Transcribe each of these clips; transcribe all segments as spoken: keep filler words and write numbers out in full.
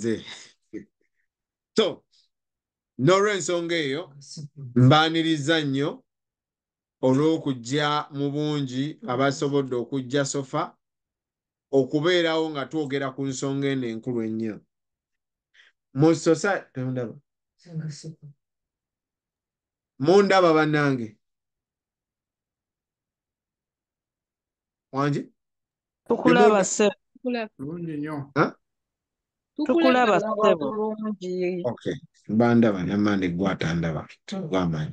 nze so n'olw'ensonga eyo mbaaniriza nnyo olw'okujja mu bungi abasobodde okujja sofa okubeerawo nga twogera ku nsonga eno enkulu ennyo mu society. Mundaba bannange wangi tukulaba ssebo tukulaba ssebo. okay bandaba namande gwatandaba gwamaanyi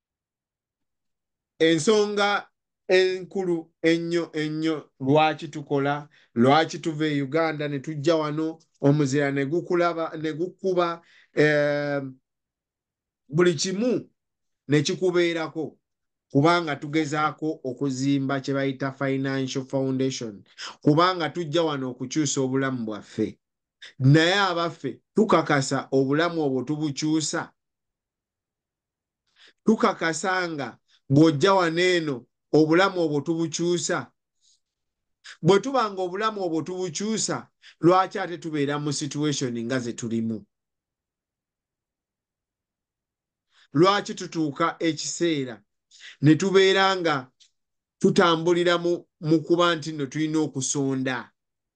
ensonga enkulu ennyo ennyo lwaki tukola lwaki tuva e Uganda ne tujja wano omuzira ne gukulaba ne gukuba eh, buli kimu ne kikubeerako kubanga tugezaako okuzimba kye bayita financial foundation kubanga tujja wano okukyusa obulamu bwaffe naye abaffe tukakasa obulamu obwo tubukyusa tukakasa nga bw'ojja wano eno obulamu obwo tubukyusa bwe tuba nga obulamu obwo tubukyusa lwaki ate tubeera mu situation nga ze tulimu lwaki tutuuka ekiseera ne tubeera nga tutambulira mu, mu kuba nti nno tulina okusonda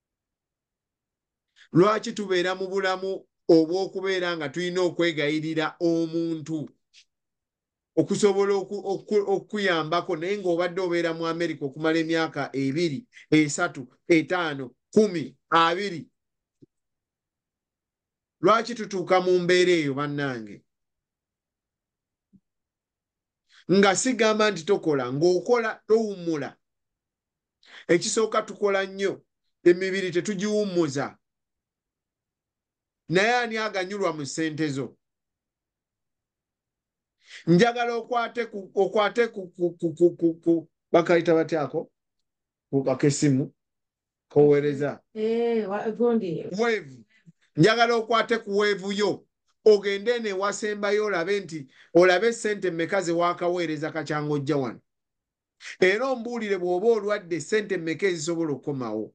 lwaki tubeera mu bulamu obw'okubeera nga tulina okwegayirira omuntu okusobola okuyambako naye ng'obadde obeera mu Amerika okumala emyaka ebiri esatu etaano kumi abiri lwaki tutuuka mu mbeera eyo bannange nga sigamba nti tokola ng'okola towummula ekisooka tukola nnyo emibiri tetugiwummuza naye ani aganyulwa mu ssente zo njagala okwate ku okwate ku ku bakayita batyako akesimu koweereza weevu njagala okwate ku weevu yo ogende ne wasembayo olabe nti olabe ssente mmeka ze waakaweereza kakyanga ojja wano era ombuulire bw'oba olwadde ssente mmeka ezisobola okukomawo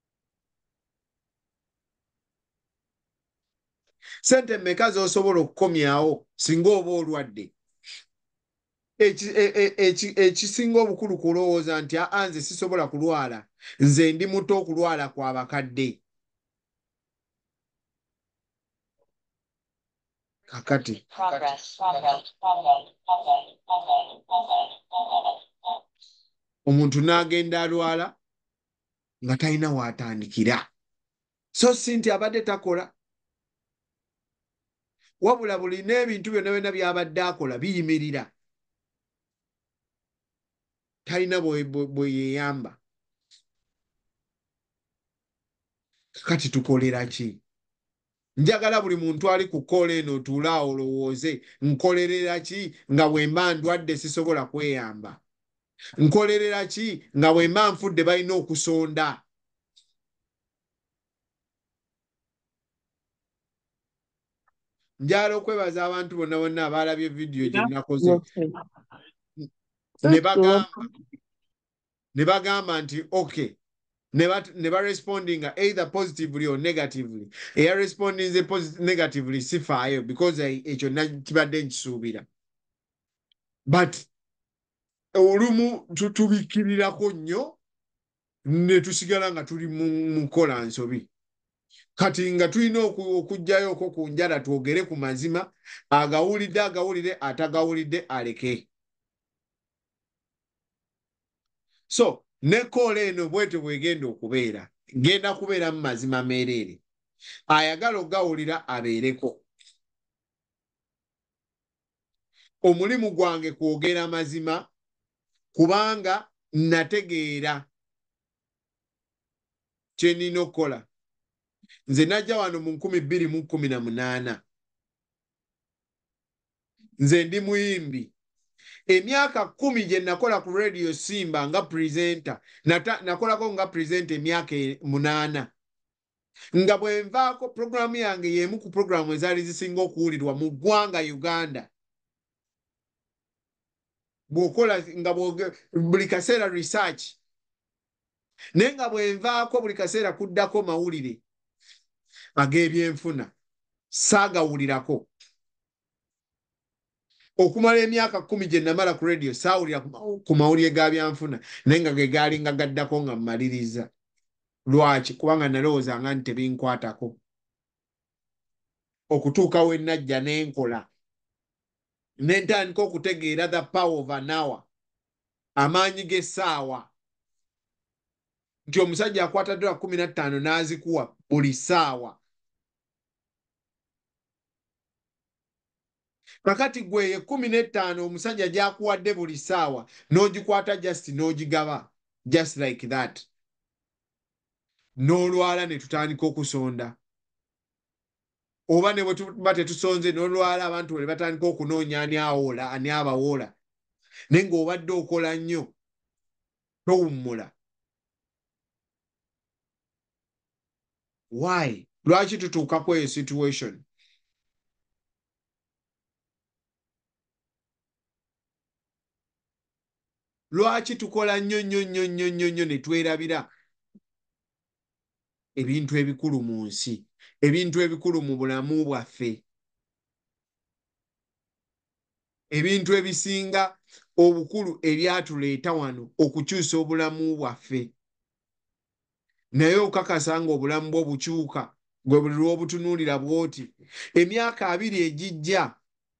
ssente mmeka z'osobola okukomyawo singa oba olwadde ekisinga obukulu kulowooza nti aa nze sisobola kulwala nze ndi muto okulwala kwa bakadde kakati omuntu n'agenda alwala nga talina waatandikira so si nti abadde takola wabula buli n'ebintu byonna byonna by'abadde akola biyimirira talina bwe yeeyamba kati tukolera ki njagala buli muntu ali ku kkola eno otuulaawo olowooze nkolerera ki nga bwe mba ndwadde sisobola kweyamba nkolerera ki nga bwe mba nfudde balina okusonda njagala okwebaza abantu bonna bonna abaalabye vidiyo gye nakoze ne bagamba ne bagamba nti okay ne barespondinga either positively or negatively eya respondinze negatively sifaayo because ekyo nakibadde nkisuubira but olumu tubikkirirako nnyo ne tusigala nga tuli mu nkola nsobi kati nga tulina okuggyayooko ku njala twogere ku mazima agawulidde agawulire atagawulidde aleke so ne koola eno bwete bwegenda okubeera genda kubeera mu mazima meereere ayagala ogawulira abeereko omulimu gwange kwogera mazima kubanga nategeera kye nina okukola nze najja wano mu nkumi bbiri mu kkumi na munaana nze ndi muyimbi emyaka kumi gye nakola ku radio Simba nga presenter nakolako nga presenter emyaka munaana nga bwe nvaako programu yange y'emu ku programu ezaali zisinga okuwulirwa mu ggwanga Uganda bw'okola nga buli kaseera research naye nga bwe nvaako buli kaseera kuddako mawulire ag'ebyenfuna saagawulirako. Okumala emyaka kkumi gye namala ku radio saawulira ku mawulire ga byanfuna naye nga ge gaali nga gaddako nga mmaliriza. Lwaki? Kubanga nalowoozanga nti tebinkwatako. Okutuuka we najja n'enkola ne ntandika okutegeera the power of an hour, amaanyi g'essaawa, nti omusajja akwata ddala kumi na ttaano n'azikuwa buli ssaawa. Kakati gwe ye kumi n'ettaano omusajja gy'akuwadde buli ssaawa n'ogikwata just n'ogigaba just like that. N'olwala ne tutandika okusonda. Oba ne bwe tuba tetusonze n'olwala abantu bwe batandika okunoonya ani awoola ani abawoola. Naye ng'obadde okola nnyo towummula. Why? Lwaki tutuuka ku eyo situation? Lwaki tukola nnyo nnyo nnyo nnyo nnyo nnyo ne twerabira ebintu ebikulu mu nsi, ebintu ebikulu mu bulamu bwaffe, ebintu ebisinga obukulu ebyatuleeta wano okukyusa obulamu bwaffe, naye okakasa nga obulamu bwo bukyuka gwe buli lw'obutunuulira bw'oti. Emyaka abiri egijja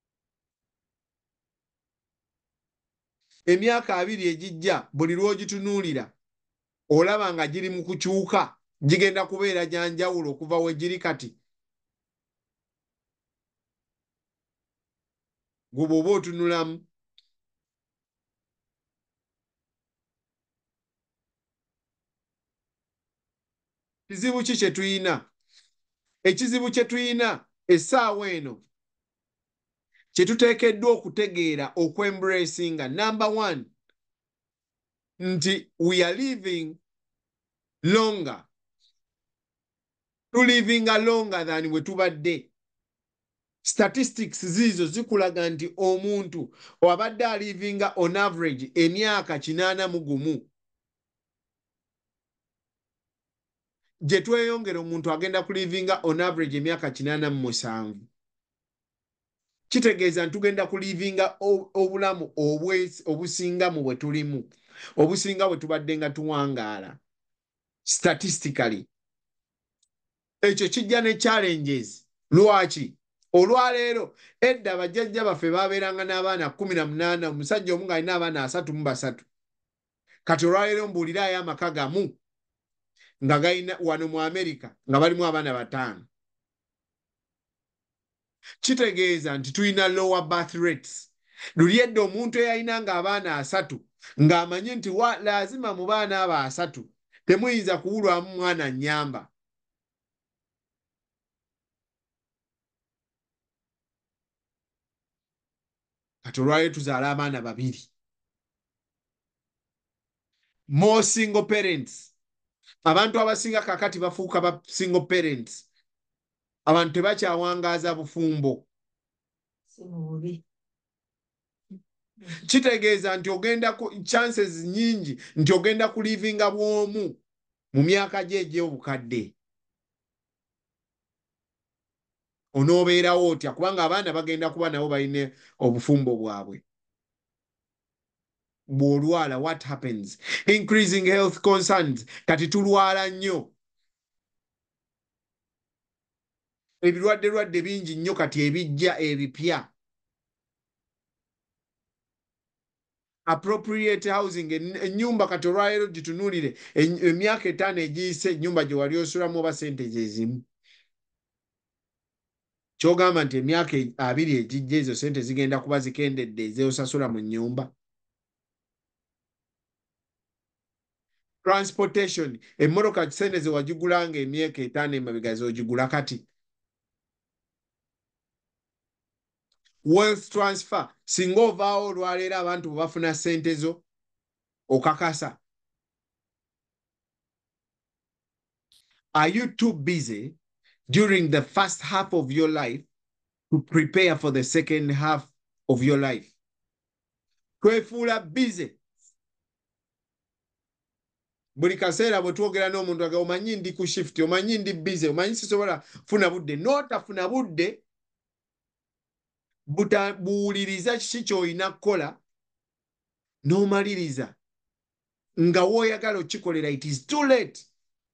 emyaka abiri egijja buli lw'ogitunuulira olaba nga giri mu kukyuka, gigenda kubeera gya njawulo okuva we giri kati. Gwe bw'oba otunulamu kizibu ki kye tuyina? Ekizibu kye tuyina essaawa eno kye tuteekeddwa okutegeera okwembracinga, number one, nti we are living longer. Tulivinga longer than we tubadde. Statistics zizo zikulaga nti omuntu wabadde alivinga on average emyaka kinaana mu gumu. Gye tweyongera omuntu agenda kulivinga on average emyaka kinaana mu musanvu. Kitegeeza nti tugenda kulivinga obulamu obusinga mu bwe tulimu, obusinga bwe tubadde nga tuwangaala. Statistically. Ekyo kijja ne challenges. Lwaki? Olwaleero edda bajjajja baffe baabeeranga n'abaana kumi na munaana, omusajja omu ng'alina abaana asatu mu basatu. Kati olwaleero mbuuliraayo amaka gamu nga galina wano mu Amerika nga balimu abaana bataano. Kitegeeza nti tulina lower birth rates. Luli edda omuntu eyalinanga abaana asatu ng'amanyi nti wa laazima mu baana abo asatu temuyinza kuwulwamu mwana nnyamba. Kati olwaleero tuzaala abaana babiri. More single parents. Abantu abasinga kakati bafuuka ba single parents. Abantu tebakyawangaaza bufumbo. Kitegeeza nti ogenda ku chances nyingi nti ogenda kulivinga bwomu mu myaka gye egy'obukadde. Onoobeerawo otya kubanga abaana bagenda kuba nabo balina obufumbo bwabwe. Bw'olwala what happens? Increasing health concerns. Kati tulwala nnyo. Ebirwadde lwadde bingi nnyo kati ebijja ebipya. Appropriate housing. Ennyumba kati olwaleero gitunuulire emyaka etaano egiyise ennyumba gye wali osulamu oba sente zezimu. Kyogamba nti emyaka abiri egijja ezo sente zigenda kuba zikendedde ezeosasula mu nnyumba. Transportation. Emmoloka sente ze wagigulanga emyaka etaano emabega z'ogigula kati. Wealth transfer. Singa ovaawo olwaleero abantu bwe bafuna sente zo okakasa. Are you too busy during the first half of your life to prepare for the second half of your life? Twefuula busy buli kaseera bwe twogera n'omuntu aga omanyi ndi ku shift, omanyi ndi busy, omanyi sisobola funa budde. N'otafuna budde buwuliriza kiki ky'olina kukola n'omaliriza nga w'oyagala okikolera, it is too late.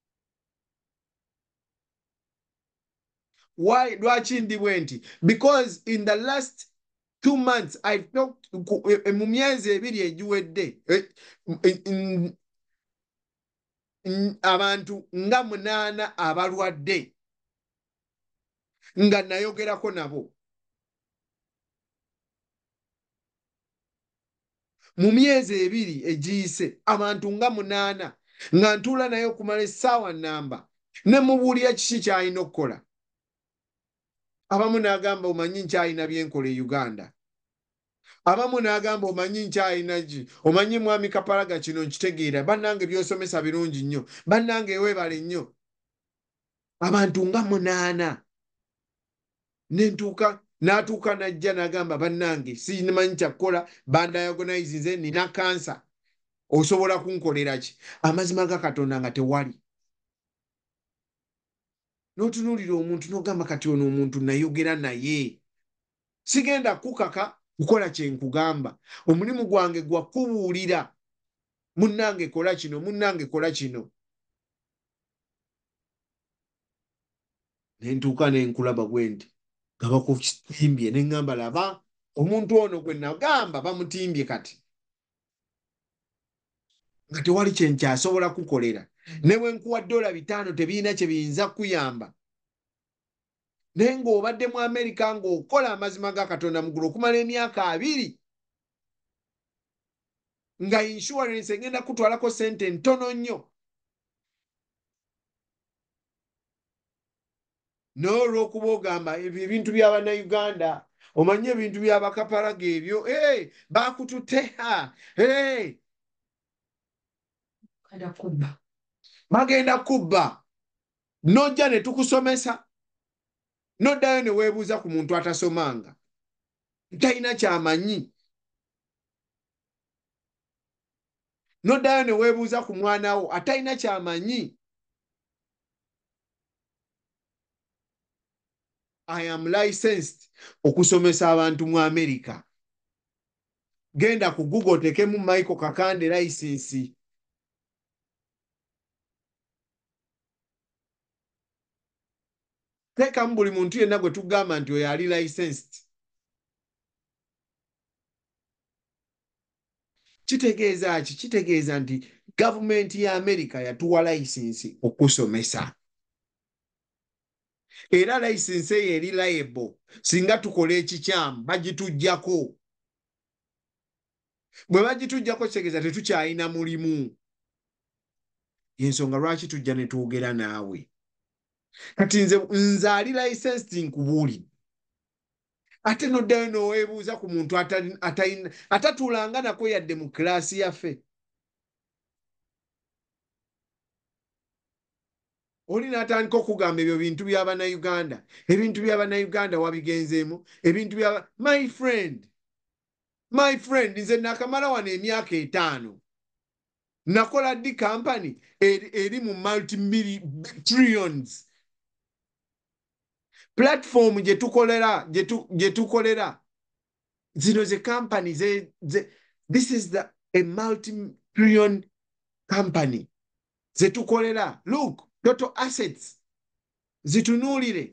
Why? Lwaki ndi bwe nti? Because in the last two months I've talked mu myezi ebiri egiwedde abantu nga munaana abalwadde nga nayogerako nabo. Mu myezi ebiri egiyise abantu nga munaana nga ntuula naye okumala essaawa nnamba ne mubuulira kiki ky'alina okukola. Abamu n'agamba omanyi nkyalina byenkola e Uganda. Abamu n'agamba omanyi nkyalina ki, omanyi mwami Kapalaga kino nkitegeera, bannange by'osomesa birungi nnyo, bannange weebale nnyo. Abantu nga munaana nentuuka n'atuuka n'ajja n'agamba bannange simanyi kyakukola, bandayagonaizi nze nina kansa, osobola kunkolera ki? Amazima ga Katonda nga tewali. N'otunuulira omuntu n'ogamba kati ono omuntu nayogera naye sigenda kukaka kukola kye nkugamba. Omulimu gwange gwa kubuulira munnange kola kino, munnange kola kino. Ne ntuuka ne nkulaba bwe nti nga bakutimbye ne ŋŋamba laba omuntu ono gwe nagamba bamutimbye kati nga tewali kye nkyasobola kukolera. Ne bwe nkuwa ddoola bitaano tebiina kye biyinza kuyamba. Naye ng'obadde mu Amerika ng'okola amazima ga Katonda mugulu okumala emyaka abiri nga insurance egenda kutwalako sente ntono nnyo. N'olw'okuba ogamba ebyo ebintu by'Abannayuganda, omanyi ebintu by'Abakapalaga ebyo, hey, baakututte hey. Bagenda kubba. N'ojja ne tukusomesa. N'oddayo ne weebuuza ku muntu atasomanga. Talina ky'amanyi. N'oddayo ne weebuuza ku mwana wo atalina ky'amanyi. I am licensed okusomesa abantu mu America. Genda ku Google tekemu Michael Kakande license. Tekamu buli muntu yenna gwe tugamba nti oyo ali licensed. Kitegeeza ki? Kitegeeza nti gavumenti ya America yatuwa license okusomesa. Era license eyo eri liable singa tukola ekikyamu bagitujjako. Bwe bagitujjako kitegeeza tetukyalina mulimu. Yensonga lwaki tujja ne twogera naawe. Kati nze nze ali licensed nkubuulidde. Ate n'oddayo n'oweebuuza ku muntu atatuulanga nako yadde mu kiraasi yaffe. Oli n'atandika okugamba ebyo bintu by'Abannayuganda. Ebintu by'Abannayuganda wabigenzeemu. Ebintu by'aba... My friend. My friend, nze nakamala wano emyaka etaano. Nakola ddi company eri, eri mu multi-trillions. Platform gye tukolera, gye tukolera. Zino ze company, ze, ze, this is the, a multi-trillion company. Ze tukolera. Look. Total assets zitunuulire.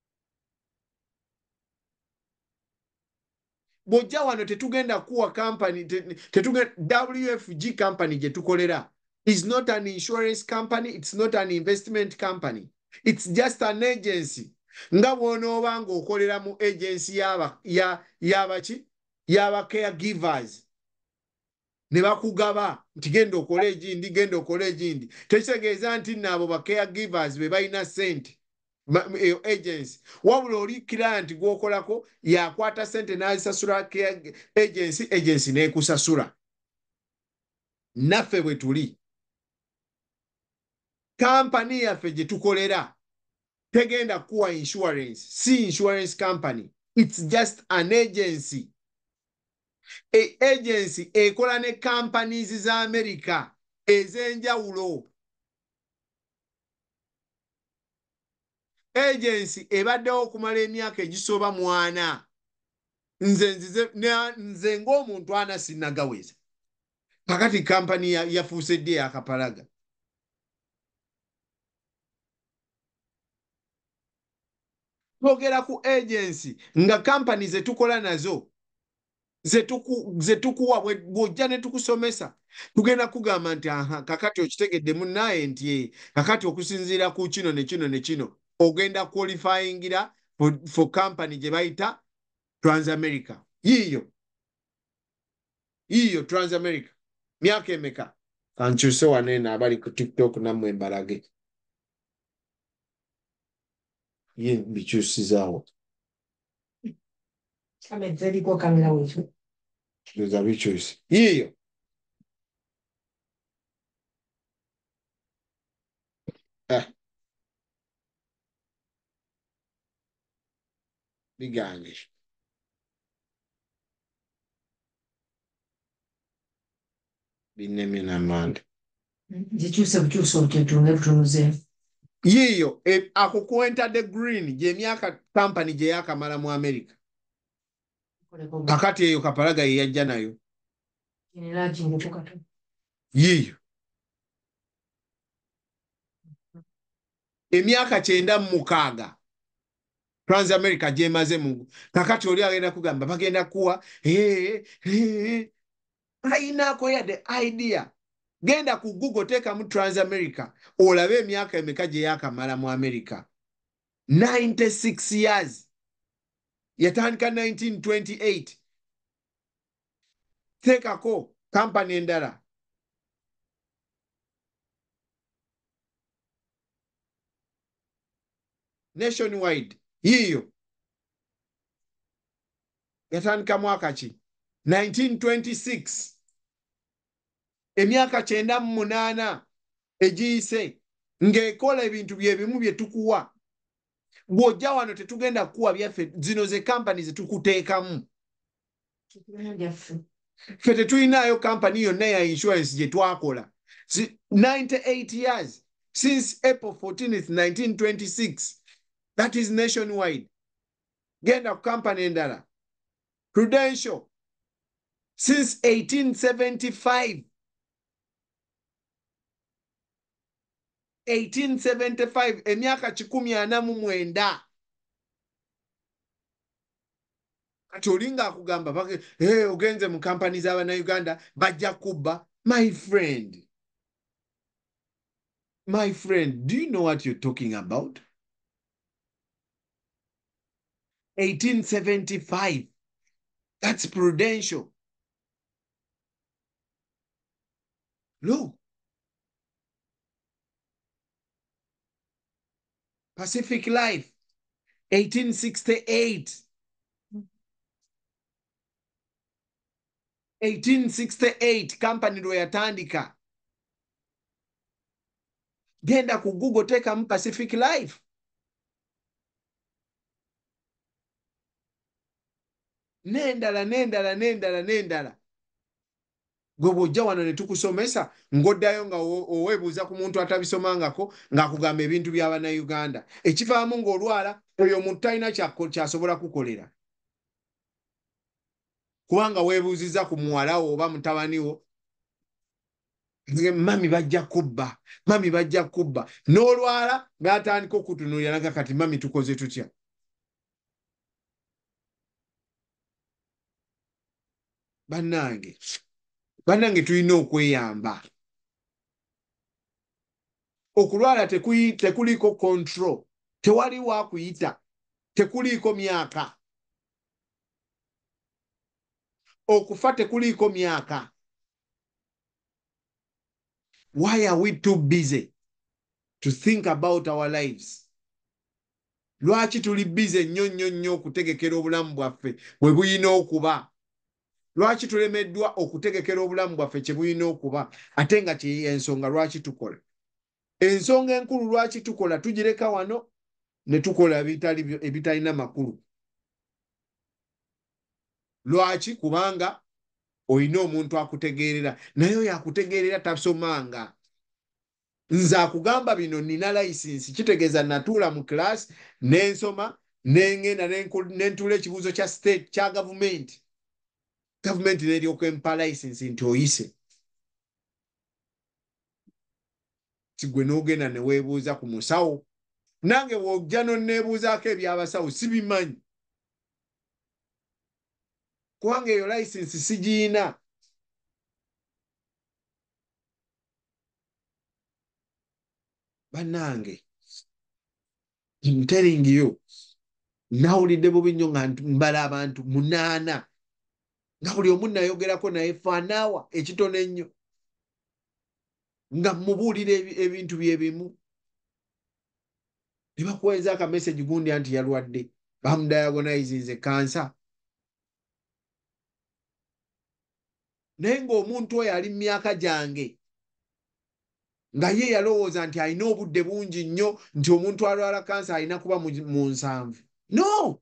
Bw'ojja wano tetugenda kuwa company, tetugenda W F G company gye tukolera is not an insurance company, it's not an investment company, it's just an agency. Nga bw'onooba ng'okolera mu agency yaba ya yabaki yaba caregivers ne bakugaba nti genda okole egindi genda okole egindi, tekitegeeza nti nabo ba caregivers be balina sente eyo agency. Wabula oli client gw'okolako yakwata sente n'azisasula care agency, agency n'ekusasula. Naffe bwe tuli kampani yaffe gye tukolera tegenda kuwa insurance, si insurance company, it's just an agency. A agency ekola ne companies za America ez'enjawulo. Agency ebaddewo okumala emyaka egisoba mu ana. Nze nzize nze ng'omuntu ana sinnagaweza. Kakati kampani yafuuse ddi yakapalaga. Twogera ku agency nga kampani ze tukola nazo ze tukuwa bw'ojja ne tukusomesa tugenda kugamba nti aha kakati okitegedde munnaye nti kakati okusinziira ku kino ne kino ne kino ogenda qualifyingira for, for company gye bayita Transamerica. Yiyo yiyo Transamerica myaka emeka kankyuse waneena abali ku TikTok nammwe mbalage ye bikyusizaawo Amezzeliko kamera wetu. Tuza bikyusi yiyo eh biganye binemye n'amanda Zikyuse bukyuse obutetunge butunuze. yiyo e, akukwenta the green gye myaka company gye yakamala mu America. Kakati eyo kapalaga ye yajja nayo. Yiyo emyaka kyenda mu mukaaga Transamerica gyemaze mu kakati oli agenda kugamba bagenda kuwa eh eh ayinako ya the idea. Genda ku Google teeka mu Transamerica olabe emyaka emeka gye yakamala mu America. ninety-six years. Yatandika nineteen twenty-eight. Teekako kampani endala. Nationwide. Yiyo. Yatandika mwaka ki? nineteen twenty-six. Emyaka kyenda mu munaana egiyise ng'ekola ebintu bye bimu bye tukuwa. Bw'ojja wano tetugenda kuwa byaffe zino ze kampani ze tukuteekamu. Ffe tetulinayo kampani yonna ya insurance gye twakola. ninety-eight years since April fourteenth nineteen twenty-six. That is nationwide. Genda ku kampani endala. Prudential since eighteen seventy-five. eighteen seventy-five emyaka kikumi ana mu mwenda. Kati olinga akugamba hey, ogenze mu kampani z'Abannayuganda bajja kubba. My friend, my friend, do you know what you're talking about? eighteen seventy-five. That's Prudential. Look. Pacific Life, eighteen sixty-eight. eighteen sixty-eight, company lwe yatandika. Genda ku Google teekamu Pacific Life. Nendala, nendala, nendala, nendala. Gwe bw'ojja wano ne tukusomesa ng'oddayo nga oweebuuza ku muntu atabisomangako ng'akugamba ebintu by'Abannayuganda. Ekivaamu ng'olwala oyo omuntu talina kyasobola kukolera. Kubanga weebuuzizza ku muwala wo oba mutabani wo, mami bajja kubba, mami bajja kubba. N'olwala n'atandika okutunuulira naga kati mami tukoze tutya. Bannange. Bannange tulina okweyamba. Okulwala tekuliiko control. Tewali wa kuyita. Tekuliiko myaka. Okufa tekuliiko myaka. Why are we too busy to think about our lives? Lwaki tuli busy nnyo nnyo nnyo okutegekera obulamu bwaffe bwe buyina okuba? Lwaki tulemeddwa okutegekera obulamu bwaffe kye buyina okuba ate nga ensonga lwaki tukola? Ensonga enkulu lwaki tukola tugireka wano ne tukola ebitalina makulu. Lwaki? Kubanga oyina omuntu akutegeerera naye oyo akutegeerera tasomanga. Nze akugamba bino nina layisinsi kitegeeza natuula mu kilaasi nensoma nengenda nentuula ekibuuzo kya state kya gavumenti gavumenti neryoka empa layisinsi nti oyise. Tigwe n'ogenda ne weebuuza ku musawo, nange bw'ojja n'onneebuuzaako ebyabasawo sibimanyi kubanga eyo layisinsi sigiina. Bannange I'm telling you, nawulidde bubi nnyo nga mbala abantu munaana nga buli omu nayogerako naye faanaawa ekitono ennyo nga mubuulira ebintu bye bimu ne bakuweeza akameseji gundi anti yalwadde bamudiagonizinze kansa, naye ng'omuntu oyo ali mu myaka gyange nga ye yalowooza nti alina obudde bungi nnyo nti omuntu alwala kansa alina kuba mu nsanvu. No,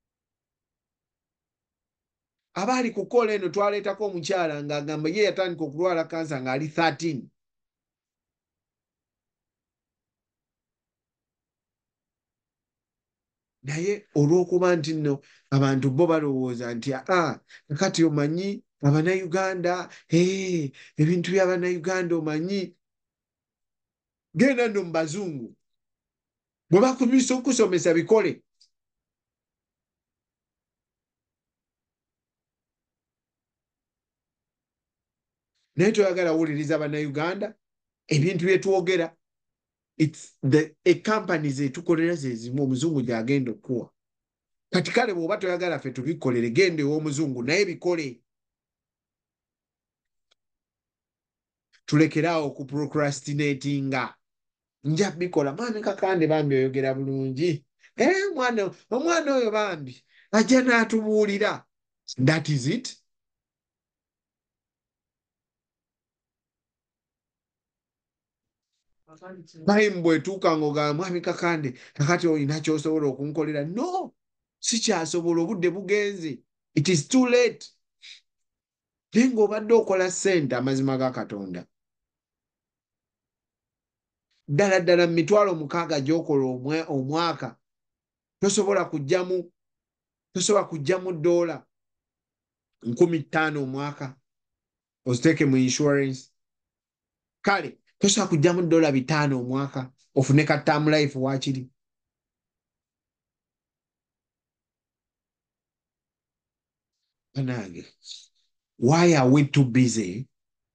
abaali ku kola eno twaleetako omukyala ng'agamba ye yatandika okulwala kansa ng'ali thirteen. Naye olw'okuba nti nno abantu bo balowooza nti aa kati omanyi Abannayuganda, ee ebintu by'Abannayuganda omanyi, genda nno mu bazungu bwe bakubisa okusomesa bikole. Naye toyagala wuliriza Abannayuganda ebintu bye twogera. It's the a companies etukolera ze zimu omuzungu gy'agenda okuwa. Kati kale bw'oba toyagala ffe tubikolere genda ew'omuzungu naye bikole. Tulekeraawo okuprocrastinatinga. Nja bikola mwami Kakande bambi oyogera bulungi. Eh omwana omwana oyo bambi ajja n'atubuulira. That is it. Time bwetuuka ng'ogamba mwami Kakande kakati olina ky'osobola okunkolera. No, sikyasobola, obudde bugenze. It is too late. Naye ng'obadde okola ssente amazima ga Katonda. Ddala ddala mu mitwalo mukaaga gy'okola omwaka tosobola kujjamu tosobola kujjamu ddoola nkumi ttaano omwaka oziteeke mu insurance. Kale tosobola kujjamu ddoola bitaano omwaka ofune ka term life waakiri. Banange, why are we too busy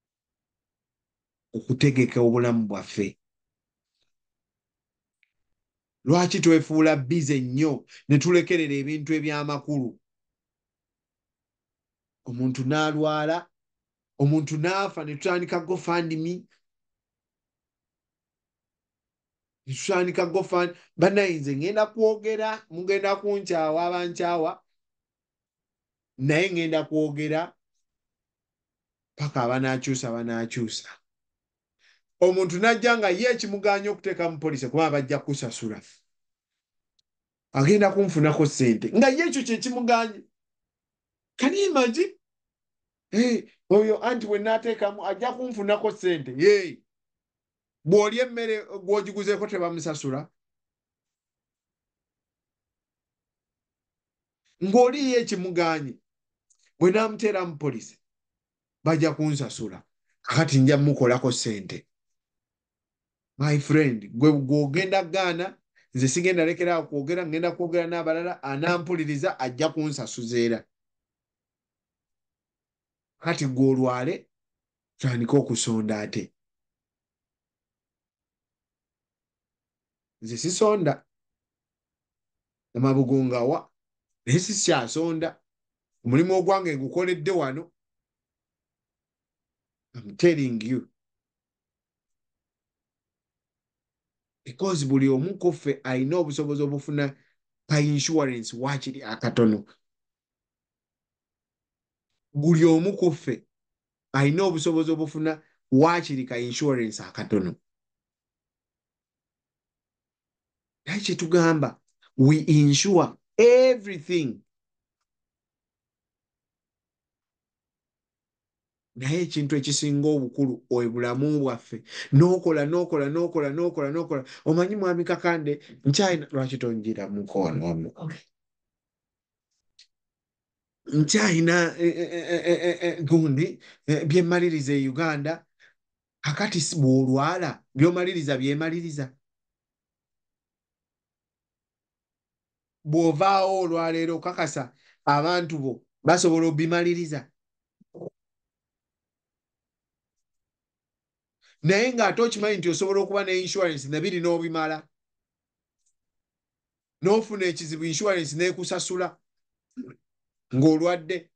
okutegeka obulamu bwaffe? Lwaki twefuula bize nnyo ne tulekerera ebintu eby'amakulu? Omuntu n'alwala, omuntu n'afa ne tutandika GoFundMe. Ne tutandika GoFundMe. Bannayinze ngenda kwogera, mugenda kunkyawa abankyawa, naye ngenda kwogera paka abanaakyusa banaakyusa. Omuntu n'ajja nga ye ekimuganya okuteeka mu poliisi kuba bajja kusasula. Agenda kunfunako ssente nga ye ekyo kye kimuganya. Can you imagine? Hey, oyo anti we naateekamu ajja kunfunako ssente. Hey, bw'olya emmere gw'ogiguzeeko tebamusasula. Ng'oli ye ekimuganye bwe naamuteera mu poliisi bajja kunsasula. Kakati nja mukolako ssente. My friend, gwe gw'ogenda gaana, nze sigenda lekeraawo kwogera, ngenda kwogera n'abalala, anampuliriza ajja kunsasuza era. Kati gw'olwale tandika okusonda ate. Nze sisonda amabugungawa naye sikyasonda. Omulimu ogwange gukoledde wano. I'm telling you. Because buli omu ku ffe alina obusobozi obufuna pa insurance waakiri akatono. Buli omu ku ffe alina obusobozi obufuna waakiri ka insurance akatono. Naye kye tugamba, we insure everything. naye ekintu ekisinga obukulu oyo bulamu bwaffe n'okola n'okola n'okola n'okola n'okola omanyi mwami Kakande nkyayina lwaki tonjira mukono nkyayina gundi byemmaliriza e Uganda kakati bw'olwala byomaliriza byemaliriza bw'ovaawo olwaleero okakasa abantu bo basobola obimaliriza naye ng'ate okimanyi nti osobola okuba ne insurance ne biri n'obimala n'ofuna ekizibu insurance n'ekusasula ng'olwadde.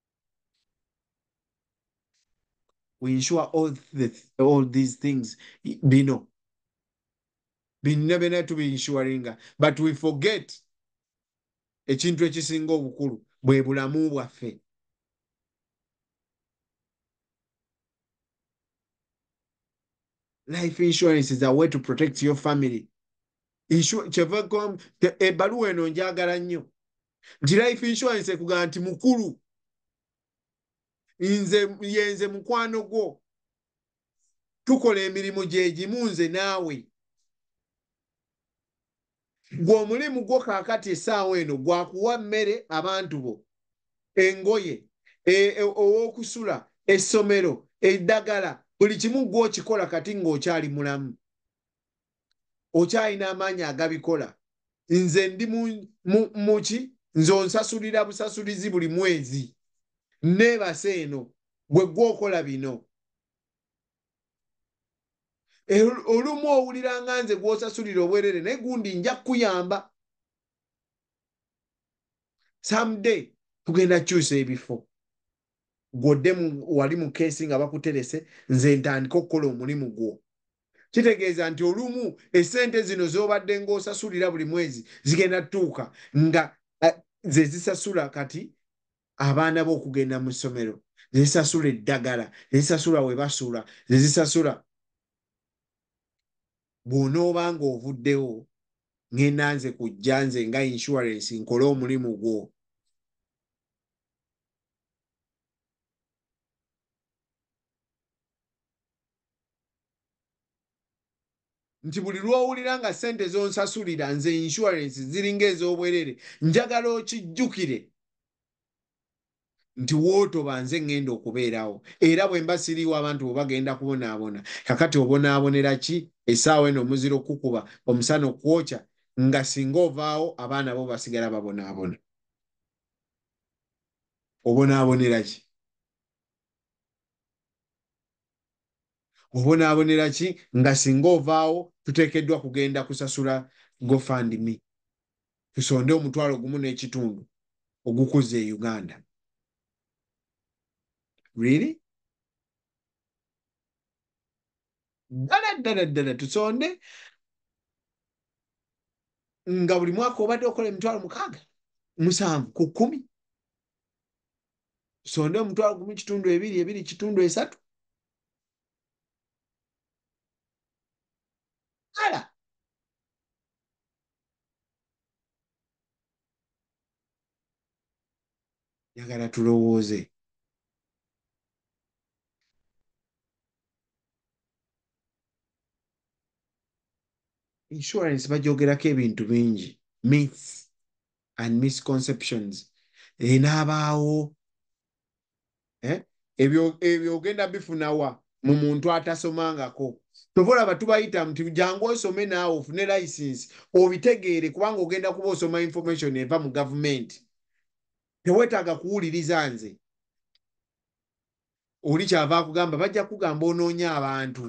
We insure all, the, all these things bino binna byonna tubiinsuringa but we forget ekintu ekisinga obukulu bwe bulamu bwaffe. Life insurance is a way to protect your family. Ebbaluwa eno njagala nnyo nti life insurance ekugamba nti mukulu nze yenze mukwano gwo tukola emirimu gye gimu nze naawe gw'omulimu gwo kaakati essaawa eno gwakuwa mmere abantu bo engoye ow'okusula essomero eddagala buli kimu gw'okikola kati ng'okyali mulamu okyalina amaanyi agabikola. Nze ndi muki nze onsasulira busasulizi buli mwezi neebase eno gwe gw'okola bino. Olumu owulira nga nze gw'osasulira obwerere naye gundi nja kukuyamba. Someday tugenda kukyusa ebifo gw'odde wali mu keesi nga bakuterese nze ntandika okukola omulimu gwo. Kitegeeza nti olumu essente zino z'obadde ng'osasulira buli mwezi zigenda tutuuka nga ze zisasula kati abaana b'okugenda mu ssomero, ze zisasula eddagala, ze zisasula we basula, ze zisasula. Bw'onooba ng'ovuddewo ngenda nze kujja nze nga insurance nkole omulimu gwo. Nti buli lw'owulira nga ssente z'onsasulira nze insurance ziringa ez'obwerere njagala okijjukire nti wootoba nze ngenda okubeerawo era bwe mba siriiwo abantu bwe bagenda kubonaabona. Kakati obonaabonera ki? Essaawa eno omuziro kukuba omusana okwokya nga singa ovaawo abaana bo basigala babonaabona. Obonaabonera ki? Obonaabonera ki nga singa ovaawo tuteekeddwa kugenda kusasula GoFundMe tusonde omutwalo gumu n'ekitundu ogukuze e Uganda. Really? Ddala ddala ddala tusonde nga buli mwaka obadde okola emitwalo mukaaga musanvu ku kkumi. Tusonde omutwalo gumu kitundu ebiri ebiri kitundu esatu. Ddala njagala tulowooze. Insurance bajoogerako ebintu bingi, myths and misconceptions. Enaabaawo ebyo ebyo ogenda bifunawa mu muntu atasomangako. Tovolaba tubayita nti jangu osome naawe ofune license obitegeere kubanga ogenda kuba osoma information eva mu gavumenti. Teweetaaga kuwuliriza nze. Oli kyava akugamba bajja kugamba onoonya abantu.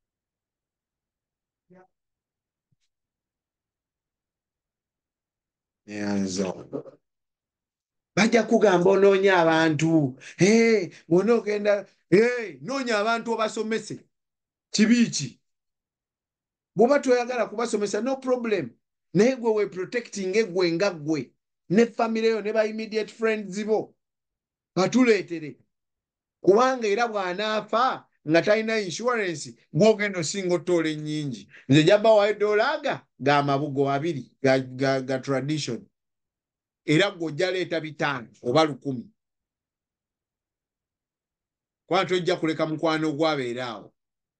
Yanzo. Bajja kugamba onoonya abantu. Hey, wona ogenda hey, noonya abantu obasomese. Kibiiki. Bw'oba toyagala kubasomesa no problem. Naye gwe we protecting egwe nga gwe ne family yo ne ba immediate friends bo. Batuleetere. Kubanga era bw'anaafa nga talina insurance gw'ogenda osinga ottoola ennyingi. Nze jabba wayo doolaga ga mabugo abiri ga, ga, ga tradition. Era gw'ojja leeta bitaano oba lukumi. wala tojja kuleka mukwano gwabeera awo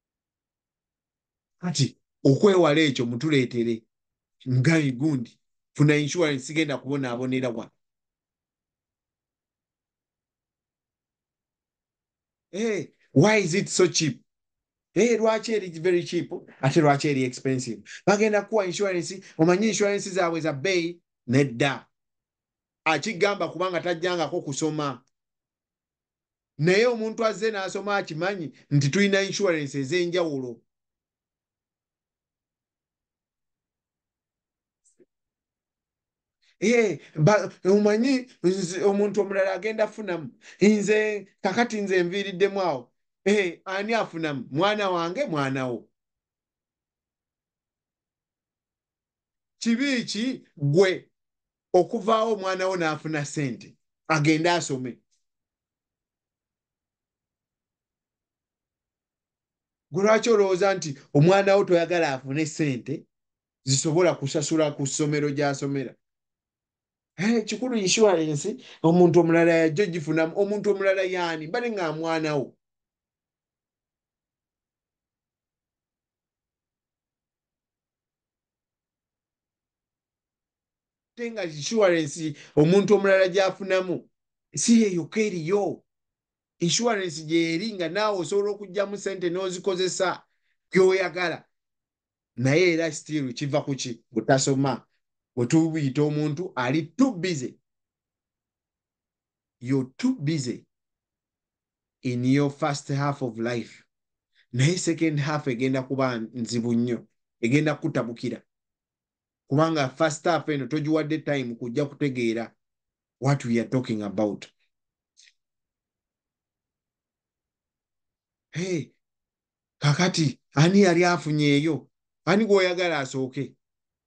kati okwewala ekyo mutuleetere ngali gundi funa insurance sigenda kubonaabonera wa hey, why is it so cheap? Hey, lwaki eri very cheap ate lwaki eri expensive? Bagenda kuwa insurance, omanyi insurance zaabwe za bbeeyi nedda. Akigamba kubanga tajjangako kusoma. Naye omuntu azze n'asoma akimanyi nti tulina insurance ez'enjawulo. Hey, omanyi omuntu omulala agenda afunamu. Nze kakati nze nviiriddemu awo. Hey, ani afunamu? Mwana wange, mwana wo. Kibi ki gwe okuvaawo omwana wo n'afuna ssente agende asome? Gwe lwaki olowooza nti omwana wo toyagala afune ssente zisobola kusasula ku ssomero gy'asomera? Hey, kikulu insurance omuntu omulala yajja gifunamu. Omuntu omulala yaani bale nga mwana wo. Tenga insurance omuntu omulala gy'afunamu si yeeyokka eriyo. Insurance gyeri nga naawe osobola okugyamu ssente n'ozikozesa by'oyagala. Naye era still kiva ku ki? Butasoma. Bwe tubiyita omuntu ali too busy. You're too busy in your first half of life. Naye second half egenda kuba nzibu nnyo. Egenda kutabukira. Kubanga first half eno togiwadde time kujja kutegeera what we are talking about. Hey, kakati ani yali afunyeeyo? Ani gw'oyagala asooke?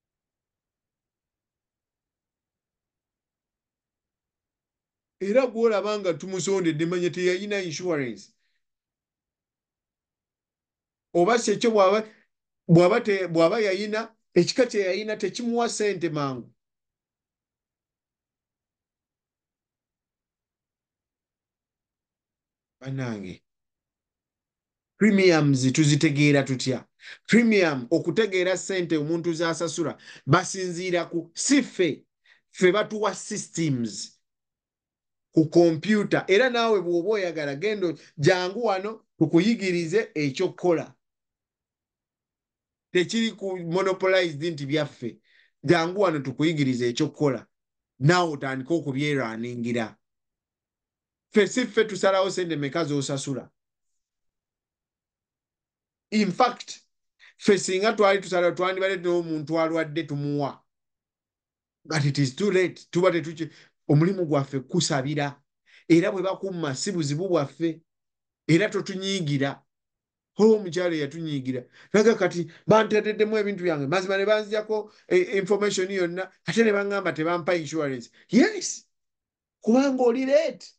Era gw'olaba nga tumusondedde manya teyalina insurance. Oba si ekyo bw'aba bw'aba bw'aba yayina ekika kye yayina tekimuwa ssente mangu. Bannange, premiums tuzitegeera tutya? Premium okutegeera ssente omuntu z'asasula basinziira ku si ffe ffe batuwa systems ku kompyuta. Era naawe bw'oba oyagala gendo jangu wano tukuyigirize ekyokukola. Tekiri ku monopolized nti byaffe. Jangu wano tukuyigirize ekyokukola. Naawe otandika okubyerwaningira. Ffe si ffe tusalawo ssente meka z'osasula. In fact, ffe singa twali tusalawo twandibadde n'omuntu alwadde tumuwa. But it is too late. Tuba tetuki omulimu gwaffe kusabira. Era bwe bakumma si buzibu bwaffe. Era totunyiigira. Ho omukyalo yatunyiigira. Naga kati banteereddemu ebintu byange. Mazima ne banzijako information yonna ate ne baŋŋamba tebampa insurance. Yes. Kubanga oli late.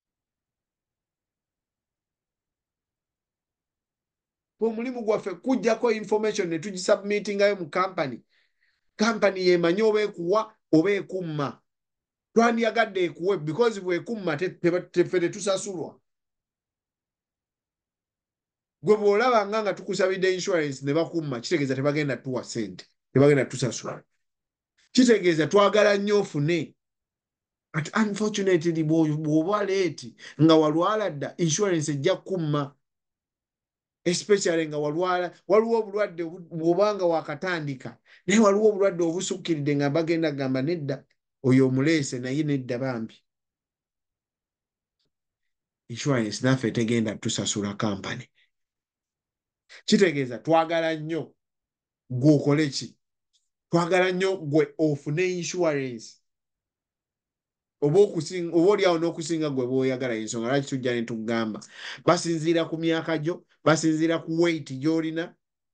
Omulimu gwaffe kujjako information ne tugisubmitingayo mu company. Company yemanyi oba ekuwa oba ekumma. Twandiyagadde ekuwe because bwekumma teffe tetusasulwa. Gwe bw'olaba nga nga tukusabidde insurance ne bakumma kitegeeza tebagenda tuwa ssente. Tebagenda tusasula. Kitegeeza twagala nnyo ofune. But unfortunately bw'oba leeti nga walwala dda insurance ejja kumma. Especially nga walwala waliwo obulwadde bw'obanga wakatandika naye waliwo obulwadde obusukkiridde nga bagenda gamba nedda oyo omuleese naye nedda bambi. Insurance naffe tegenda tusasula company. Kitegeeza twagala nnyo gwe okole ki? Twagala nnyo gwe ofune insurance. Oba okusinga oba oli awo n'okusinga gwe bw'oyagala ensonga lwaki tujja ne tugamba. Basinziira ku myaka gyo, basinziira ku weight gy'olina,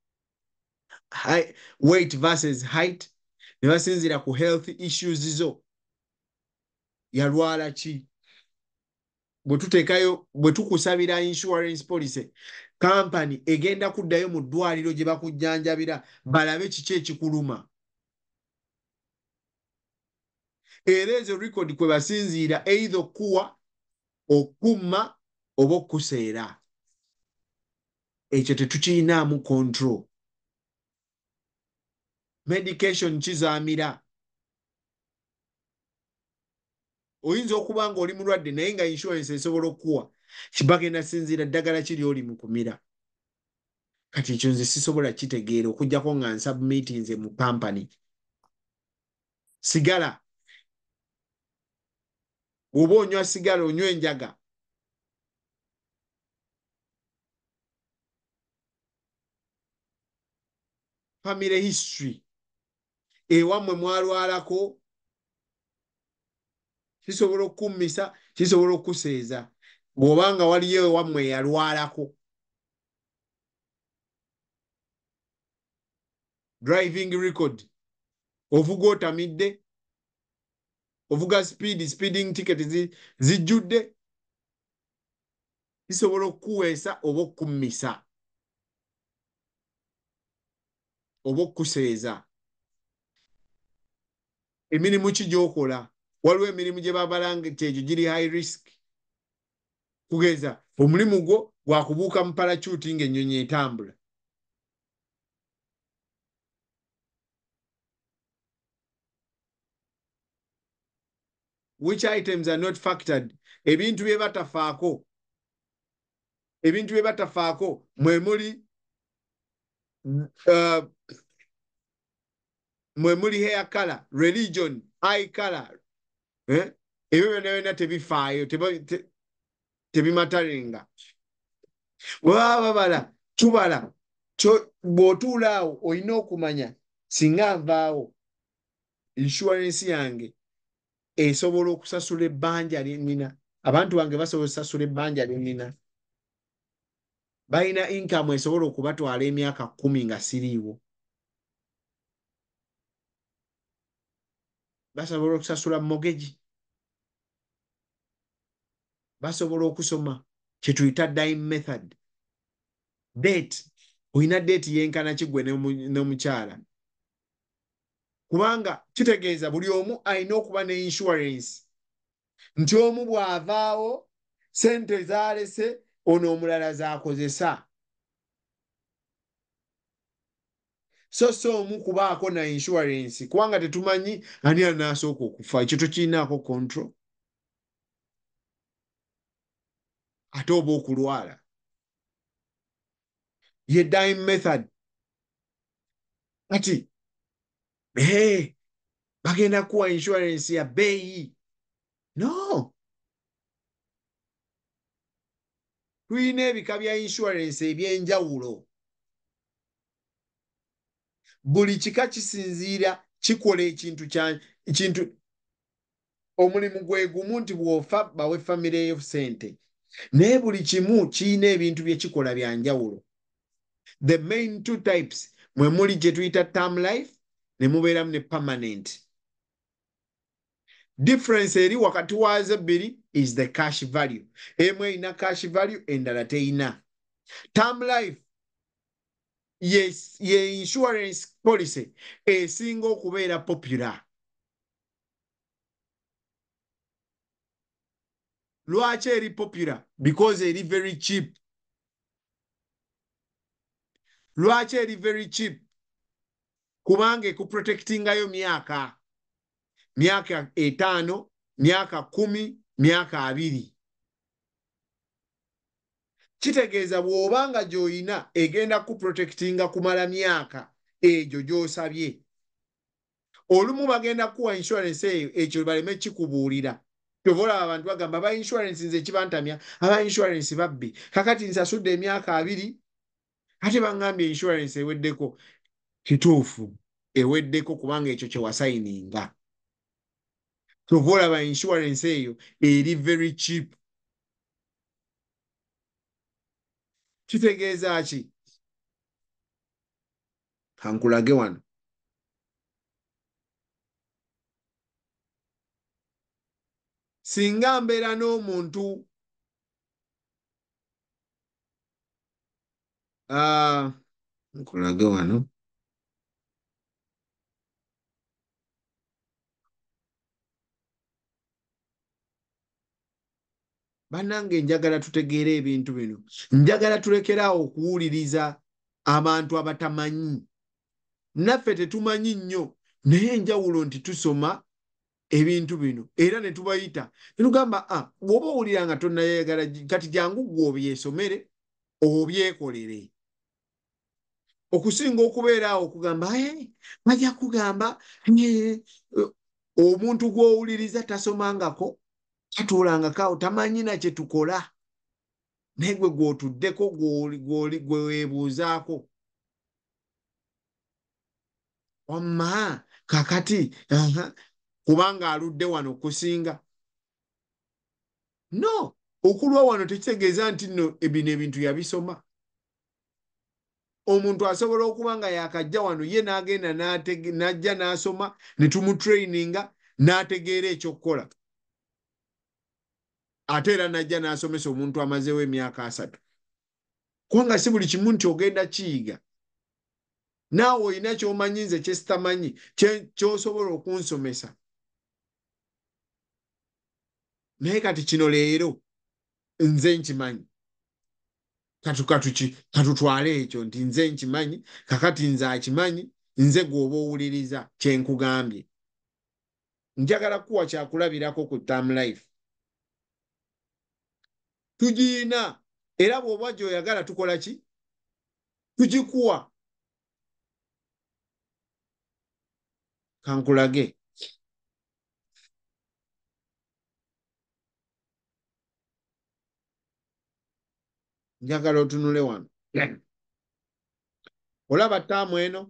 weight versus height, ne basinziira ku health issues zo. Yalwala ki? Bwe tuteekayo bwe tukusabira insurance policy, company egenda kuddayo mu ddwaliro gye bakujjanjabira balabe kiki ekikuluma. Era ezo record kwe basinziira either okuwa, okumma oba okuseera ekyo tetukiinaamu control. Medication kizaamira. Oyinza okuba nga oli mulwadde naye nga insurance esobola okuwa kibagenda sinziira ddagala kiri oli mu kumira. Kati ekyo nze sisobola kitegeera okuggyako nga nsubmitinze mu kampani. Sigala. Bw'oba onywa sigala onywa enjaga. Family history. Ewammwe mwalwalako. Kisobola okummisa, kisobola okuseeza. Bw'obanga waliyo ewammwe yalwalako. Driving record. Ovuga otamidde. Ovuga speed, speeding ticket zijjudde. Kisobola okuweesa oba okummisa. Oba okuseeza. Emirimu ki gy'okola? Waliwo emirimu gye babalanga kyegyo giri high risk. Kugeza omulimu gwo gwa kubuuka mu parachute ng'ennyonyi etambula. Which items are not factored? Ebintu bye batafaako. Ebintu bye batafaako mwe muli uh, mwe muli hair color, religion, eye color. Eh? Ebyo byonna byonna tebifaayo, tebimatarenga. Bw'baba babala, tubala. Bw'otuula awo olina okumanya singa nvaawo insurance yange esobola okusasula ebbanja lye nnina. Abantu bange basobola okusasula ebbanja lye nnina. Balina income esobola okubatwala emyaka kkumi nga siriiwo. Basobola okusasula mortgage. Basobola okusoma kye tuyita dying method. Date. Olina date yenkana kigwe n'omukyala. Kubanga kitegeeza buli omu alina okuba ne insurance. Nti omu bw'avaawo sente zaalese ono omulala z'akozesa. So so omu kubaako na insurance kubanga tetumanyi ani anaasooka okufa. Ekyo tokiinaako control. Ate oba okulwala. Ye dying method. Kati Hey, bagenda kuwa insurance ya beeyi. No. Tulina ebika bya insurance ebyenjawulo. Buli kika kisinziira kikola ekintu kya ekintu omulimu gwe gumu nti bw'ofa bawe famire yo ssente. Naye buli kimu kiyina ebintu bye kikola bya njawulo. The main two types mwe muli gye tuyita term life ne mubeeramu ne permanent. Difference eri wakati waazo ebbiri is the cash value. Emu erina cash value endala teyina. Term life yes, ye insurance policy esinga okubeera popular. Lwaki eri popular? Because eri very cheap. Lwaki eri very cheap? Kubanga ekuprotectingayo myaka. Myaka etaano, myaka kumi, myaka abiri. Kitegeeza bw'obanga gy'oyina egenda kuprotectinga kumala myaka egyo gy'osabye. Olumu bagenda kuwa insurance eyo ekyo baleme kikubuulira. Kyova olaba abantu bagamba aba insurance nze kibantamya, aba insurance babbi. Kakati nsasudde emyaka abiri ate bangambye insurance eweddeko. Kituufu eweddeko kubanga ekyo kye wasayininga. Kyova olaba insurance eyo eri very cheap. Kitegeeza ki? Kankulage wano. Singa mbeera n'omuntu uh, nkulage wano. bannange njagala tutegeere ebintu bino, njagala tulekeraawo okuwuliriza abantu abatamanyi. Naffe tetumanyi nnyo naye enjawulo nti tusoma ebintu bino era ne tubayita ne tugamba ah, bw'oba owulira nga tonnayagala kati jangu gwe obyesomere obyekolere okusinga okubeeraawo okugamba hey, bajja kugamba hey, omuntu gw'owuliriza tasomangako tatuulangako tamanyi na kye tukola naye gwe gw'otuddeko gwe weebuuzaako wamma kakati uh-huh. Kubanga aludde wano kusinga no okulwa wano tekitegeeza nti nno ebino ebintu yabisoma. Omuntu asobola okuba nga yakajja wano ye n'agenda n'ajja n'asoma ne tumutraininga n'ategeera ekyokukola ate era n'ajja n'asomesa omuntu amazeewo emyaka asatu. Kubanga si buli kimu nti ogenda kiyiga. Naawe olina ky'omanyi nze kye sitamanyi ky'osobola okunsomesa. Naye kati kino leero nze nkimanyi. Katutwale ekyo nti nze nkimanyi, kakati nze akimanyi, nze gw'oba owuliriza kye nkugambye. Njagala kuwa kyakulabirako ku Term Life. Tugiina era bw'oba gy'oyagala tukola ki? Tugikuwa. Kankulage. Njagala otunule wano. Olaba ttaamu eno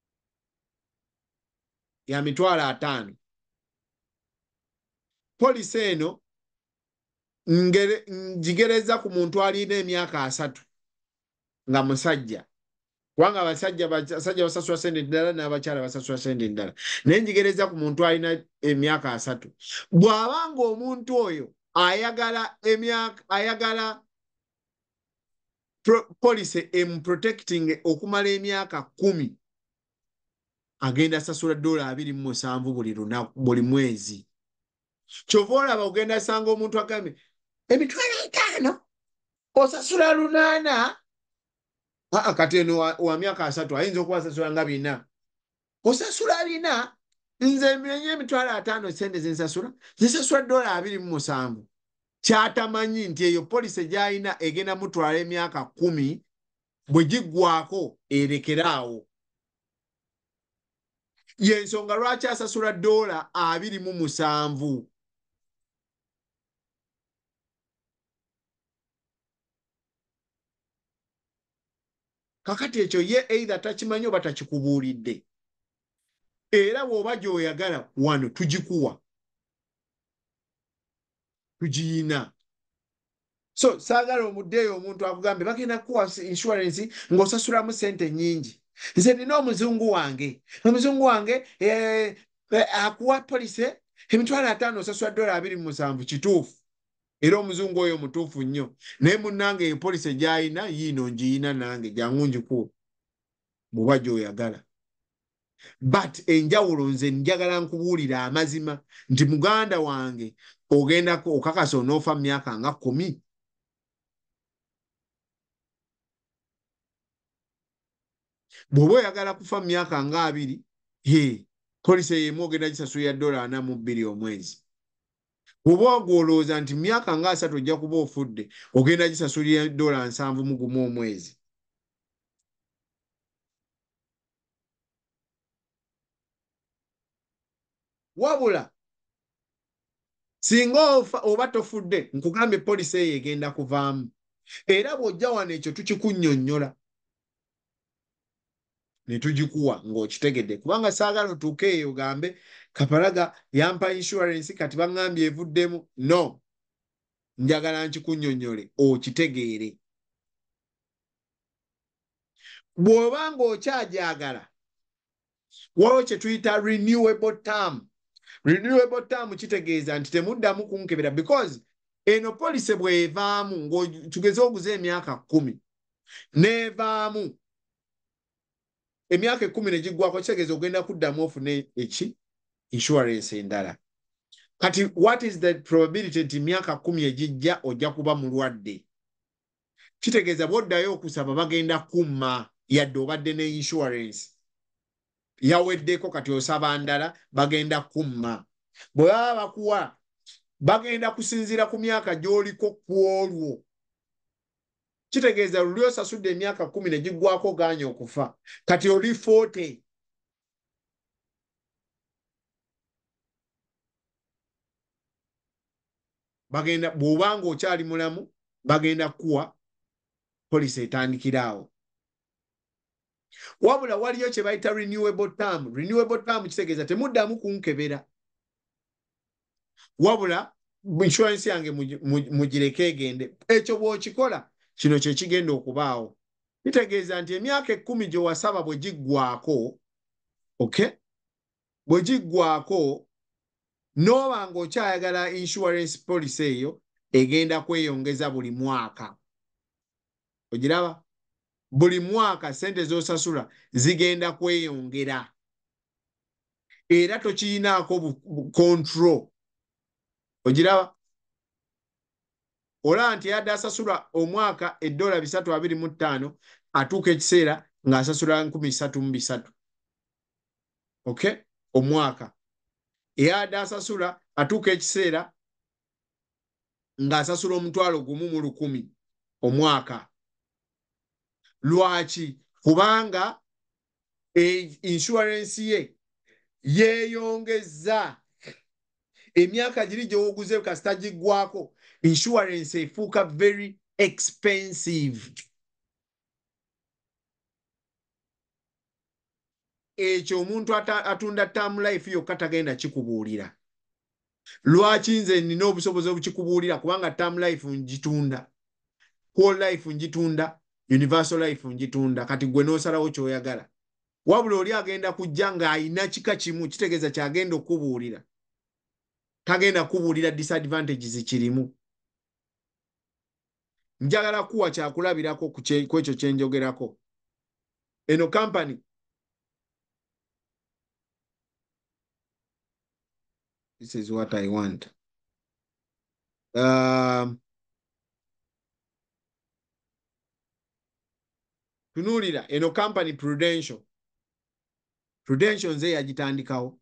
ya mitwalo ataano. Polisi eno ngigereza ku muntu alina emyaka asatu nga musajja. Kubanga abasajja basajja basasula sente ddala n'abakyala basasula sente ddala. Naye ngigereza ku muntu alina emyaka asatu. Bw'abanga omuntu oyo ayagala emyaka ayagala Pro, police emu protecting okumala emyaka kumi agenda sasula dola abiri mu musanvu buli lunaku buli mwezi. Kyova olaba ogenda sanga omuntu agambe emitwalo etaano osasula lunaana. Aa kati eno wa, wa myaka asatu ayinza okuba asasula nga bina. Osasula bina nze mmenye emitwalo ataano sente zensasula zensasula dola abiri mu musanvu. Kyatamanyi nti eyo polisi gy'alina egenda mutwala emyaka kumi bwe giggwako erekeraawo. Y'ensonga lwaki asasula dola abiri mu musanvu. Kakati ekyo ye either takimanyi oba takikubuulidde. Era bw'oba gy'oyagala wano tugikuwa. Tugiina. So saagala omuddeeyo omuntu akugambe bagenda kuwa insurance ng'osasulamu sente nnyingi. Nze nina omuzungu wange. Omuzungu wange eh, eh, akuwa polisi emitwalo ataano osasula dola abiri mu musanvu kituufu. Era omuzungu oyo mutuufu nnyo. Naye munnange eyo polisi gy'ayina yiino ngiyina nange jangu ngikuwa. Bw'oba gy'oyagala. But enjawulo nze njagala nkubuulira amazima nti muganda wange ogenda okakasa onoofa myaka nga kumi. Bw'oba oyagala kufa myaka nga abiri, he polisi ey'emu ogenda gisasulira dola ana mu bbiri omwezi. Bw'oba ogwolooza nti myaka nga asatu ojja kuba ofudde, ogenda gisasulira dola nsanvu mu gumu omwezi. Wabula singa oba tofudde nkugambye polisi eyo egenda kuvaamu. Era bw'ojja wano ekyo tukikunnyonnyola ne tugikuwa ng'okitegedde. Kubanga saagala otuuke eyo ogambe Kapalaga yampa insurance kati baŋŋambye evuddemu. No. Njagala nkikunnyonnyole okitegeere. Bw'oba ng'okyajagala waliwo kye tuyita renewable term. Renewable term kitegeeza nti temuddamu kunkebera because eno polisi bw'evaamu ng'otugeze oguze emyaka kumi n'evaamu emyaka ekkumi ne giggwako kitegeeza ogenda kuddamu ofune eki insurance endala. Kati what is the probability nti myaka kumi ejijja ojja kuba mulwadde? Kitegeeza bw'oddayo okusaba bagenda kumma yadde obadde ne insurance yaweddeko kati osaba ndala bagenda kumma. Bwe baba bakuwa bagenda kusinziira ku myaka gy'oliko ku olwo. Kitegeeza luli osasudde emyaka kumi ne giggwako gaanya okufa kati oli forty. Bagenda bw'obanga okyali mulamu bagenda kuwa poliisi etandikira awo. Wabula waliyo kye bayita renewable term. Renewable term kitegeeza temuddamu kunkebera. Wabula insurance yange mugireke egende. Ekyo bw'okikola kino kye kigenda okubaawo. Kitegeeza nti emyaka ekkumi gye wasaba bwe giggwako, okay? Bwe giggwako n'oba ng'okyayagala insurance policy eyo egenda kweyongeza buli mwaka. Ogiraba? Buli mwaka sente z'osasula zigenda kweyongera. Era tokiyinaako control. Ogiraba? Ola nti yadde asasula omwaka eddola bisatu abiri mu ttaano atuuka ekiseera ng'asasula nkumi ssatu mu bisatu. Okay? Omwaka. Eyadde asasula atuuka ekiseera ng'asasula omutwalo gumu mu lukumi omwaka. Lwaki? Kubanga e insurance ye yeeyongezza. Emyaka giri gye woguze kasita giggwako, insurance efuuka very expensive. Ekyo omuntu atunda term life yokka tagenda kikubuulira. Lwaki nze nina obusobozi obukikubuulira? Kubanga term life ngitunda, whole life ngitunda, universal life ngitunda. Kati gwe n'osalawo ky'oyagala. Wabula oli agenda kujja ng'ayina kika kimu, kitegeeza kyagenda okubuulira. Tagenda kubuulira disadvantages kirimu. Njagala kuwa kyakulabirako ku ekyo kye njogerako. Eno company this is what I want. Um, tunuulira eno company Prudential. Prudential nze yagitandikawo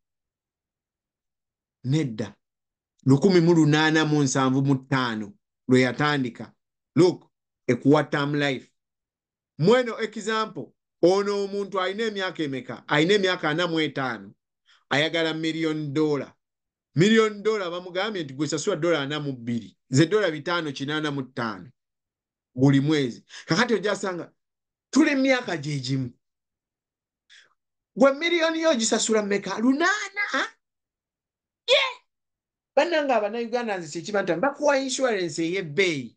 nedda lukumi mu lunaana mu nsanvu mu ttaano lwe yatandika. Look, ekuwa term life. Mweno example, ono omuntu alina emyaka emeka? Alina emyaka ana mu etaano. Ayagala miliyoni dola. Miliyoni dola bamugambye nti gwe sasula dola ana mu bbiri. Ze dola bitaano kinaana mu ttaano buli mwezi. Kakati ojasanga tuli myaka gye gimu. Gwe miliyoni yo gisasula meka? Lunaana. Yeah. Bannanga Abannayuganda nze kyekiba nti bakuwa insurance ey'ebbeeyi.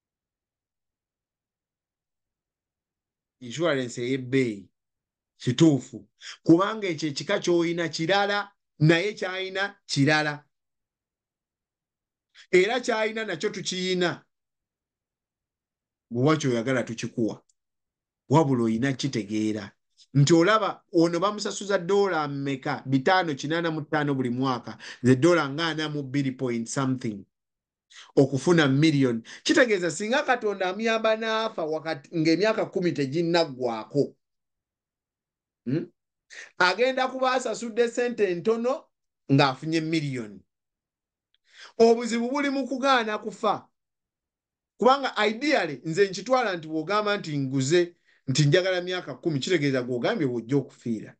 Insurance ey'ebbeeyi kituufu. Kubanga ekyo ekika ky'oyina kirala naye kyayina kirala. Era kyayina nakyo tukiyina. Bw'oba ky'oyagala tukikuwa. Wabula oyina kitegeera nti olaba ono bamusasuza dola mmeka? Bitaano kinaana mu ttaano buli mwaka. Ze dola ng'ana mu bbiri point something. Okufuna miliyoni. Kitegeeza singa Katonda amuyamba n'afa wakati ng'emyaka kumi teginnaggwako. Hmm? Agenda kuba asasudde sente ntono ng'afunye miliyoni. Obuzibu buli mu kugaana kufa. Kubanga ideally nze nkitwala nti bw'ogamba nti nguze nti njagala myaka kumi, kitegeeza gw'ogambye bw'ojja okufiira.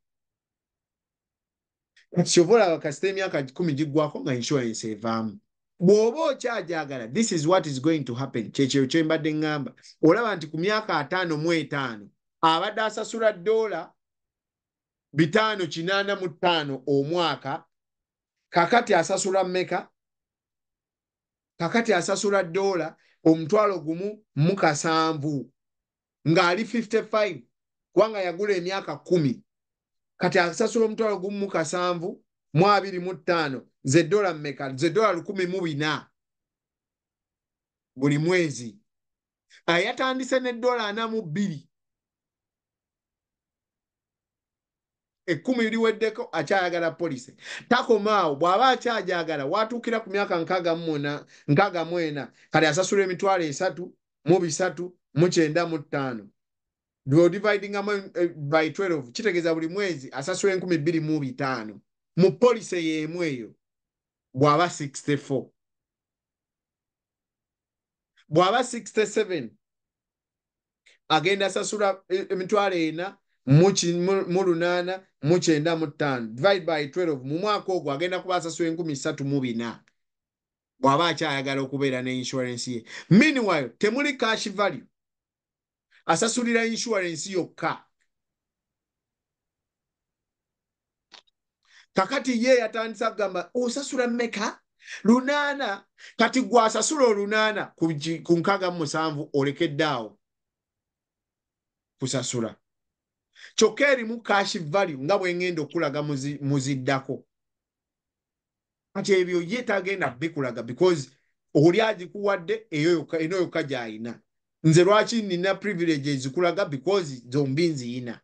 Kyovola kasita emyaka kumi giggwako nga insurance evaamu. Bw'oba okyajagala, this is what is going to happen. Kyekyo kye mbadde ngamba. Olaba nti ku myaka ataano mu etaano abadde asasula dola bitaano kinaana mu ttaano omwaka, kakati asasula mmeka? Kakati asasula dola omutwalo gumu mu kasanvu ng'ali fifty-five kubanga yagula emyaka kumi. Kati asasula omutwalo gumu mu kasanvu mu abiri mu ttaano ze dola mmeka? Ze dola lukumi mu bina buli mwezi. Ayatandise ne dola ana mu bbiri. ekkumi liweddeko akyayagala polisi. Takomaawo bw'aba akyajagala watuukira ku myaka nkaaga mu ena kale asasula emitwalo esatu mu bisatu mu kyenda mu ttaano. Dividing by twelve kitegeeza buli mwezi asasula enkumi bbiri mu bitaano mu polisi y'emu eyo bw'aba sixty-four. Bw'aba sixty-seven agenda asasula emitwalo ena mu lunaana mu kyenda mu ttaano divide by twelve mu mwaka ogwo agenda kuba asasula enkumi ssatu mu bina bw'aba akyayagala okubeera ne insurance ye. Meanwhile temuli cash value, asasulira insurance yokka. Kakati ye yatandisa kugamba osasula mmeka? Lunaana. Kati gwe asasula olunaana ku nkaaga mu musanvu olekeddaawo kusasula. Kyokka erimu cash value nga bw'engenda okulaga muziddako. Kati ebyo ye tagenda bikulaga because oli agikuwadde eyo yokka gy'alina. Nze lwaki nina privilege ezikulaga because zombi nziyina.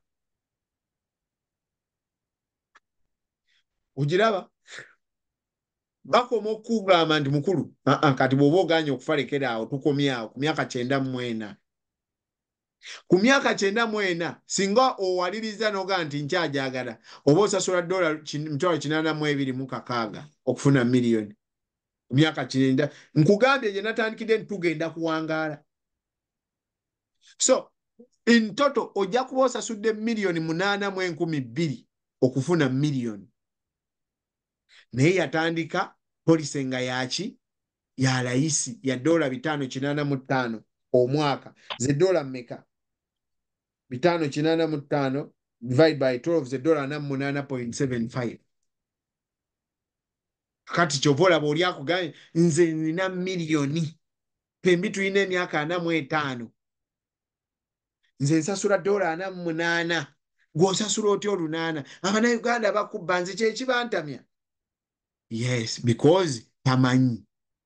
Ogiraba? Bakoma okugamba nti mukulu kati bw'oba oganye okufa lekeraawo tukomyawo ku myaka kyenda mu ena. Ku myaka kyenda mu ena singa owaliriza noga nti nkyajagala oba osasula dola mitwalo kinaana mu ebiri mu kakaaga okufuna miliyoni ku myaka kyenda. Nkugambye gye natandikidde nti tugenda kuwangaala. So in total ojja kuba osasudde miliyoni munaana mu enkumi bbiri okufuna miliyoni. Naye yatandika polisi nga yaki ya layisi ya dola bitaano kinaana mu ttaano omwaka. Ze dola mmeka? Bitaano kinaana mu ttaano divide by twelve ze dola ana munaana point seven five. Kati kyova olaba oli akugambye nze nina miliyoni pembi tulina emyaka ana mu etaano nze nsasula dola ana mu munaana gw'osasula otya olunaana? Abannayuganda bakubba nze kyekibantamya. Yes, because tamanyi.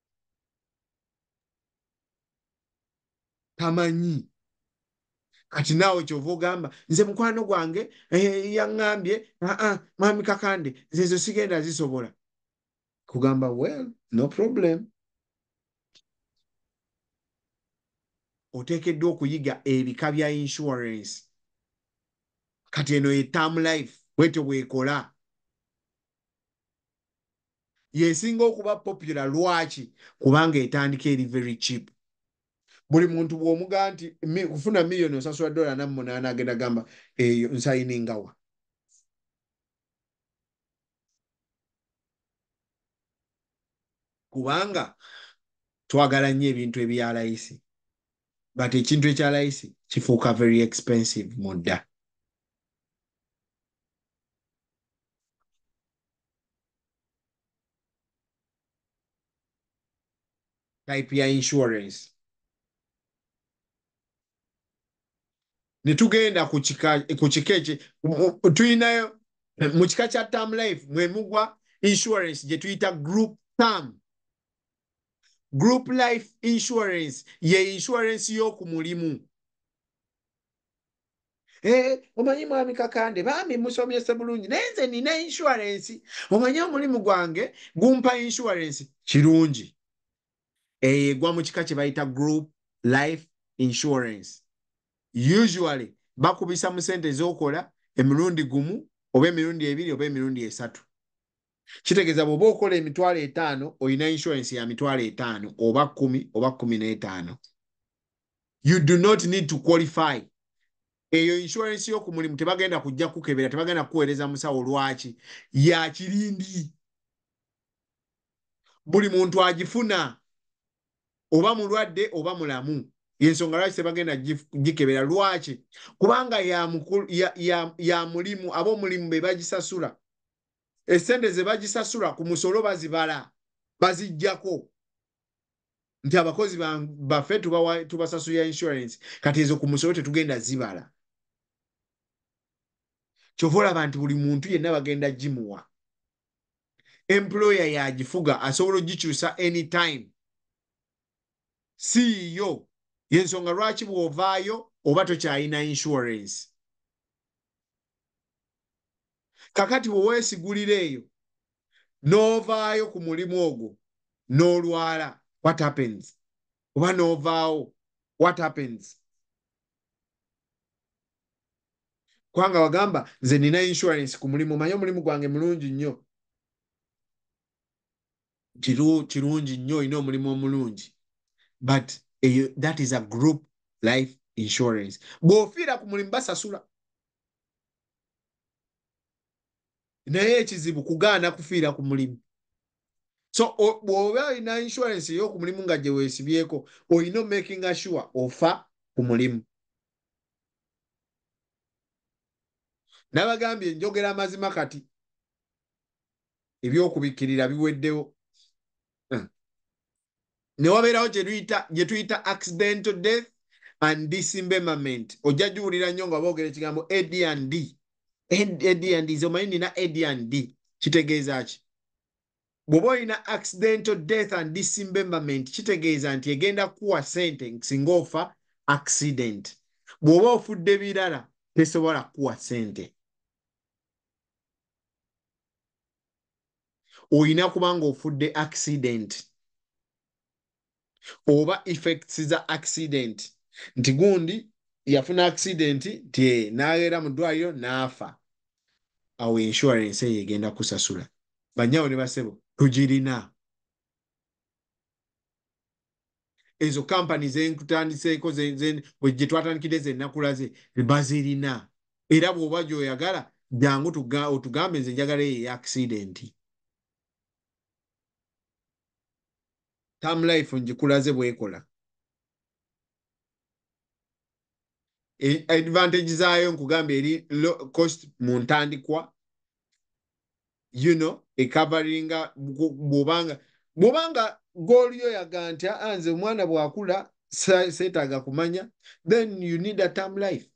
Tamanyi. Kati naawe kyova ogamba nze mukwano gwange eh, yaŋŋambye aa mwami Kakande nze ezo sigenda zisobola. Kugamba well, no problem. Oteekeddwa okuyiga ebika bya insurance. Kati eno ye term life bwetyo bwekola. Yesinga okuba popular lwaki? Kubanga etandika eri very cheap. Buli muntu bw'omugaa nti kufuna miliyoni osasula dola ana munaana agenda gamba eyo nsayiningawa. Kubanga twagala nnyo ebintu ebya layisi. But ekintu ekya layisi kifuuka very expensive mudda. Type ya insurance. Ne tugenda ku kika ekyo tulinayo mu kika kya term life mwe mugwa insurance gye tuyita group term. Group life insurance ye insurance y'oku mulimu. Eh, omanyi mwami Kakande bambi musomyese bulungi naye nze nina insurance. Omanyi omulimu gwange gumpa insurance kirungi. Eh, gwa mu kika kye bayita group life insurance. Usually bakubisa mu sente z'okola emirundi gumu oba emirundi ebiri oba emirundi esatu. Kitegeeza bw'oba okola emitwalo etaano olina insurance ya mitwalo etaano oba kkumi oba kkumi n'etaano. You do not need to qualify. Eyo insurance y'oku mulimu tebagenda kujja kukebera, tebagenda kuweereza musawo lwaki ya kirindi. Buli muntu agifuna oba mulwadde oba mulamu. Yensonga lwaki tebagenda gikebera lwaki? Kubanga ya, mukulu, ya, ya, ya mulimu abo mulimu be bagisasula. Esente ze bagisasula ku musolo bazibala bazijjako nti abakozi baffe tubasasulira insurance kati ezo ku musolo tetugenda zibala. Kyova olaba nti buli muntu yenna bagenda gimuwa. Employer yagifuga asobola ogikyusa anytime. Si yo yensonga lwaki bw'ovaayo oba tokyalina insurance. kakati bwe weesigulira eyo n'ovaayo ku mulimu ogwo n'olwala, what happens? Oba n'ovaawo, what happens? Kwanga wagamba nze nina insurance ku mulimu, manye omulimu gwange mulungi nnyo, kirungi nnyo, ina omulimu omulungi, but uh, that is a group life insurance. Bw'ofiira ku mulimu basasula, naye ekizibu kugaana kufiira ku mulimu. So bw'oba olina insurance ey'oku mulimu nga gye weesibyeko, olina making sure ofa ku mulimu. Nabagambye njogera amazima kati ebyokubikkirira biweddewo. Ne wabeerawo gye tuyita accidental death and dismemberment. Ojja juwulira nnyo nga boogera ekigambo A D and D. A D and D, zomanyi nina A D and D. Kitegeeza ki? Bw'oba olina accidental death and dismemberment, kitegeeza nti egenda kuwa ssente singa ofa accident. Bw'oba ofudde birala, tesobola kuwa ssente. Olina kubanga ofudde accident oba effects za accident, nti gundi yafuna accident nti n'abeera mu ddwaliro n'afa, awo insurance eyo egenda kusasula. Bannyawo ne basebo tugirina. Ezo kampani zenkutandiseeko gye twatandikidde zennakulaze bazirina, era bw'oba gy'oyagala jangu otugambe nze njagala eyo eya accident. Term life njikulaze bwekola. Advantage zaayo nkugambye eri low cost mu ntandikwa, you know, ecoveringa bw'obanga bw'obanga gooliyo yaga nti anze omwana bw'akula seetaaga kumanya, then you need a term life.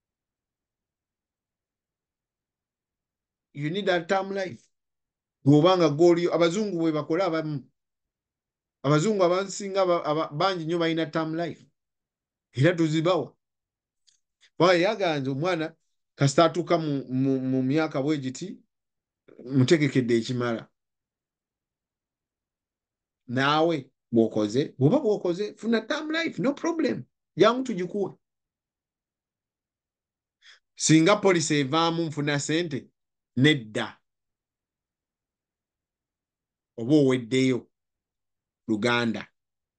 You need a term life. Bw'obanga gooliyo, abazungu bwe bakola abamu. Abazungu abansinga bangi nnyo balina term life. Era tuzibawa. Bwaye yaganze omwana kasita atuuka mu myaka bwe giti mutegekedde ekimala. Naawe bw'okoze, bw'oba bw'okoze funa term life, no problem. Jangu tugikuwe. Singa poliisi evaamu nfuna ssente, nedda. Oba oweddeyo Luganda.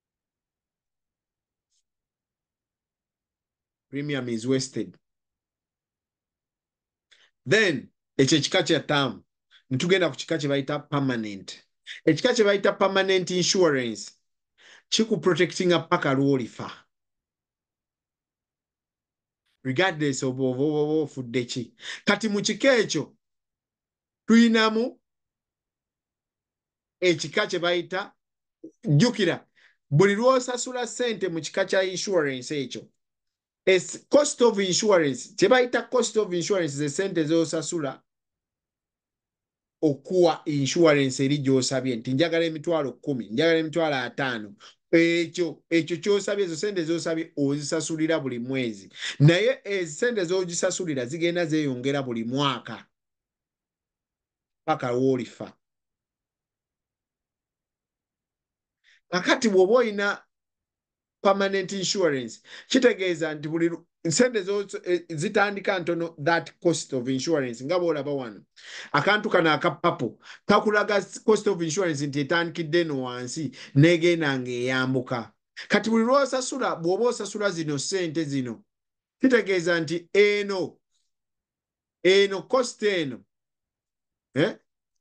Premium is wasted. Then, ekyo ekika kya term. Nitugenda ku kika kye bayita permanent. Ekika kye bayita permanent insurance kiku protectinga paka lw'olifa. Regardless of ofudde ki. Kati mu kika ekyo tuyinamu ekika kye bayita, jjukira buli lw'osasula ssente mu kika kya insurance ekyo, cost of insurance, kye bayita cost of insurance ze ssente z'osasula okuwa insurance eri gy'osabye nti njagala emitwalo kkumi, njagala emitwalo ataano, ekyo ekyo ky'osabye, ezo ssente z'osabye ozisasulira buli mwezi, naye ssente z'ogisasulira zigenda zeeyongera buli mwaka paka lw'olifa. Kakati bw'oba olina permanent insurance, kitegeeza nti buli ssente zitandika ntono, that cost of insurance nga bw'olaba wano. Akantu kano akapapo kakulaga cost of insurance nti etandikidde no wansi n'egenda ng'eyambuka. Kati buli lw'osasula, bw'oba osasula zino ssente zino, kitegeeza nti eno eno cost eno eh?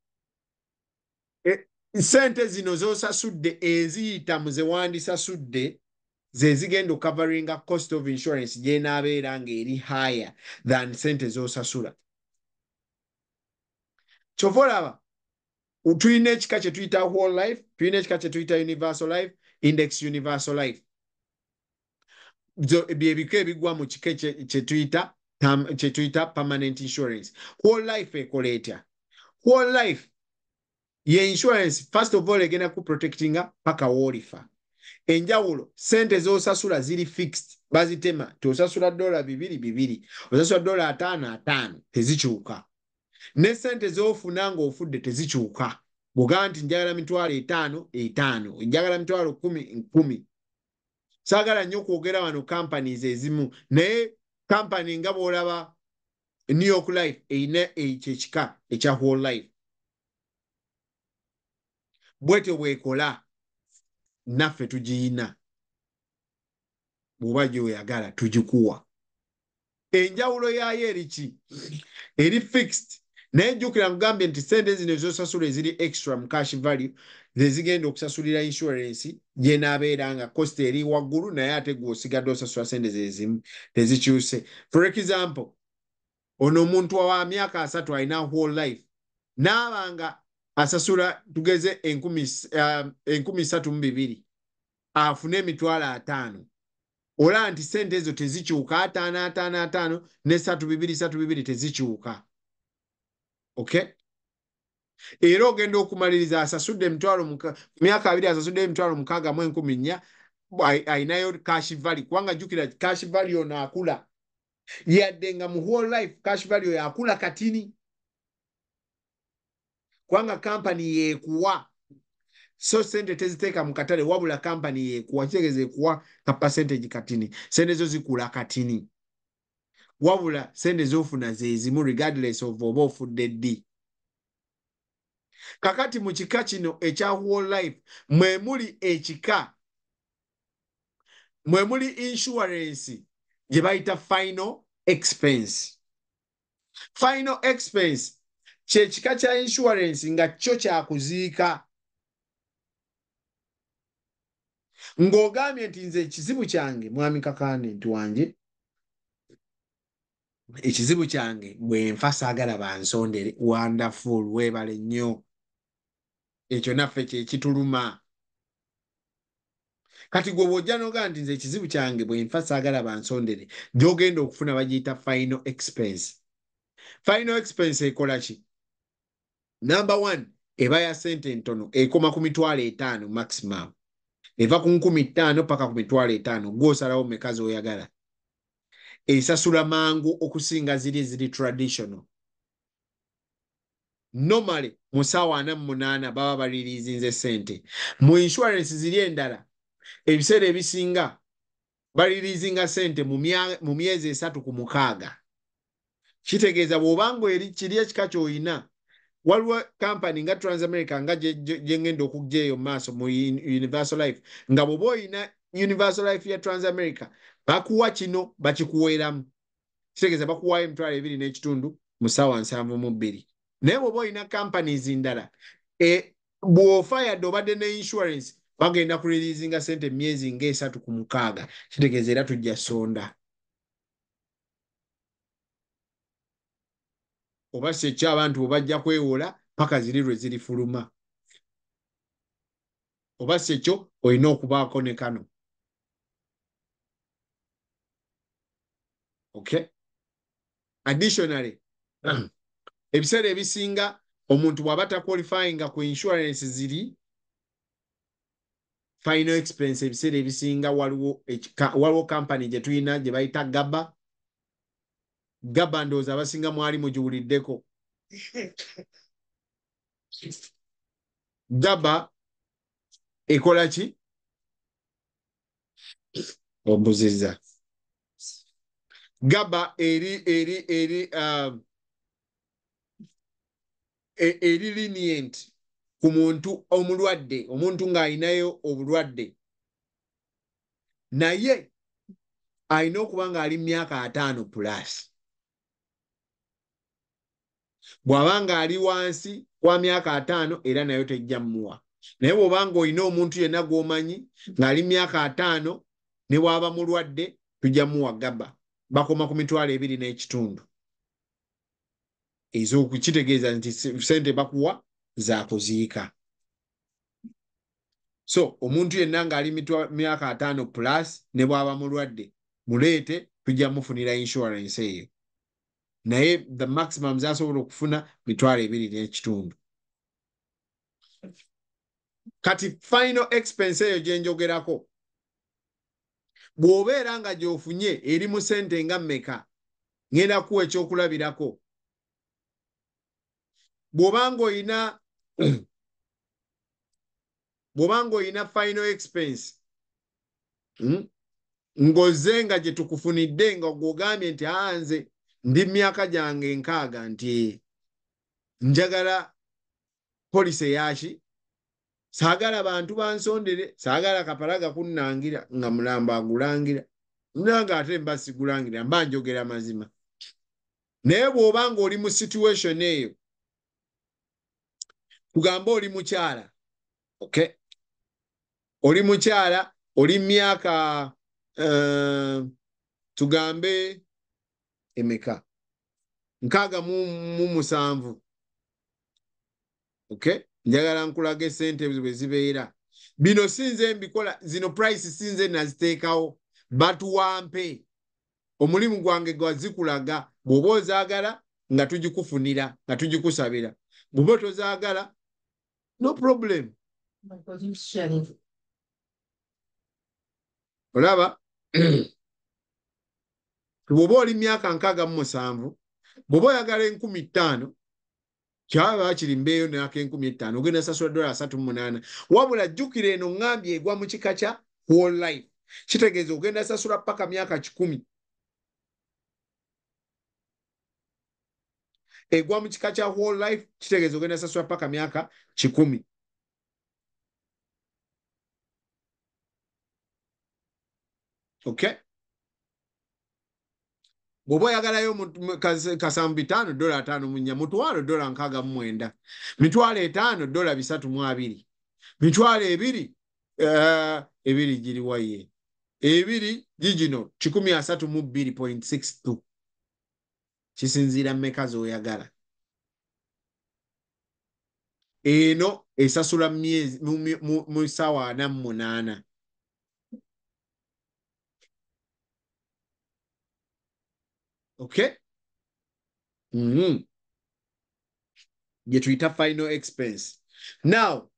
E, ssente zino z'osasudde eziyita mu ze wandisasudde ze zigenda okuveringa cost of insurance gy'enaabeera ng'eri higher than ssente z'osasula. Kyova olaba tulina ekika kye tuyita whole life, tulina ekika kye tuyita universal life, index universal life. Bye bika ebigwa mu kika kye tuyita kye tuyita permanent insurance. Whole life ekola etya? Whole life ye insurance first of all egenda ku protectinga paka w'olifa. Enjawulo, ssente z'osasula ziri fixed, bazitema. Tosasula dola bibiri bibiri, osasula dola ataano ataano, tezikyuka. ne ssente z'ofuna ng'ofudde tezikyuka bw'ogamba nti njagala mitwalo etaano etaano njagala mitwalo kkumi nkumi. Saagala nnyo kwogera wano companies ezimu naye company nga bw'olaba New York Life eyina ekyo ekika ekya whole life bwetyo bw'ekola naffe tugiyina bw'oba gy'oyagala tugikuwa. Enjawulo yaayo eri ki? Eri fixed naye jjukira nkugambye nti ssente zino ez'osasula eziri extra mu cash value ze zigenda okusasulira insurance gye naabeera nga cost eri waggulu naye ate gwe osigadde osasula ssente ze zimu tezikyuse. For example, ono omuntu wa myaka asatu alina whole life n'abanga asasula tugeze enkumi uh, enkumi ssatu mu bibiri afune emitwalo ataano. Olaba nti ssente ezo tezikyuka ataano ataano ataano ne ssatu bibiri ssatu bibiri tezikyuka. Okay? Era ogenda okumaliriza asasudde emitwalo myaka abiri asasudde emitwalo mukaaga mu enkumi nnya ayinayo cash value kubanga jjukira cash value ono akula yadde nga mu whole life cash value yakula katini kubanga kampani yeekuwa so sente teziteeka mu katale wabula kampani yeekuwa kitegeeza ekuwa ka percentage katini sente zo zikula katini wabula sente z'ofuna ze zimu regardless of oba ofudde ddi. Kakati mu kika kino ekya whole life mwe muli ekika mwe muli insurance gye bayita final expense. Final expense kye kika kya insurance nga kyo kyakuziika ng'ogambye nti nze ekizibu kyange mwami Kakande nti wange ekizibu kyange bwe nfa saagala bansondere. Wonderful, weebale nnyo, ekyo naffe kye kituluma. Kati gwe bw'ojja n'ogamba nti nze ekizibu kyange bwe nfa saagala bansondere gy'ogenda okufuna bagiyita final expense. Final expense ekola ki? Number one, eba ya ssente ntono ekoma ku mitwalo etaano maximum. Eva ku nkumi ttaano paka ku mitwalo etaano gw'osalawo mmeka z'oyagala. Esasula mangu okusinga ziri ziri traditional. Normally mu ssaawa ana mu munaana baba baliriizinze ssente. Mu insurance ziri endala ebiseera ebisinga baliriizinga ssente mu myezi esatu ku mukaaga. Kitegeeza bw'obanga eri kiri ekika ky'oyina waliwo kampani nga Transamerica nga gye ngenda okujja eyo mu maaso mu Universal Life nga bw'oba oyina Universal Life ya Transamerica bakuwa kino bakikuweeramu. Kitegeeza bakuwayo emitwalo ebiri n'ekitundu mu ssaawa nsanvu mu bbiri. Naye bw'oba oyina companies ndala e bw'ofa yadde obadde ne insurance bagenda kuriliizinga ssente myezi ng'esatu ku mukaaga. Kitegeeza era tujja sonda. Oba si ekyo abantu bwe bajja kwewola paka ziri lwe zirifuluma. Oba si ekyo olina okubaako ne kano. Okay? Additionally, ebiseera ebisinga omuntu bw'aba takwalifyinga ku insurance ziri final expense ebiseera ebisinga waliwo waliwo company gye tuyina gye bayita Gaba. Gaba ndowooza abasinga mwali mugiwuliddeko. Gaba ekola ki? Ombuzizza. Gaba eri eri eri um, eri lenient ku muntu omulwadde, omuntu ng'alinayo obulwadde naye alina okuba ng'ali myaka ataano plus. Bw'aba ng'ali wansi kwa myaka ataano era nayo tejja mmuwa. Naye bw'oba ng'olina omuntu yenna gw'omanyi ng'ali myaka ataano ne bw'aba mulwadde tujja muwa Gaba. Bakoma ku mitwalo ebiri n'ekitundu. Ezo kitegeeza nti ssente bakuwa za kuziika. So omuntu yenna ng'ali myaka ataano plus ne bw'aba mulwadde muleete tujja mufunira insurance eyo. Naye the maximum z'asobola okufuna mitwalo ebiri n'ekitundu. Kati final expense eyo gye njogerako bw'obeera nga gy'ofunye eri mu ssente nga mmeka ngenda kuwa ekyokulabirako. bw'obanga oyina bw'obanga oyina final expense mm? ng'ozze nga gye tukufunidde nga gw'ogambye nti aa nze ndi myaka gyange nkaaga nti njagala polisi eyaki saagala bantu bansondere saagala kapalaga kunnangira nga mulamba agulangira nanga ate mba sigulangira mba njogera mazima naye bw'obanga oli mu situation eyo tugamba oli mukyala okay oli mukyala oli myaka uh, tugambe emeka nkaaga mu, mu musanvu okay njagala nkulaga esente bwe zibeera bino sinze mbikola zino price sinze naziteekawo batuwampe omulimu gwange gwazikulaga bw'oba ozaagala nga tugikufunira nga tugikusabira bw'oba tozaagala no problem olaba bw'oba oli myaka nkaaga mu musanvu bw'oba oyagala enkumi ttaano kyaba kiri mbeeyo nako enkumi ettaano ogenda sasula dola asatu mu munaana wabula jjukira eno ŋŋambye egwa mu kika kya whole life kitegeeza ogenda sasula paka myaka kikumi egwa mu kika kya whole life kitegeeza ogenda sasula paka myaka kikumi okay bw'oba oyagalayo kasanvu bitaano dola ataano mu nnya mutwalo dola nkaaga mu mwenda mitwalo etaano dola bisatu mu abiri mitwalo ebiri uh, ebiri giriwaye ebiri gigino kikumi asatu mu bbiri point six two kisinziira mmeka z'oyagala eno esasula myezi mu ssaawa ana mu munaana okay mm-hmm. Gye tuyita final expense now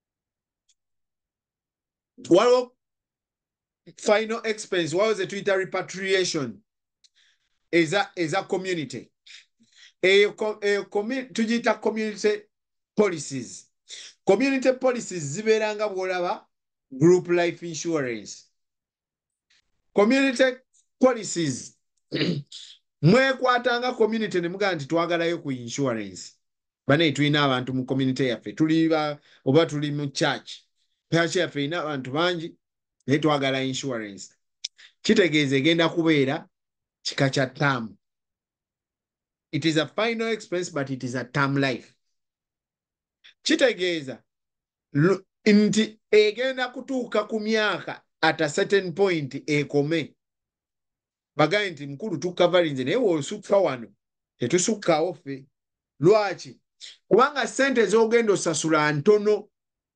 waliwo final expense waliwo ze tuyita repatriation eza eza community eyo eyo tugiyita community policies community policies zibeera nga bw'olaba group life insurance community policies mwekwatanga community ne mugamba nti twagalayo ku insurance bane tulina abantu mu community yaffe tuli oba tuli mu church church yaffe ina abantu bangi naye twagala insurance kitegeeza egenda kubeera kika kya term it is a final expense but it is a term life kitegeeza nti egenda kutuuka ku myaka at a certain point ekome bagaye nti mukulu tukavalinze naye woosukka wano tetusukkawo ffe lwaki kubanga sente z'ogenda osasula ntono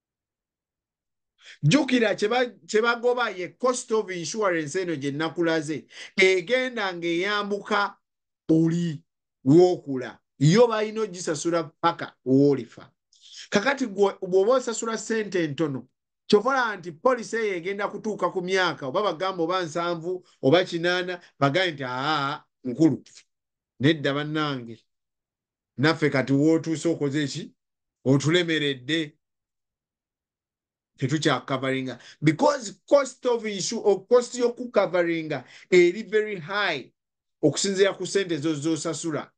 jjukira kye bagoba ye cost of insurance eno gye nnakulaze egenda ng'eyambuka oli lw'okula yo balina ogisasula paka woolifa kakati bw'oba osasula sente ntono kyokola nti polisi eyo egenda kutuuka ku myaka oba bagamba oba nsanvu oba kinaana bagaye nti aa nkulu nedda bannange naffe kati wootuuse okoze eki otulemeredde tetukyakavaringa because cost of issue of cost y'okukavaringa eri very high okusinziira ku sente zo z'osasula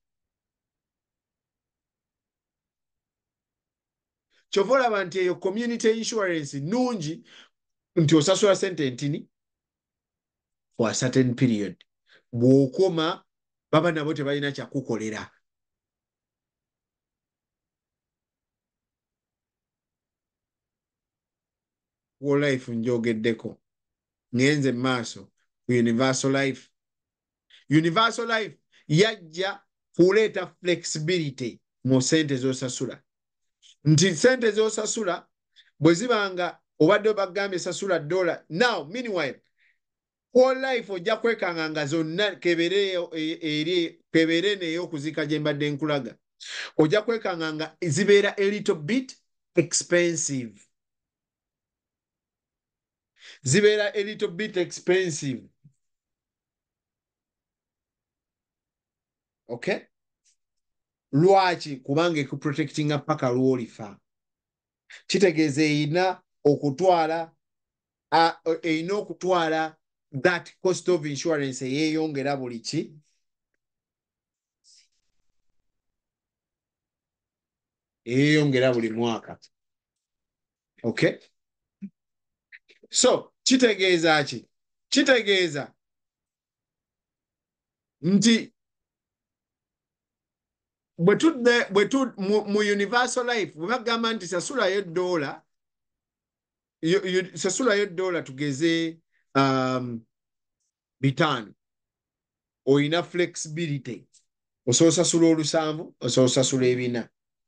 kyova olaba nti eyo community insurance nungi nti osasula sente ntini for a certain period bw'okoma baba nabo tebalina kyakukolera whole life njogeddeko ngenze maaso universal life universal life yajja kuleeta flexibility mu sente z'osasula nti sente z'osasula bwe zibanga obadde bagambye sasula dola now meanwhile whole life ojja kwekanga nga zonna kebeere n'ey'okuzika gye mbadde nkulaga ojja kwekanga nga zibeera a little bit expensive zibeera a little bit expensive okay Lwaki? Kubanga ekuprotectinga paka lw'olifa. Kitegeeza eyina okutwala eyina okutwala that cost of insurance eyeeyongera buli ki eyeeyongera buli mwaka. Okay? So kitegeeza ki? Kitegeeza nti bwe tudde bwe tu mu universal life bwe bagamba nti sasulayo dola sasulayo dola tugeze um, bitano, oyina flexibility, osobola osasula olusanvu, osobola osasula ebina.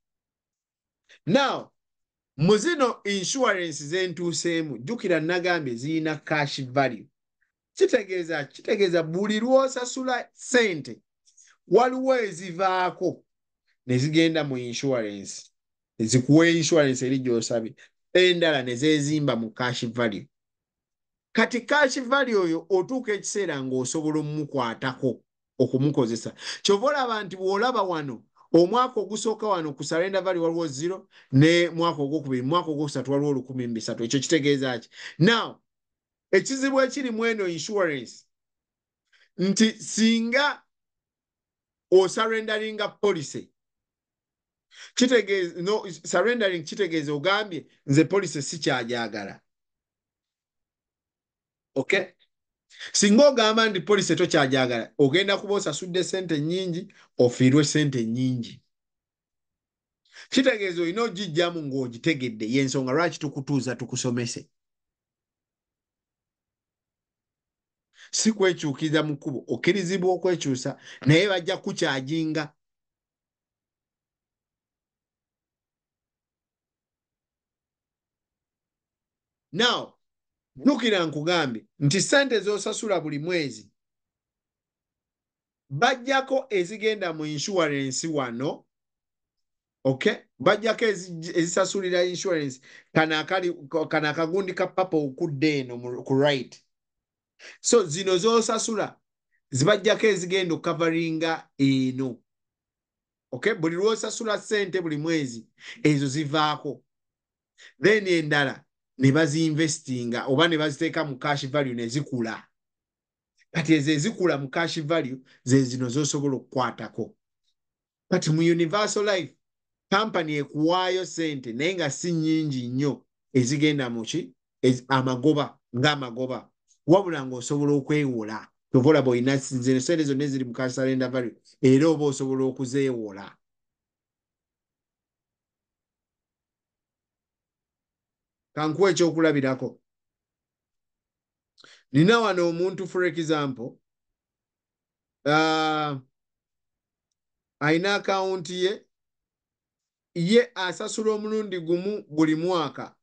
Now mu zino insurance zentuuseemu jjukira nagambye ziyina cash value. Kitegeeza kitegeeza buli lw'osasula ssente waliwo ezivaako ne zigenda mu insurance, ezikuwa insurance eri gy'osabye, endala ne zeezimba mu cash value. Kati cash value oyo otuuka ekiseera ng'osobola omukwatako okumukozesa. Kyova olaba nti bw'olaba wano omwaka ogusooka wano ku surrender value waliwo zero, ne mwaka ogwokubiri mwaka ogwokusatu waliwo lukumi mu bisatu. Ekyo kitegeeza ki? Now ekizibu ekiri mu eno insurance nti singa osurrenderinga policy, kitegeeza no surrendering kitegeeza ogambye nze policy si kyajagala. Okay? Singa ogamba nti policy tokyajagala, ogenda kuba osasudde sente nnyingi, ofiirwe sente nnyingi. Kitegeeza olina ogijjamu ng'ogitegedde, y'ensonga lwaki tukutuuza tukusomese. Si kwekyukiza mu kkubo, okkirizibwa okwekyusa naye bajja kukyajinga. Now nukira nkugambye nti sente z'osasula buli mwezi bajjako ezigenda mu insurance wano. Okay? Bajjako ezisasulira insurance kana akali kana akagundi ka papa okudde eno ku right. So zino z'osasula zibajjako ezigenda okukavaringa eno. Okay? Buli lw'osasula sente buli mwezi ezo zivaako, then endala ne baziinvestinga oba ne baziteeka mu cash value ne zikula. Kati ezo ezikula mu cash value ze zino z'osobola okukwatako. Kati mu universal life company ekuwaayo sente naye nga si nnyingi nnyo ezigenda mu ki amagoba ng'amagoba, wabula ng'osobola okwewola. Kyova olaba olina zino sente zonna eziri mu cash surrender value era oba osobola okuzeewola. Kankuwa ekyokulabirako. Nina wano omuntu for example uh, ayina akawunti ye ye asasula omulundi gumu buli mwaka.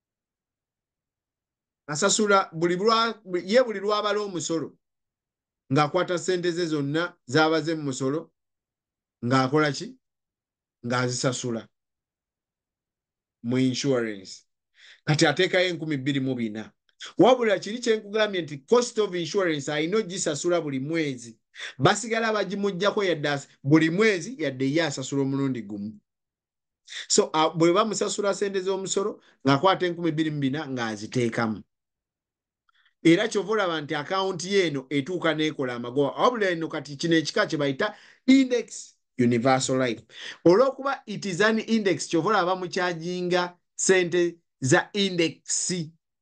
Asasula buli ye buli lwabala omusolo ng'akwata sente ze zonna z'abaze mu musolo ng'akola ki? Ng'azisasula mu insurance. Kati ateekayo enkumi bbiri mu bina. Wabula kiri kye nkugambye nti cost of insurance ayina ogisasula buli mwezi. Basigala bagimuggyako yadde buli mwezi yadde ye asasula omulundi gumu. So uh, bwe bamusasula sente z'omusolo ng'akwata enkumi bbiri mu bina ng'aziteekamu. Era kyova olaba nti akawunti yeeno etuuka n'ekola amagoba. Wabula eno kati kino ekika kye bayita index universal life. Olw'okuba it is an index, kyova olaba bamukyajinga sente za index.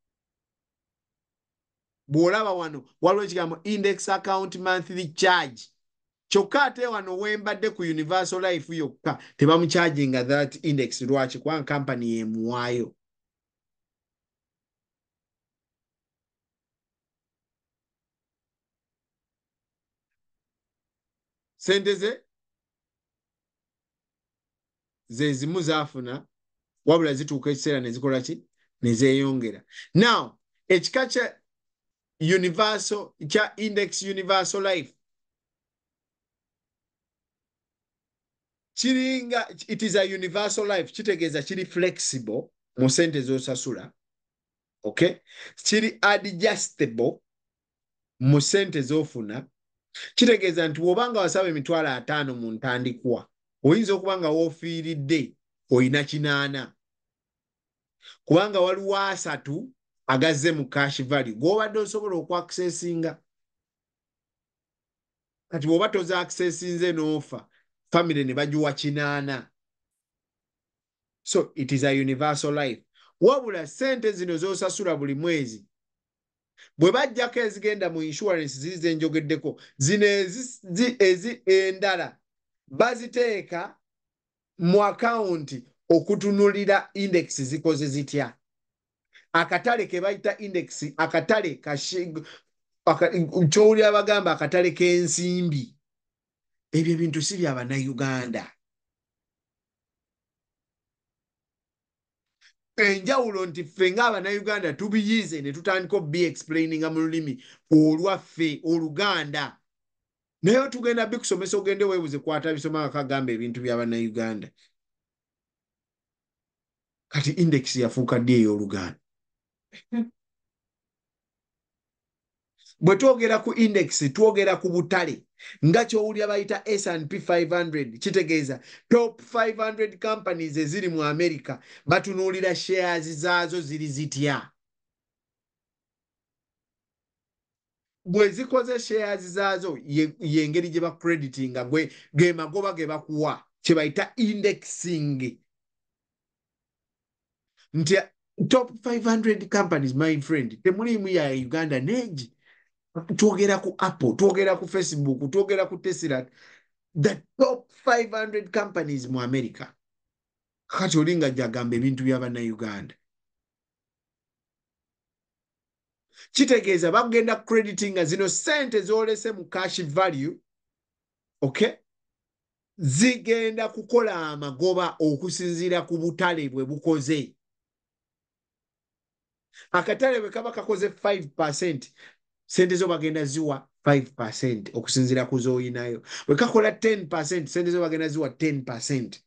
Bw'olaba wano waliwo ekigambo index account monthly charge. Kyokka ate wano wembadde ku universal life yokka tebamucharginga that index. Lwaki? Kubanga company yemuwaayo. Sente ze ze zimu zaafuna, wabula zituuka ekiseera ne zikola ki? Ne zeeyongera. Now ekika kya universal kya index universal life kiringa, it is a universal life, kitegeeza kiri flexible mu sente z'osasula. Okay? Kiri adjustable mu sente z'ofuna. Kitegeeza nti bw'obanga wasaba emitwalo ataano mu ntandikwa oyinza okuba nga woofiiridde oyina kinaana kubanga waliwo asatu agazze mu cash value gw'obadde osobola okwakisesinga. Kati bw'oba toza akisesinze n'ofa family ne bagiwa kinaana. So it is a universal life. Wabula sente zino z'osasula buli mwezi bwe bajjako ezigenda mu insurance ziri ze njogeddeko zino ezi endala baziteeka mu akawunti okutunulira index zikoze zitya. Akatale ke bayita index, akatale kyowulira bagamba akatale k'ensimbi, ebyo ebintu si bya bannayuganda. Enjawulo nti ffe ng'abannayuganda tubiyize ne tutandika obi explaininga mu lulimi olwaffe Oluganda. Naye tugenda bikusomesa ogende weebuze kwata bisoma akagamba ebintu bya bannayuganda. Kati index yafuuka ddi ey'Oluganda? Bwe twogera ku index twogera ku butale nga kyowulya bayita S and P five hundred, kitegeeza top five hundred companies eziri mu America batunuulira shares zaazo ziri zitya. Bwe zikoze shares zaazo y'engeri gye bakreditinga gwe ge magoba ge bakuwa kye bayita indexing. Nti top five hundred companies, my friend, temuliimu ya Uganda neegi. Twogera ku Apple, twogera ku Facebook, twogera ku Tesla, the top five hundred companies mu America. Kati olinga jagamba ebintu bya bannayuganda. Kitegeeza bagenda creditinga zino sente zolese mu cash value, okay? Zigenda kukola amagoba okusinziira ku butale bwe bukoze. Akatale bwe kaba kakoze five percent, sente zo bagenda ziwa five percent okusinziira ku z'oyinayo. Bwe kakola ten percent, sente zo bagenda ziwa ten percent.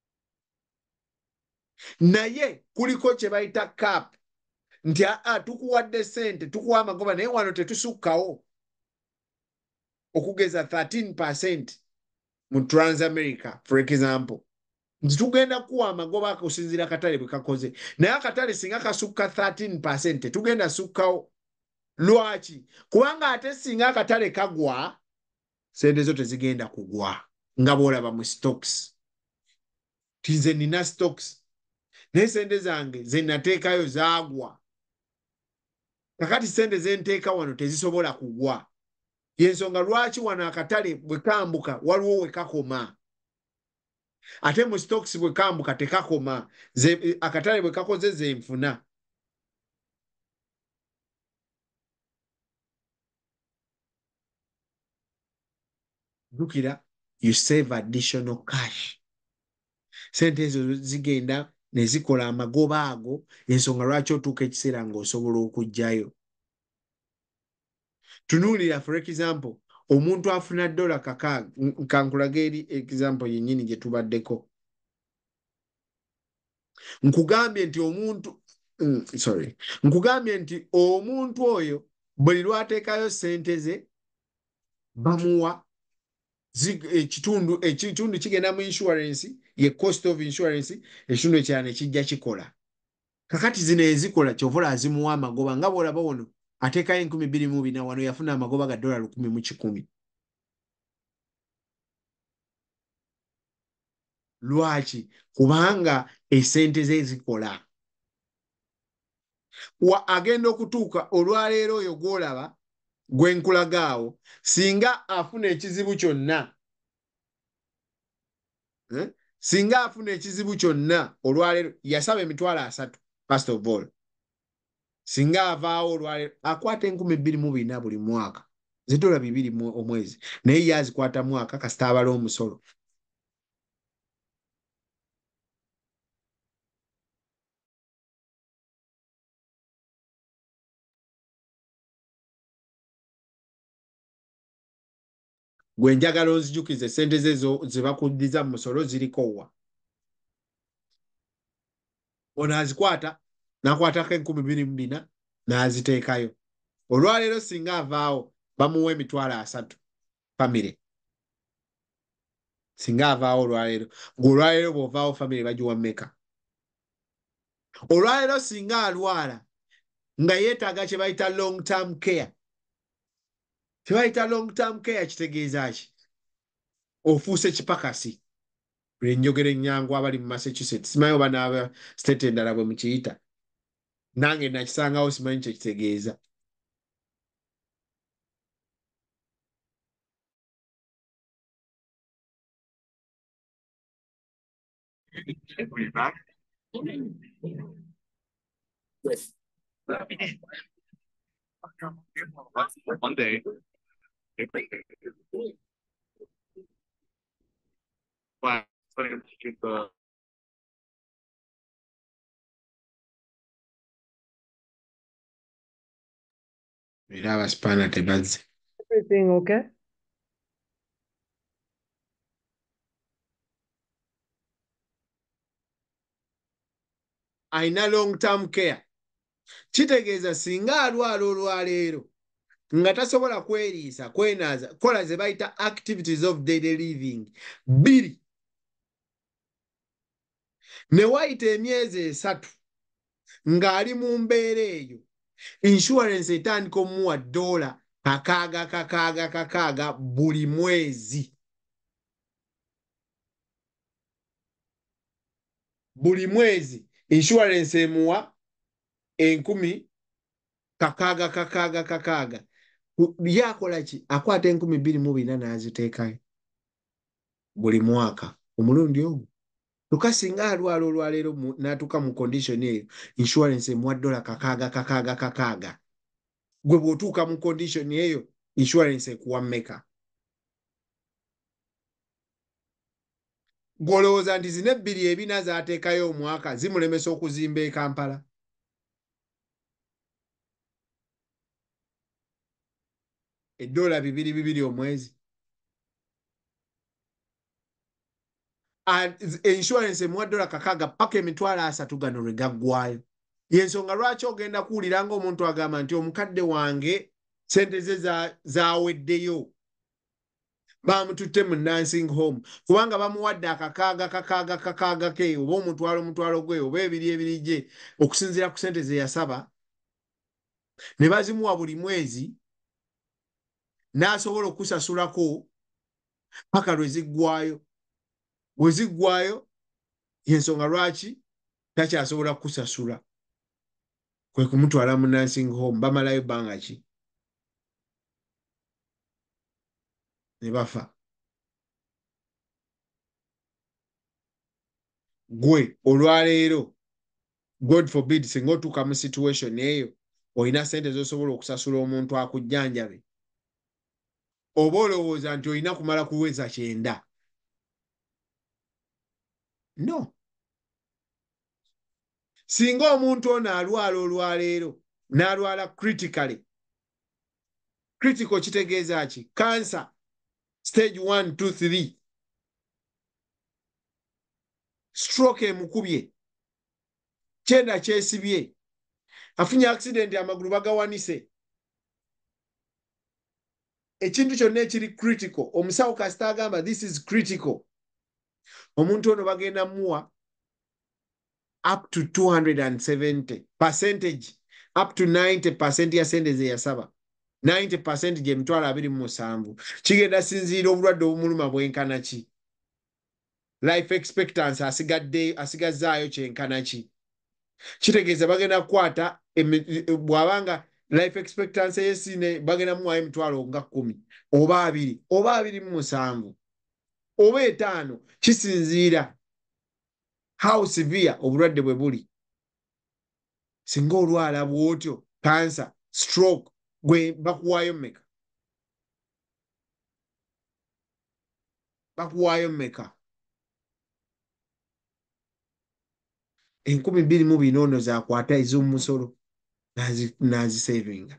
Naye kuliko kye bayita cap, nti aa tukuwadde sente, tukuwa amagoba naye wano tetusukkawo. Okugeza thirteen percent mu Transamerica, for example. Nti tugenda kuwa amagoba okusinziira akatale bwe kakoze. Naye akatale singa kasukka thirteen percent, tugenda sukkawo. Lwaki? Kubanga ate singa akatale kagwa, sente zo tezigenda kugwa nga bw'olaba mu stocks. Tinze nina stocks naye sente zange ze nateekayo zaagwa. Kakati sente ze nteeka wano tezisobola kugwa. Y'ensonga lwaki wano akatale bwe kambuka waliwo we kakoma. Ate mu stocks bwe kambuka tekakoma. Akatale bwe kakoze ze nfuna. Lukira, you save additional cash. Sente ezo zigenda ne zikola amagoba ago, ensonga lwaki otuuka ekiseera ng'osobola okugjayo. Tunuulira for example, omuntu afuna dola kakaaga, kankulaga eri example yennyini gye tubaddeko. Nkugambye nti omuntu, mm, sorry, nkugambye nti omuntu oyo buli lwateekayo sente ze bamuwa ekitundu ekitundu kigenda mu insurance, ye cost of insurance, ekitundu ekirala ne kijja kikola. Kakati zino ezikola ky'ovola azimuwa amagoba nga bw'olaba wano ateekayo enkumi bbiri mu bina, wano yafuna amagoba ga dola lukumi mu kikumi. Lwaki? Kubanga esente ze zikola. Wa agenda okutuuka olwaleero oyo gw'olaba gwenkulagaawo singa afuna ekizibu kyonna, eh? Singa afuna ekizibu kyonna olwaleero yasaba emitwalo asatu first of all. Singa avaawo olwaleero akwata enkumi bbiri mu bina buli mwaka, zidola bibiri omwezi, naye yazikwata mwaka kasita abala omusolo. Gwe njagala onzijukize sente zezo ze bakuddiza mu musolo ziriko wa. Ono azikwata n'akwatako enkumi bbiri mu bina n'aziteekayo. Olwaleero singa avaawo bamuwa emitwalo asatu famire. singa avaawo olwaleero ng'olwaleero bw'ovaawo famire bagiwa mmeka olwaleero singa alwala nga yeetaaga kye bayita long term care kye bayita long term care kitegeeza ki ofuuse kipakasi lwenjogera ennyangu abali mu Massachusetts simanyi oba n'aba state endala bwe mukiyita nange nakisangawo simanyi kye kitegeeza Yes. One day. Wow. The era abasipaana tebazze Everything okay? alina long term care kitegeeza singa alwala olwaleero nga tasobola kweriisa kwenaaza kola ze bayita activities of daily living bbiri ne wayita emyezi esatu ng'ali mu mbeera eyo insurance etandika omuwa ddoola kakaaga kakaaga kakaaga buli mwezi buli mwezi insurance emuwa enkumi kakaaga kakaaga kakaaga yakola ki akwata enkumi bbiri mu bina n'aziteekayo buli mwaka omulundi ogwo luka singa alwala olwaleero n'atuuka mu condition eyo insurance emuwa ddoola kakaaga kakaaga kakaaga gwe bw'otuuka mu condition eyo insurance ekuwa mmeka gw'olowooza nti zino ebbiri ebina z'ateekayo omwaka zimulemesa okuzimba e Kampala eddoola bibiri bibiri omwezi insurance emuwa ddoola kakaaga paka emitwalo asatu gano lwe gaggwaayo yensonga lwaki ogenda kuwulira ng'omuntu agamba nti omukadde wange sente ze zaaweddeyo bamututte mu nursing home kubanga bamuwadde akakaaga kakaaga kakaaga ke oba omutwalo omutwalo gwe oba ebiri ebiri gye okusinziira ku sente ze yasaba ne bazimuwa buli mwezi n'asobola okusasulako paka lwe ziggwaayo bwe ziggwaayo yensonga lwaki takyasobola kukusasula kwe kumutwala mu nursing home bamalayo bbanga ki ne bafa gwe olwaleero god forbid singa otuuka mu situation eyo olina sente z'osobola okusasula omuntu akujjanjabe oba olowooza nti olina kumala kuweza kyenda no singa omuntu ono alwala olwaleero n'alwala critically critical kitegeeza ki cancer stage one two three stroke emukubye kyenda kyesibye afunye accident amagulu bagawanise ekintu kyonna ekiri critical omusawo kasita agamba this is critical omuntu ono bagenda muwa up to two hundred seventy percentage up to ninety percent ya sente ze yasaba ninety percent gye mitwalo abiri mu musanvu kigenda sinziira obulwadde obumuluma bwenkana ki life expectancy asigadde asigazzaayo kyenkana ki kitegeeza bagenda kukwata bw'abanga life expectancy yesine bagenda muwaayo emitwalo nga kkumi oba abiri oba abiri mu musanvu oba etaano kisinziira how severe obulwadde bwe buli singa olwala bw'otyo cancer stroke gwe bakuwaayo mmeka bakuwaayo mmeka enkumi bbiri mu bina ono zakwata ez'omusolo n'azisevinga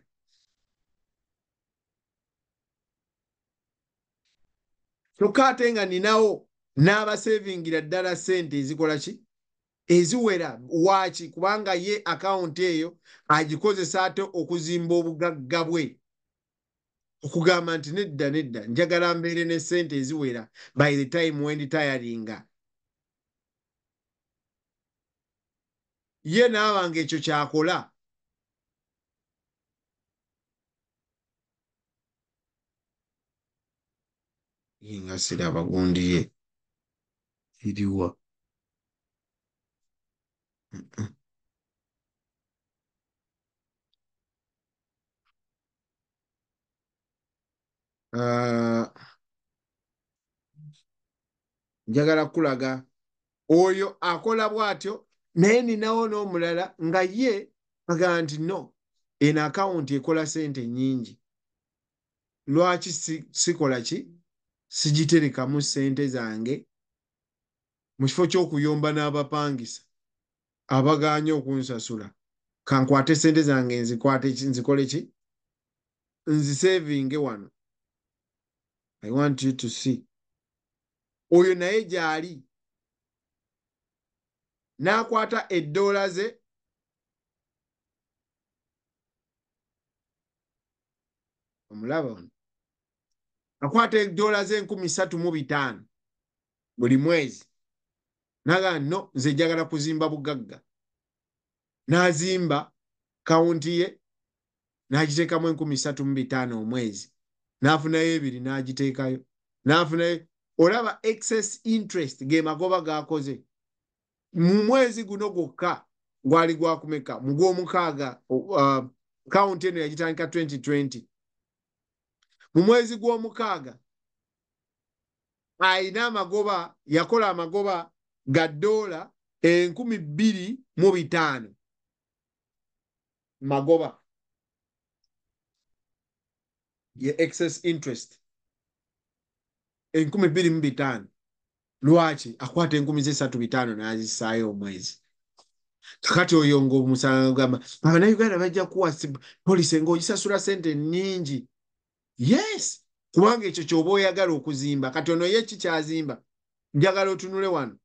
kyokka ate nga ninawo n'abasevingira ddala ssente ezikola ki eziwera waaki kubanga ye akawunti eyo agikozesa ate okuzimba obugagga bwe okugamba nti nedda nedda njagala mbeere ne ssente eziwera by the time wendi tayaringa ye naawanga ekyo kyakola nga siraba gundi ye iriwa Uh, njagala kulaga oyo akola bw'atyo naye ninawo n'omulala nga ye agamba nti no eno akawunti ekola sente nnyingi lwaki sikola ki sigiterekamu sente zange mu kifo ky'okuyomba n'abapangisa abagaanye okunsasula kankwate sente zange nzikwate nzikole ki nzisevinge wano. I want you to see oyo naye gyali n'akwata eddoola ze omulaba ono akwata eddoola ze enkumi ssatu mu bitaano buli mwezi naga no nze njagala kuzimba bugagga n'azimba kawunti ye n'agiteekamu enkumi ssatu mu bitaano omwezi n'afunayo ebiri n'agiteekayo n'afunayo olaba excess interest ge magoba gakoze mu mwezi guno gwokka gwali gwakumeka mu gw'omukaaga uh, kawunti eno yagitandika twenty twenty mu mwezi gw'omukaaga ayina amagoba yakola amagoba ga ddoola enkumi bbiri mu bitaano magoba ye excess interest enkumi bbiri mu bitaano lwaki akwata enkumi ze ssatu bitaano n'azissaayo omwezi kakati oyo ng'omusanga gamba abannayuganda bajja kuwa polisi ng'ogisasula sente nnyingi yes kubanga ekyo ky'oba oyagala okuzimba kati ono ye kikyazimba njagala otunule wano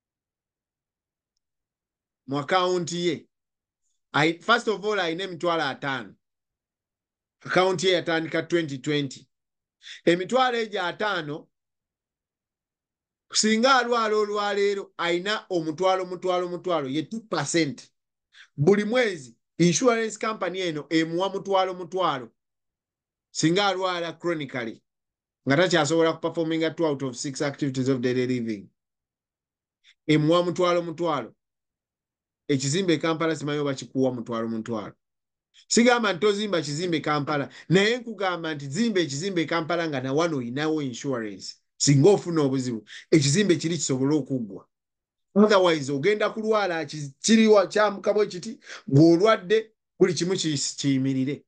mu akawunti ye first of all ayina emitwalo ataano akawunti ye yatandika twenty twenty emitwalo egyo ataano singa alwala olwaleero ayina omutwalo mutwalo mutwalo ye two percent buli mwezi insurance company eno emuwa mutwalo mutwalo singa alwala chronically nga takyasobola kuperforminga two out of six activities of daily living emuwa mutwalo mutwalo ekizimbe Kampala simanyi oba kikuwa mutwalo mutwalo sigamba nti tozimba kizimbe Kampala naye nkugamba nti zimba ekizimbe Kampala nga na wano oyinawo insurance singa ofuna obuzibu ekizimbe kiri kisobole okuggwa otherwise ogenda kulwala kiriwa kyamukabwe kiti bw'olwadde buli kimu kiyimirire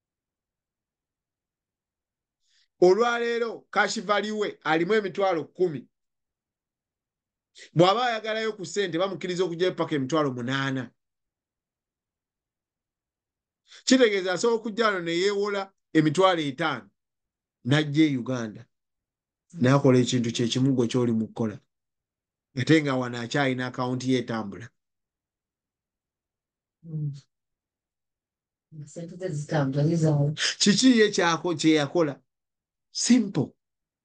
olwaleero cash value alimu emitwalo kumi bw'aba ayagalayo ku ssente bamukkiriza okugyayo paka emitwalo munaana kitegeeza asobola okujja wano ne yeewola emitwalo etaano n'ajja e Uganda n'akola ekintu kye kimu gwe ky'oli mu kukola ate nga wano akyalina akawunti ye etambula. Kiki ye kyako kye yakola simple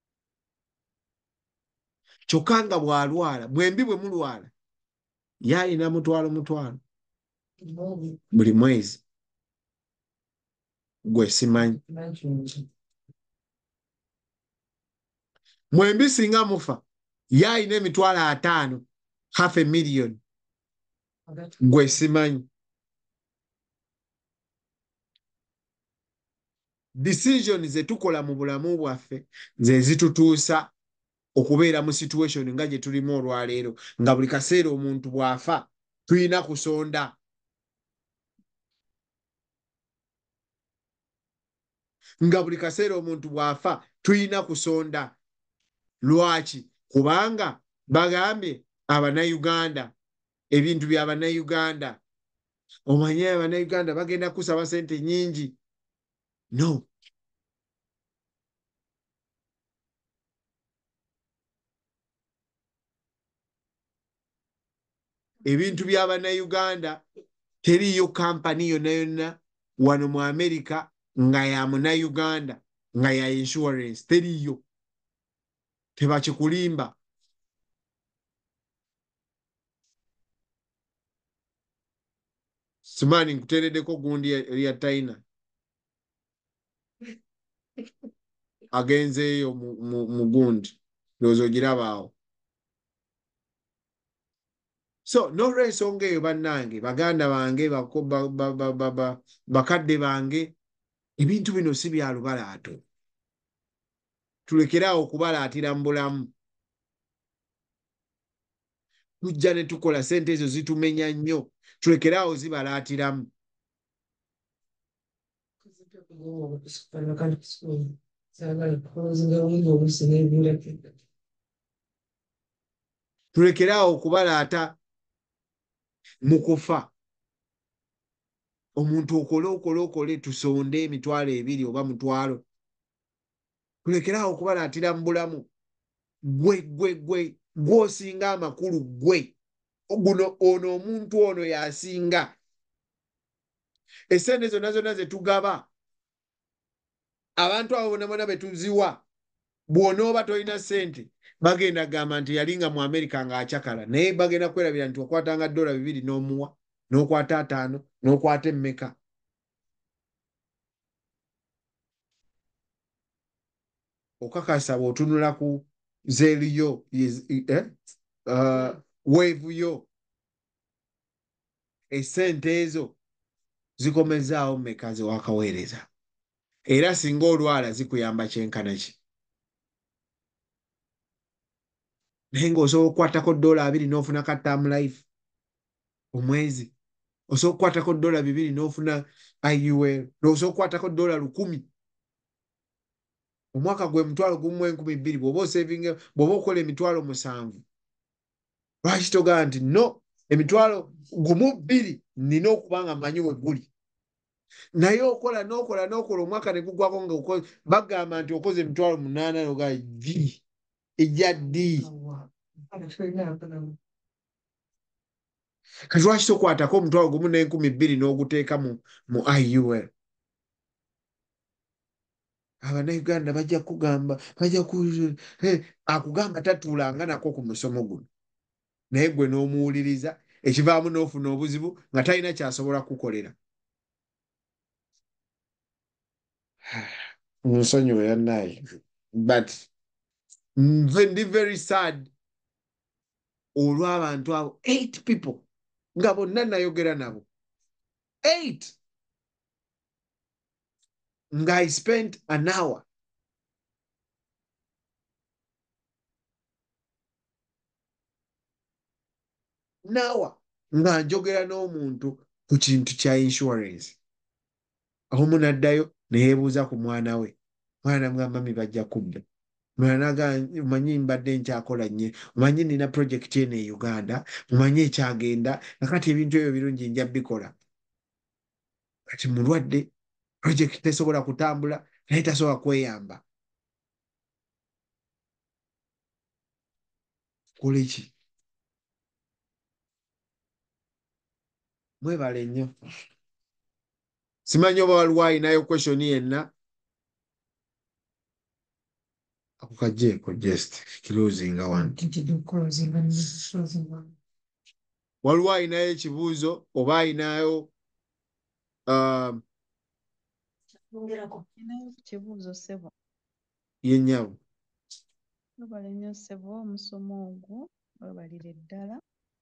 kyokka nga bw'alwala bwembi bwe mulwala yalina mutwalo mutwalo buli mwezi gwe simanyi mwembi singa mufa yalina emitwalo ataano half a million gwe simanyi decision ze tukola mu bulamu bwaffe ze zitutuusa okubeera mu situation nga gye tulimu olwaleero nga buli kaseera omuntu bw'afa tulina kusonda nga buli kaseera omuntu bw'afa tulina kusonda lwaki kubanga bagambye abannayuganda ebintu by'abannayuganda omanyi abannayuganda bagenda kusaba sente nnyingi no ebintu by'abannayuganda teriyo kampani yonna yonna wano mu Amerika nga ya munnayuganda nga ya insurance teriyo, tebakikulimba. Simani nkutereddeko gundi erya Taina agenzeeyo mu gundi ndowooza ogirabaawo. So n'olw'ensonga eyo bannange, baganda bange, bakadde bange, ebintu bino si bya lubalaato. Tulekeraawo okubalaatira mu bulamu. Tujja ne tukola ssente ezo zitumenya nnyo, tulekeraawo zibalaatiramu. Tulekeraawo okubalaata mu kufa. Omuntu okole okole okole tusonde emitwalo ebiri oba mutwalo. Tulekeraawo okubalaatira mu bulamu. Gwe gwe gwe gw'osinga amakulu gwe. Guno ono omuntu ono yasinga. Essente zonna zonna ze tugaba, abantu abo bonna bonna be tuziwa, bw'onooba tolina ssente bagenda gamba nti yalinga mu Amerika ng'akyakala, naye bagenda kwerabira nti okwatanga dola bibiri n'omuwa, n'okwata ataano, n'okwata emmeka. Okakasa bw'otunula ku zeeriyo eh? uh, weevu yo, essente ezo zikomezaawo mmeka ze wakaweereza, era singa olwala zikuyamba kyenkana ki. Naye ng'osobola okukwatako dola abiri n'ofuna ka term life omwezi, osobola okukwatako dola bibiri n'ofuna I U L, osobola okukwatako dola lukumi omwaka gwe mutwalo gumu enkumi bbiri bw'oba osevinga, bw'oba okola emitwalo musanvu. Lwaki togamba nti no, emitwalo gumu bbiri nina okuba nga mmanyi we guli. Naye okola n'okola n'okola omwaka ne gugwako nga bagamba nti okoze emitwalo munaana noga gi ejja ddi. Kati lwaki tokwatako omutwalo gumu n'enkumi bbiri n'oguteeka mu, mu I U L? Abannayuganda bajja kugamba bajja ku hey, akugamba tatuulanga nako ku musomo guno, naye gwe n'omuwuliriza ekivaamu n'ofuna obuzibu nga talina kyasobola kukolera. Nsonyiwe yannaye, but ndi very sad olw'abantu abo eight people nga bonna nayogera nabo eight nga I spent an hour nawa nga njogera n'omuntu ku kintu kya insurance. Omu n'addayo ne yeebuuza ku mwana we, mwana mugamba mami bajja kubba. Mwana omanyi mbadde nkyakola nnyo, omanyi nina projekiti eno e Uganda, omanyi ekyagenda, nakati ebintu ebyo birungi nja bikola. Kati mulwadde, projekiti tesobola kutambula, naye tasobola kweyamba. Kola ki? Mwebale nnyo. Simanyi oba waliwo ayinayo question yenna. Ako kajeeko just closing one. Waliwo ayinayo ekibuuzo oba ayinayo um, kibuuzo ssebo. Yennyabo. Webale nnyo ssebo omusomo ogwo, webalire ddala.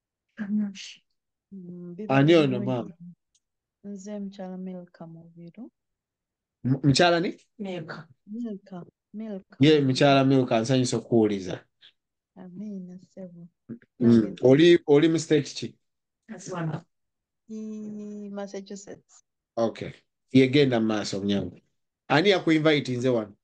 Ani ono maama? Nze mukyala Milka Mubiru. Mukyala ni? Milka. Milka. Milka. Ye mukyala Milka, nsanyusa okuwuliza. Amiina ssebo. Mm. Oli oli mu state ki? Massachusetts. Okay. Yegenda mu maaso munyango. Ani yakuinvite nze wano?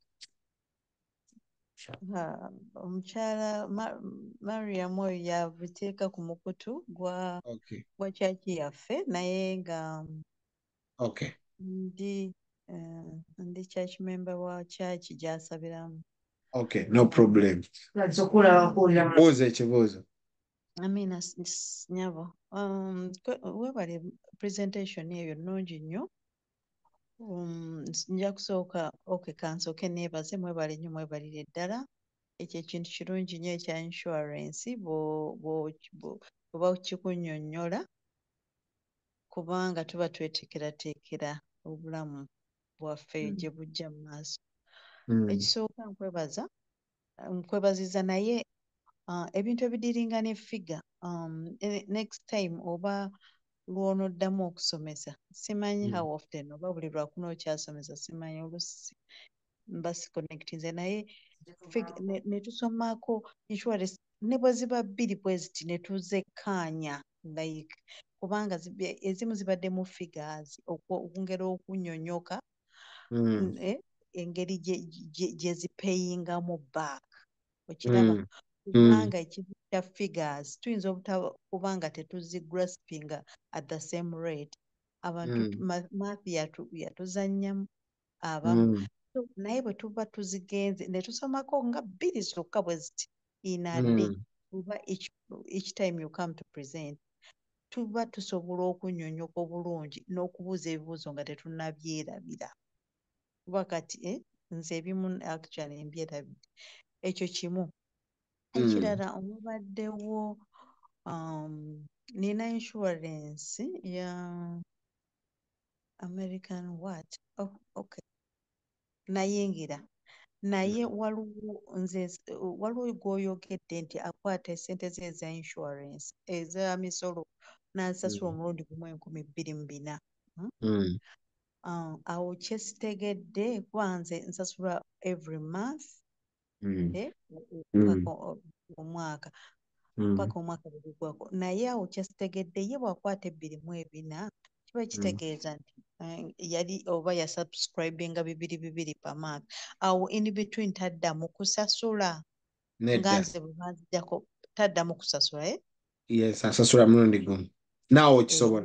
Omukyala Mariam oyo yabiteeka ku mukutu gwa Okay. gwa kyaki yaffe naye nga Okay. ndi uh, ndi church member wa church gy'asabiramu. Okay, no problem. Buuza ekibuuzo. Amina nyabo. Um, webale presentation eyo nnungi nnyo. Um, nja kusooka okay kansooke neebaze mwebale nnyo mwebalire ddala ekyo ekintu kirungi nnyo ekya insurance bw'oba kikunnyonnyola kubanga tuba tweteekerateekera obulamu bwaffe gye bujja mu maaso. Ekisooka nkwebaza nkwebaziza naye uh, ebintu ebidiringa ne figure um, next time oba lw'onoddamu okusomesa simanyi Mm. how often oba buli lwakuna okyasomesa simanyi olusi mba siconnectinze naye ne, ne tusomako insurance ne bwe ziba bbiri bwe ziti ne tuzekkaanya like kubanga ezimu zibadde mu figures okwongera okunnyonnyoka Mm. eh, engeri gye zipeyingamu back okiraba Mm. kubanga ekintu kya figures tuyinza kubanga tetuzigraspinga at the same rate abantu Mm. math yatuzannyamu abamu Mm. so, naye bwe tuba tuzigenze ne tusomako nga bbiri zokka bwe ziti in a day Mm. oba each, each time you come to present tuba tusobola okunnyonnyoka obulungi n'okubuuza ebibuuzo nga tetunnabyerabira kuba kati eh, nze ebimu actually mbyerabidde ekyo kimu. Ekirala omubaddewo um, nina insurance ya American what oh, okay nayingira naye waliwo nze waliwo gw'oyogedde nti akwata essente ze eza insurance eza misolo n'asasula omulundi gumu enkumi bbiri mu bina Mm. uh, awo kyesitegedde kuba nze nsasula every month Mm. eh, Mm. paka omwaka Mm. paka omwaka bwegugwako naye awo kyesitegedde ye bw'akwata ebbiri mu ebina kiba kitegeeza nti uh, yali oba yasubscribinga bibiri bibiri pa month awo in between taddamu kusasula nga nze bwe banzijjako taddamu kusasula eh? Yes, asasula mulundi gumu naawe okisobola.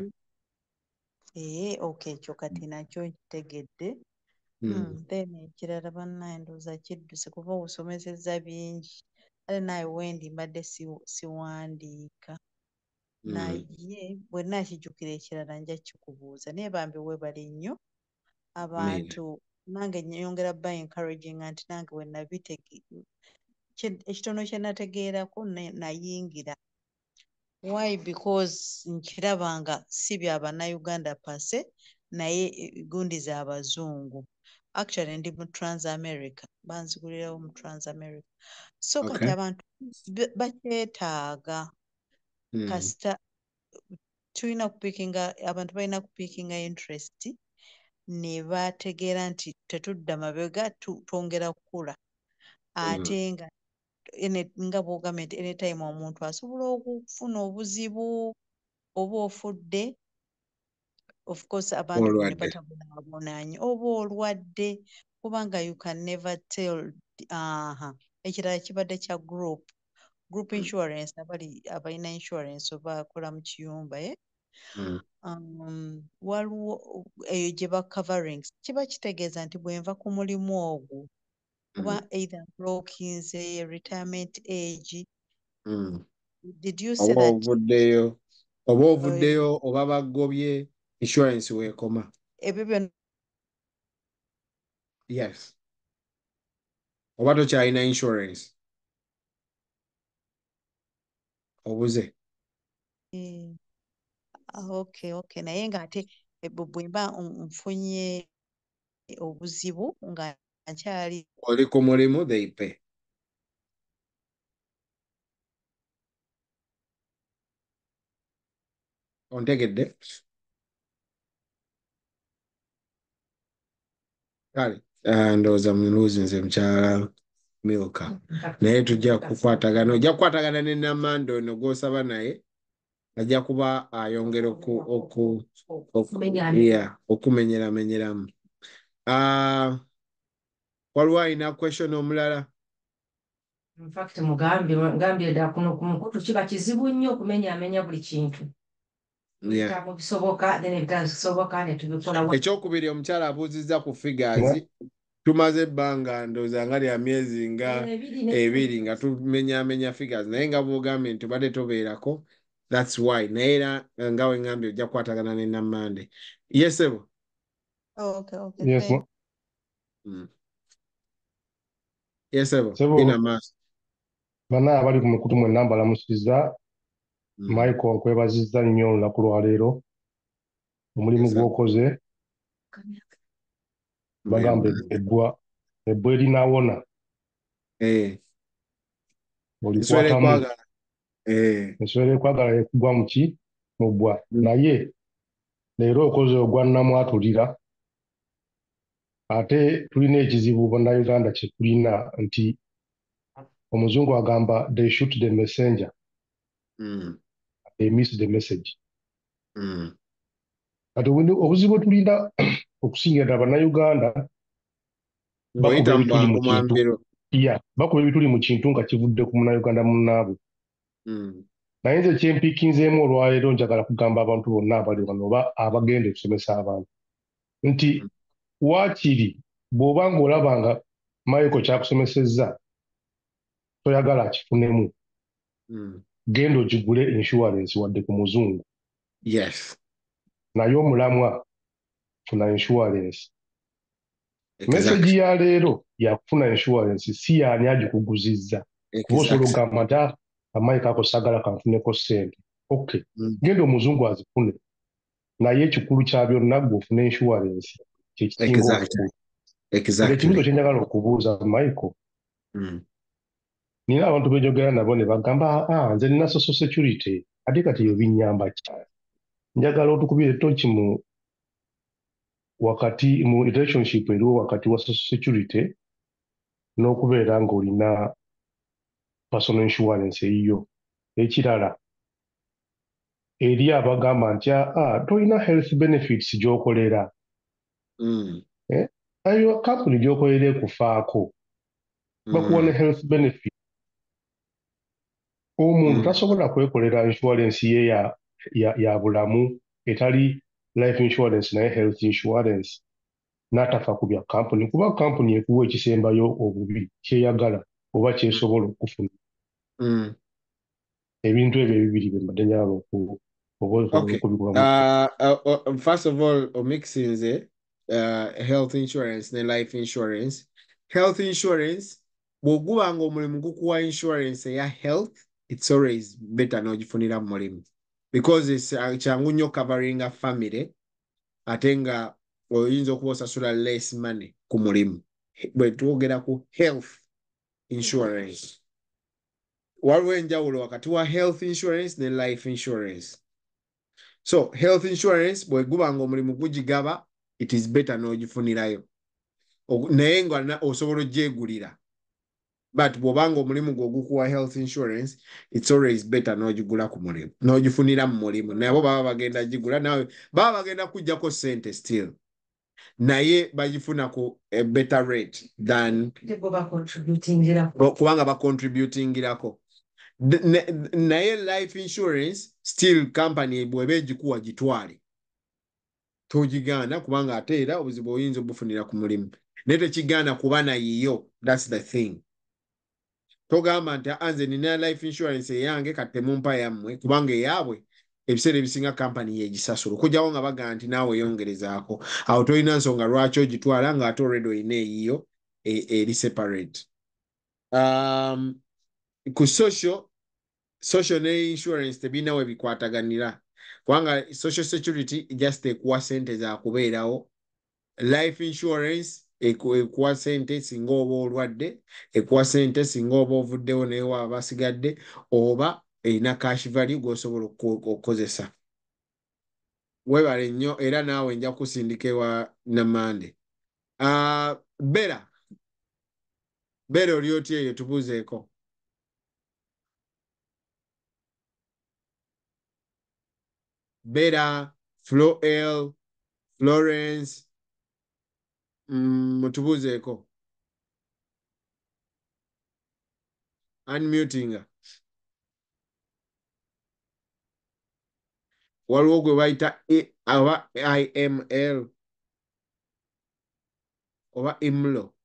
ee eh, okay ekyo kati nakyo nkitegedde. Mm. Hmm, then ekirala bannaye ndowooza kidduse kuba osomesezza bingi ale naawe wendi mbadde siwandiika Mm. naye bwe naakijjukira ekirala nja kikubuuza naye bambi weebale nnyo abantu nange nyongera ba encouraging nti nange we nabitege ekitono kye nategeerako nayingira why because nkiraba nga si bya bannayuganda pase naye gundi za abazungu actually ndi mu Transamerica banzigulirawo mu Transamerica so Okay. kati abantu bakyetaaga Mm. kasita tulina kupiikinga abantu balina kupiikinga interest ne bategeera nti tetudda mabega twongera kukula ate nga nga bw'ogambye nti anytime omuntu asobola okufuna obuzibu oba ofudde of course abandi ne batabonaabonanye oba olwadde kubanga you can never tell. Aha ekirala kibadde kya group group insurance abali abalina insurance oba akola mu kiyumba eh? Mm. Um, waliwo eyo gye ba coverings kiba kitegeeza nti bwenva ku mulimu ogwo kuba Mm. either clockinze retirement age. Mm. Did you say oba that ovuddeyo oba ovuddeyo oba bagobye insurance weekoma. ebyo byonna Yes, oba tokyalina insurance obuze. eh, okay okay naye ng'ate bwe mba nfunye obuzibu nga nkyali Oli ku mulimu they pay. Ontegedde? Kale ndowooza muluuzi nze mukyala Milka naye tujja kukwatagana ojja kukwatagana ne Namanda ono gw'osaba naye ajja kuba ayongera okumenyeramenyeramu. Waliwo alina question omulala? In fact mugambye mugambye ddala kuno ku mukutu kiba kizibu nnyo okumenyaamenya buli kintu. Ebitabo bisoboka then ebitasoboka ne tubikola. Ekyokubiri omukyala abuuzizza ku figures tumaze ebbanga ndowooza nga lya myezi nga ebiri nga tumenyaamenya figures naye nga bw'ogambye nti obadde tobeerako that's why naye era nga we ngambye ojja kukwatagana ne Namanda. Yes ebo Oh, okay, okay. Yes, Thank Mm. Yes, sir. Sebo. Bina mas. Bana abali ku mukutu mwenna mbalamusiza. Mm. Michael nkwebazizza nnyo olunaku lwa leero. Omulimu Yes, sir. gw'okoze bagamba Mm. ebbwa ebbwa erinawona Eh. Nswere olikwatamu kwagala. Eh. enswera ekwagala ekugwa mu ki mu bbwa Mm. naye leero okoze ogwa nnamwatulira ate tulina ekizibu bannayuganda kye tulina nti omuzungu agamba they shoot the messenger Mm. they miss the message. Mm. Kati obu- obuzibu bwe tulina okusingira ddala bannayuganda bakuba Ngoyita ebituli mu mbangu kintu mwambiro. ya bakuba ebituli mu kintu nga kivudde ku munnayuganda munnaabwe. Mm. Naye nze kyempiikinzeemu olwaleero njagala kugamba abantu bonna abali wano oba abagenda okusomesa abantu nti Mm. waakiri bw'oba ng'olaba nga Michael kyakusomesezza toyagala akifunemu Mm. genda ogigule insurance wadde ku muzungu Yes. naye omulamwa funa insurance. Message Exactly. ya leero yakufuna insurance si yaani agikuguzizza kuba osobola Exactly. okugamba nti "Ah, Michael ako saagala kanfuneko ssente okay Mm. genda omuzungu azifune naye ekikulu kya byonna gwe ofuna insurance kyekisinga Exactly. obukulu. Exactly. Ekibuuzo kye njagala okubuuza Michael Mm. nina abantu benjogera nabo ne bagamba ah nze nina social security ate kati yo binnyamba ki? Njagala otukubire toki mu wakati mu relationship eriwo wakati wa social security n'okubeera ng'olina personal insurance eyiyo. Ekirala eri abagamba nti ah tolina health benefits gy'okolera Mm. eh? Ayo company gy'okolera ekufaako bakuwa ne Mm. health benefit. Omuntu Mm. tasobola kwekolera insurance ye ya, ya, ya bulamu etali life insurance naye health insurance n'atafa ku bya company kuba company ekuwa ekisembayo obubi kyeyagala oba kyesobola okufuna. Mm. Ebintu ebyo ebibiri bye mbadde njagala oku- oba Okay. okubigulamu. Uh, uh, uh, first of all, mixing the uh, health insurance ne life insurance. Health insurance, bw'oguba nga omulimu gukuwa insurance ya health, it's always better n'ogifunira mu mulimu because it's uh, kyangu nnyo covering a family ate nga oyinza okuba osasula less money ku mulimu bwe twogera ku health insurance. Waliwo enjawulo wakati wa health insurance ne life insurance. So health insurance bwe guba nga omulimu gugigaba it is better n'ogifunirayo naye nga osobola ogyegulira but bw'obanga omulimu gwe ogukuwa health insurance it's always better n'ogigula ku mulimu n'ogifunira mu mulimu nabo baba bagenda gigula nawe baba bagenda kujjako ssente still naye bagifuna ku a better rate than kubanga bacontributingirako. Naye life insurance still company bw'eba egikuwa gitwale togigaana kubanga ate era obuzibu oyinza obufunira ku mulimu naye tekigaana kuba nayiyo. That's the thing. Togamba nti anze nina life insurance eyange kati temumpa yammwe kubanga eyaabwe ebiseera ebisinga company yegisasula okujjawo nga bagaa nti naawe yongerezaako awo tolina nsonga lwaki ogitwala nga ate already olina eyiyo eri separate. Um, ku social social ne insurance tebina we bikwataganira kubanga social security just ekuwa sente za kubeerawo. Life insurance ekuwa sente singa oba olwadde, ekuwa sente singa oba ovuddewo naye waba basigadde oba erina cash value gw'osobola okukozesa. Weebale nnyo era naawe nja kusindika ewa Namande. Uh, Bera Bera oli otya eyo tubuuzeeko. Bera, Floel, Florence, mm, mutubuuzeeko. Unmuting. Waliwo gwe bayita oba I M L oba I M L O.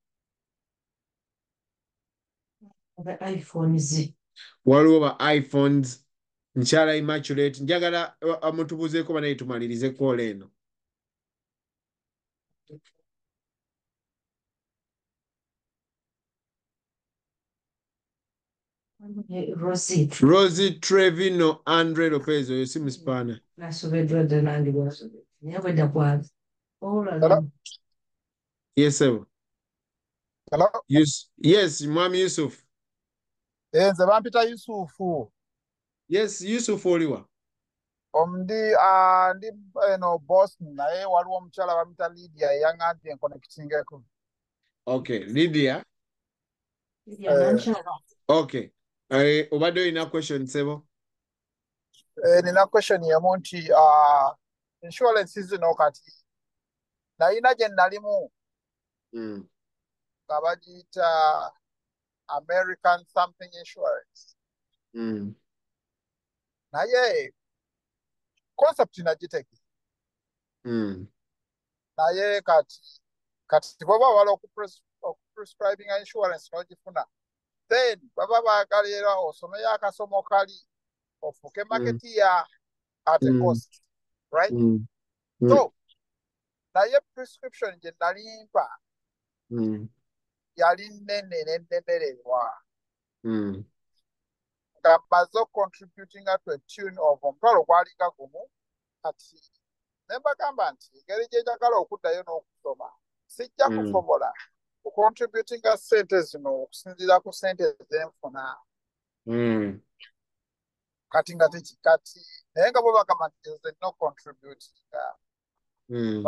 iPhones. Waliwo ba iPhones. Nkyala Immaculate njagala mutubuuzeeko banaye tumalirize kola eno. Rosie. Rosie Trevino Andre Lopez oyo si Muspana. Nasobeddwa ddala nange bwasobedde. Naye bwedda kwazi. Hello? Yes, sir. Hello? Yes, yes, Mwami Yusuf. Eh, nze bampita Yusufu. Yes, Yusuf oliwa. Omundi uh, ndi eno Boston naye waliwo omukyala bamita Lydia yaŋŋambye enkonekitingeko. Okay, Lydia. Lydia nankyala. Okay. Uh, obadde olina question sebo? Eh, nina question yemu nti uh, insurance zino kati nalina gye nalimu Mm. nga bagiyita American something insurance. Mm. Naye concept nagiteke. Mm. Naye kati kati bw'oba wala okuprescribing insurance n'ogifuna then baba bagalira osomeyo akasomo kali ofuke marketeer at a Mm. cost, right? Mm. Mm. So naye prescription gye nalimpa Mm. yali nnene n'ennemererwa Mm. nga mmaze contributing to a tune of omutwalo gwalinga gumu kati ne mbagamba nti engeri gye njagala okuddayo n'okusoma sijja Mm. kusobola ocontributinga ssente zino okusinziira ku ssente zenfuna Mm. kati nga teki kati naye nga bwe bagamba nti nze no contributinga Mm.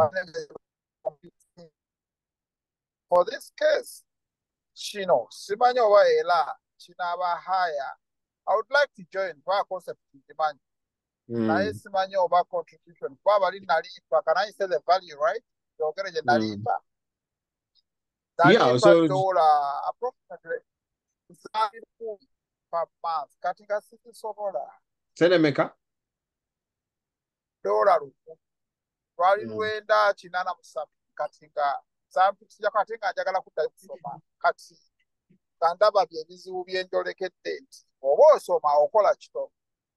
for this case kino simanyi oba era kinaaba higher. I would like to join kwa concept ngimanyi naye Mm. simanyi oba contribution kuba bali nalimpa, can I say the value, right? Yogere gye nalimpa Yeah, nalimpa so dollar approximately thirty per month kati nga sikisobola Senemeka. dola luku lwali Mm. lwenda kinaana musatu kati nga sampitira kati nga njagala kuddayo kusoma kati nga ndaba bye bizibu bye njolekedde nti oba osoma okola kito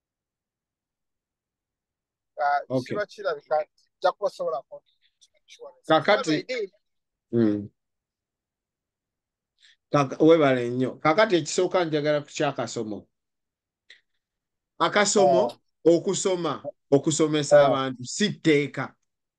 nga Okay. kiba kirabika nti nja kusobola Kakati. Mm. Kaka, webale nnyo. Kakati ekisooka njagala ku kyakasomo. Akasomo Oh. okusoma okusomesa Oh. abantu si tteeka.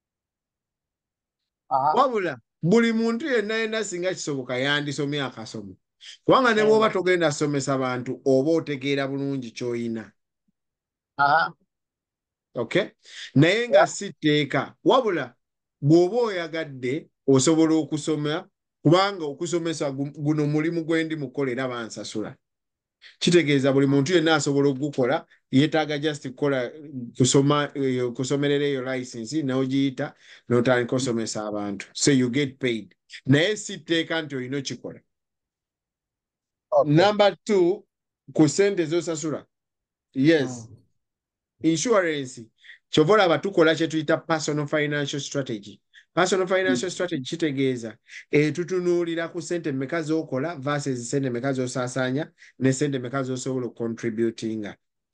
Aha. Wabula buli muntu yenna yenna singa kisoboka yandisomye akasomo. Kubanga ne bw'oba togenda somesa bantu oba otegeera bulungi ky'oyina. Aha. Okay? Naye nga si tteeka. Wabula bw'oba oyagadde osobola okusoma kubanga okusomesa guno mulimu gwendi mukolera bansasula. Kitegeeza buli muntu yenna asobola okugukola yeetaaga just kukola kusoma kusomerera eyo license n'ogiyita n'otandika osomesa abantu. So you get paid. Naye si tteeka nti olina okikola. Okay. Number two, ku ssente z'osasula. Yes. Mm. Insurance. Kyova olaba tukola kye tuyita personal financial strategy. Personal financial strategy kitegeeza etutunuulira ku ssente mmeka z'okola versus ssente mmeka z'osaasaanya ne ssente mmeka z'osobola okucontributinga.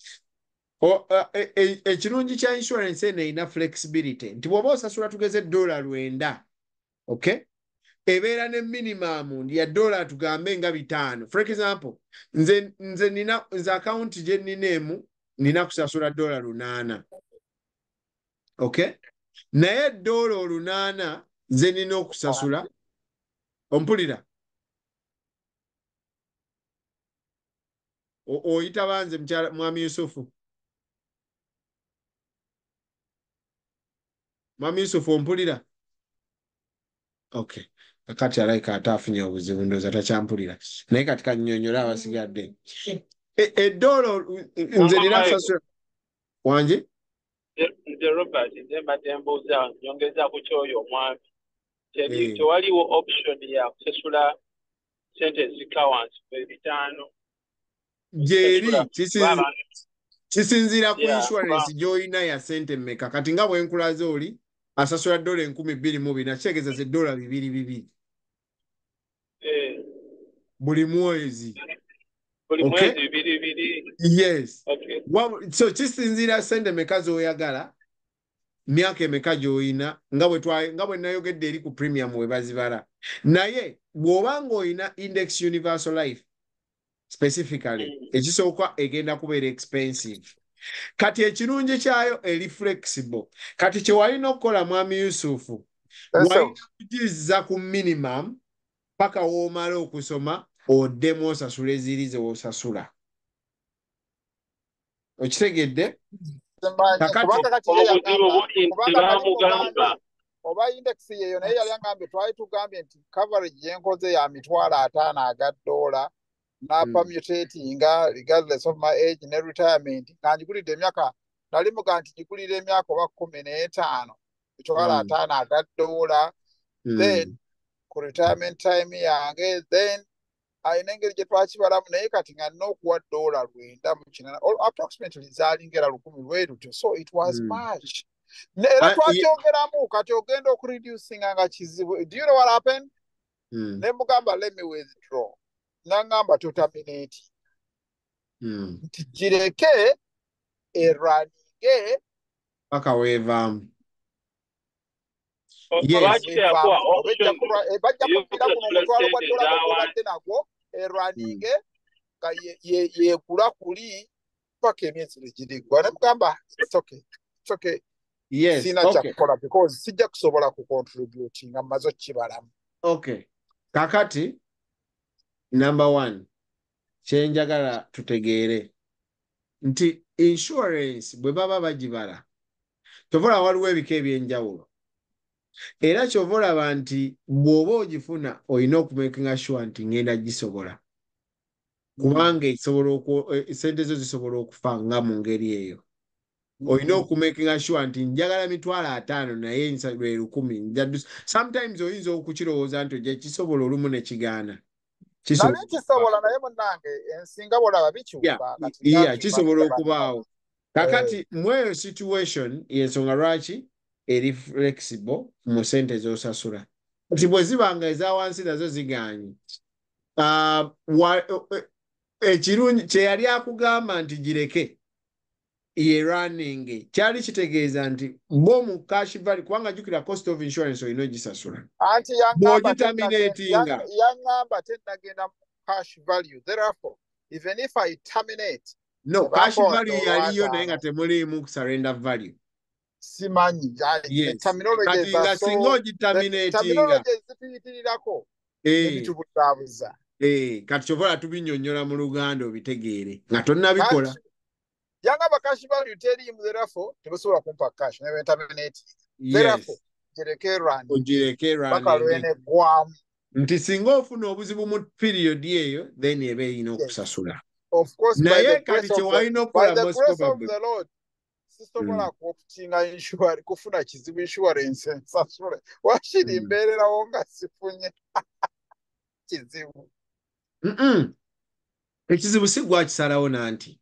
Ekirungi kya insurance eno erina flexibility nti bw'oba osasula tugeze dola lwenda, okay? Ebeera ne minimum ya dola tugambe nga bitaano. For example, nze nze nina nze account gye nnina emu nina kusasula dola lunaana. Okay? Naye dola olunaana nze nina okusasula ompulira. Oyita banze mkyala Mwami Yusufu. Mwami Yusufu ompulira? Okay. Kakati alayika ate afunye obuzibu ndowooza takyampulira. Naye kati kannyonnyola abasigadde. Eddoola nze nina kusasula. Wangi? Nze Robert nze mbadde mbuuza nyongeza ku kyoyo omwami. Tewaliwo option ya kusasula ssente ezikka wansi bitaano. Gyeri kisinziira ku insurance gy'olina ya ssente mmeka. Kati nga bwe nkulaze oli asasula dola enkumi bbiri mu bina kitegeeza ze dola bibiri bibiri. Buli mwezi. Buli mwezi bibiri bibiri. Yes. Okay. So kisinziira ssente mmeka z'oyagala myaka emeka gy'oyina nga bwe nayogedde eri ku premium we bazibala naye bw'oba ng'oyina index universal life specifically ekisooka egenda kubeera expensive kati ekirungi kyayo eri flexible kati kye walina okukola mwami Yusufu walina kugizza ku minimum paka w'omala okusoma oddemu osasula eziri ze w'osasula okitegedde oba index yeyo naye yali angambye twali tugambye nti coverage yenkoze ya mitwalo ataano aga dola napamutatinga regardless of my age ne retirement nga ngigulidde emyaka nali muga nti ngigulira emyaka oba kumi n'etaano mitwalo ataano aga dola then ku retirement time yange then ayina engeri gye twakibalamu naye kati nga nina okuwa dola lwenda mu kinana approximately zaalingera lukumi lwerutyo so it was mm. much era twakyogeramu kati ogenda okureducinga nga kizibu do you know what happened mm. ne mugamba let me withdraw nangamba totaminate mm. nti gireke eraninge paka weevaamu bajja kugira kuno omutwalo gwa dola gobadde nagwo eraninge nga yekula kuli paka emyezi legiriggwa ne mugamba sina kyakukola because sijja kusobola kucontribute nga mmaze okukibalamu okay kakati number one kyenjagala tutegeere nti insurance bwe baba bagibala tovola waliwo ebika ebyenjawulo era kyova olaba nti bw'oba ogifuna olina okumakinga sure nti ngenda gisobola kubanga sente zo zisobola okufa nga mu ngeri eyo olina okumakinga sure nti njagala mitwalo ataano naye lwe lukumi sometimes oyinza okukirowooza nti ojja kisobola olumu ne kigaana naye kisobola naye munnange ensinga bwolaba bikyuka kisobola okubaawo kakati mu eyo situation yensonga lwaki eri flexible mu sente z'osasula kati bwe zibanga eza wansi nazo ziganye ekirungi kye yali akugamba nti gireke ye running kyali kitegeeza nti bo mu cash value kubanga jjukira cost of insurance olina ogisasula anti bw'ogitaminatinga yaŋŋamba tennagenda mu cash value therefore even if I terminate no cash value yaliyo naye nga temuliimu surrender value simanyi kati nga singa ogitaminatinga ezituyitirirako ebitubuzaabuza kati kyovola tubinnyonnyola mu Luganda obitegeere nga tonnabikola yaŋŋamba cash value teriimu therefore tebasobola kumpa cash naye terminate therefore gireke rwanda ogireke paka lweneggwamu nti singa ofuna obuzibu mu period eyo then eba erina okusasula naye kati kyewalina okukola most probably sisobola kuoptinga insurance kufuna kizibu insurance ensasule wakiri mbeererawo nga sifunye kizibu ekizibu si gwakisalawo nanti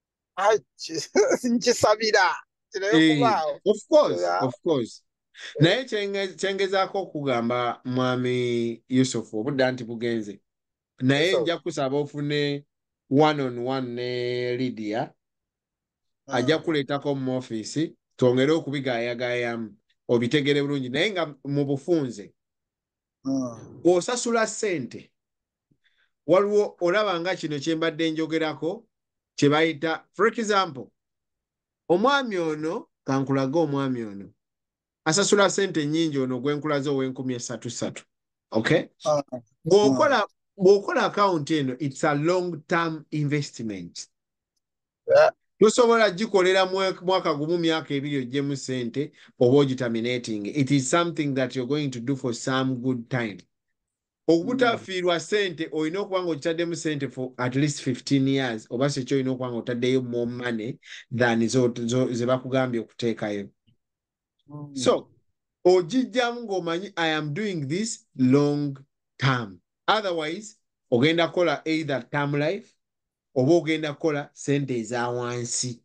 nkisabira of course of course naye kyengezaako okugamba mwami Yusufu obudda nti bugenze naye nja kusaba ofune one on one ne Lydia ajja kuleetako mu ofiisi twongere okubigaayagaayamu obitegere bulungi naye nga mu bufunze osasula ssente waliwo olaba nga kino kye mbadde njogerako kye bayita for example omwami ono kankulage omwami ono asasula ssente nnyingi ono gwenkulaze ow'enkumi esatu ssatu okay bw'okola bw'okola akawunti eno it's a long term investment tosobola gikolera mwaka gumu myaka ebiri oggyemu ssente oba ogitaminating it is something that you're going to do for some good time okubutafiirwa ssente olina okuba nga ogitaddemu ssente for at least fifteen years oba si ekyo olina okuba nga otaddeyo more money than ze bakugambye okuteekayo so ogijjamu ng'omanyi I am doing this long term otherwise ogenda kola either term life oba ogenda kukola ssente eza wansi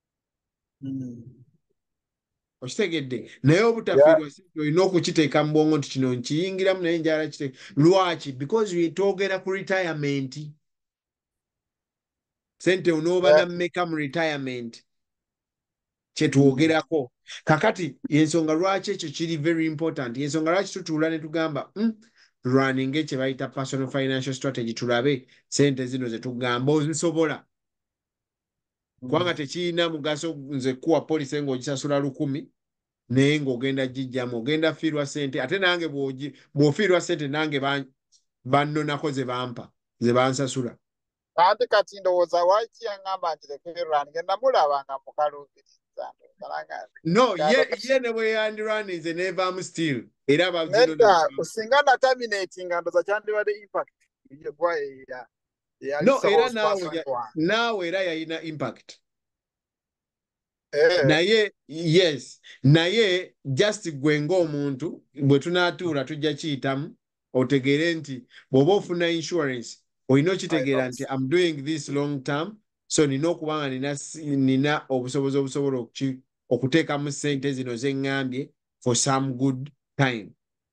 okitegedde naye obutafiirwa ssente olina okukiteeka mu bwongo nti kino nkiyingiramu naye njala kiteeka lwaki because twogera ku retirement ssente onooba na mmeka mu retirement kyetwogerako kakati yensonga lwaki ekyo kiri very important yensonga lwaki tutuula ne tugamba mm, running ekye bayita personal financial strategy tulabe sente zino ze tugamba ozisobola kubanga tekirina mugaso nze kuwa polisi ng'ogisasula lukumi naye ng'ogenda gijjamu ogenda fiirwa sente ate nange bw'ofiirwa sente nange bannonako ze bampa ze bansasula anti kati ndowooza lwaki yaŋŋamba nti lekera ngenda mulaba nga mukaluubiriza no ye ye ne bwe yandiranize neevaamu still era nedda osinga nataminati nga ndoza kyandibadde impact no era naawe naawe era yalina impact naye yes naye just gwe ng'omuntu bwe tunaatuula tujja kiyitamu otegeere nti bw'oba ofuna insurance olina okitegeera nti I'm doing this long term so nina okubanga nina nina obusobozi obusobola okuteekamu ssente zino ze ŋŋambye for some good time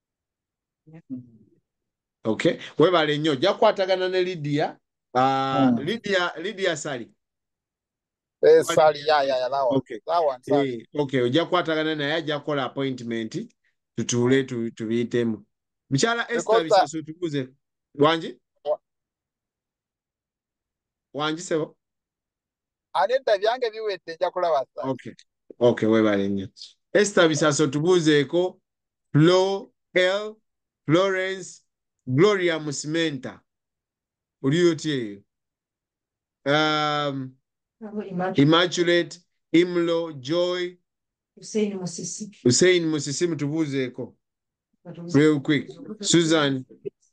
okay webale nnyo ojja kukwatagana ne Lydia uh, Lydia Lydia Sali Eh, Sali, yeah, yeah, yeah, that one. Okay. That one, Sali. Eh, okay, ojja kukwatagana naye ajja kukola appointment tutuule tubiyitemu. Mukyala Esther Bisaso tubuuze. Wangi? Wangi sebo? Anetta byange biwedde nja kulaba Sali. Okay. Okay, webale nnyo. Esther Bisaso tubuuzeeko Flo L Florence Gloria Musimenta. Oli otya eyo? Um Immaculate, Imlo, Joy, Hussein Musisi. Hussein Musisi mutubuuzeeko. Real quick. Susan.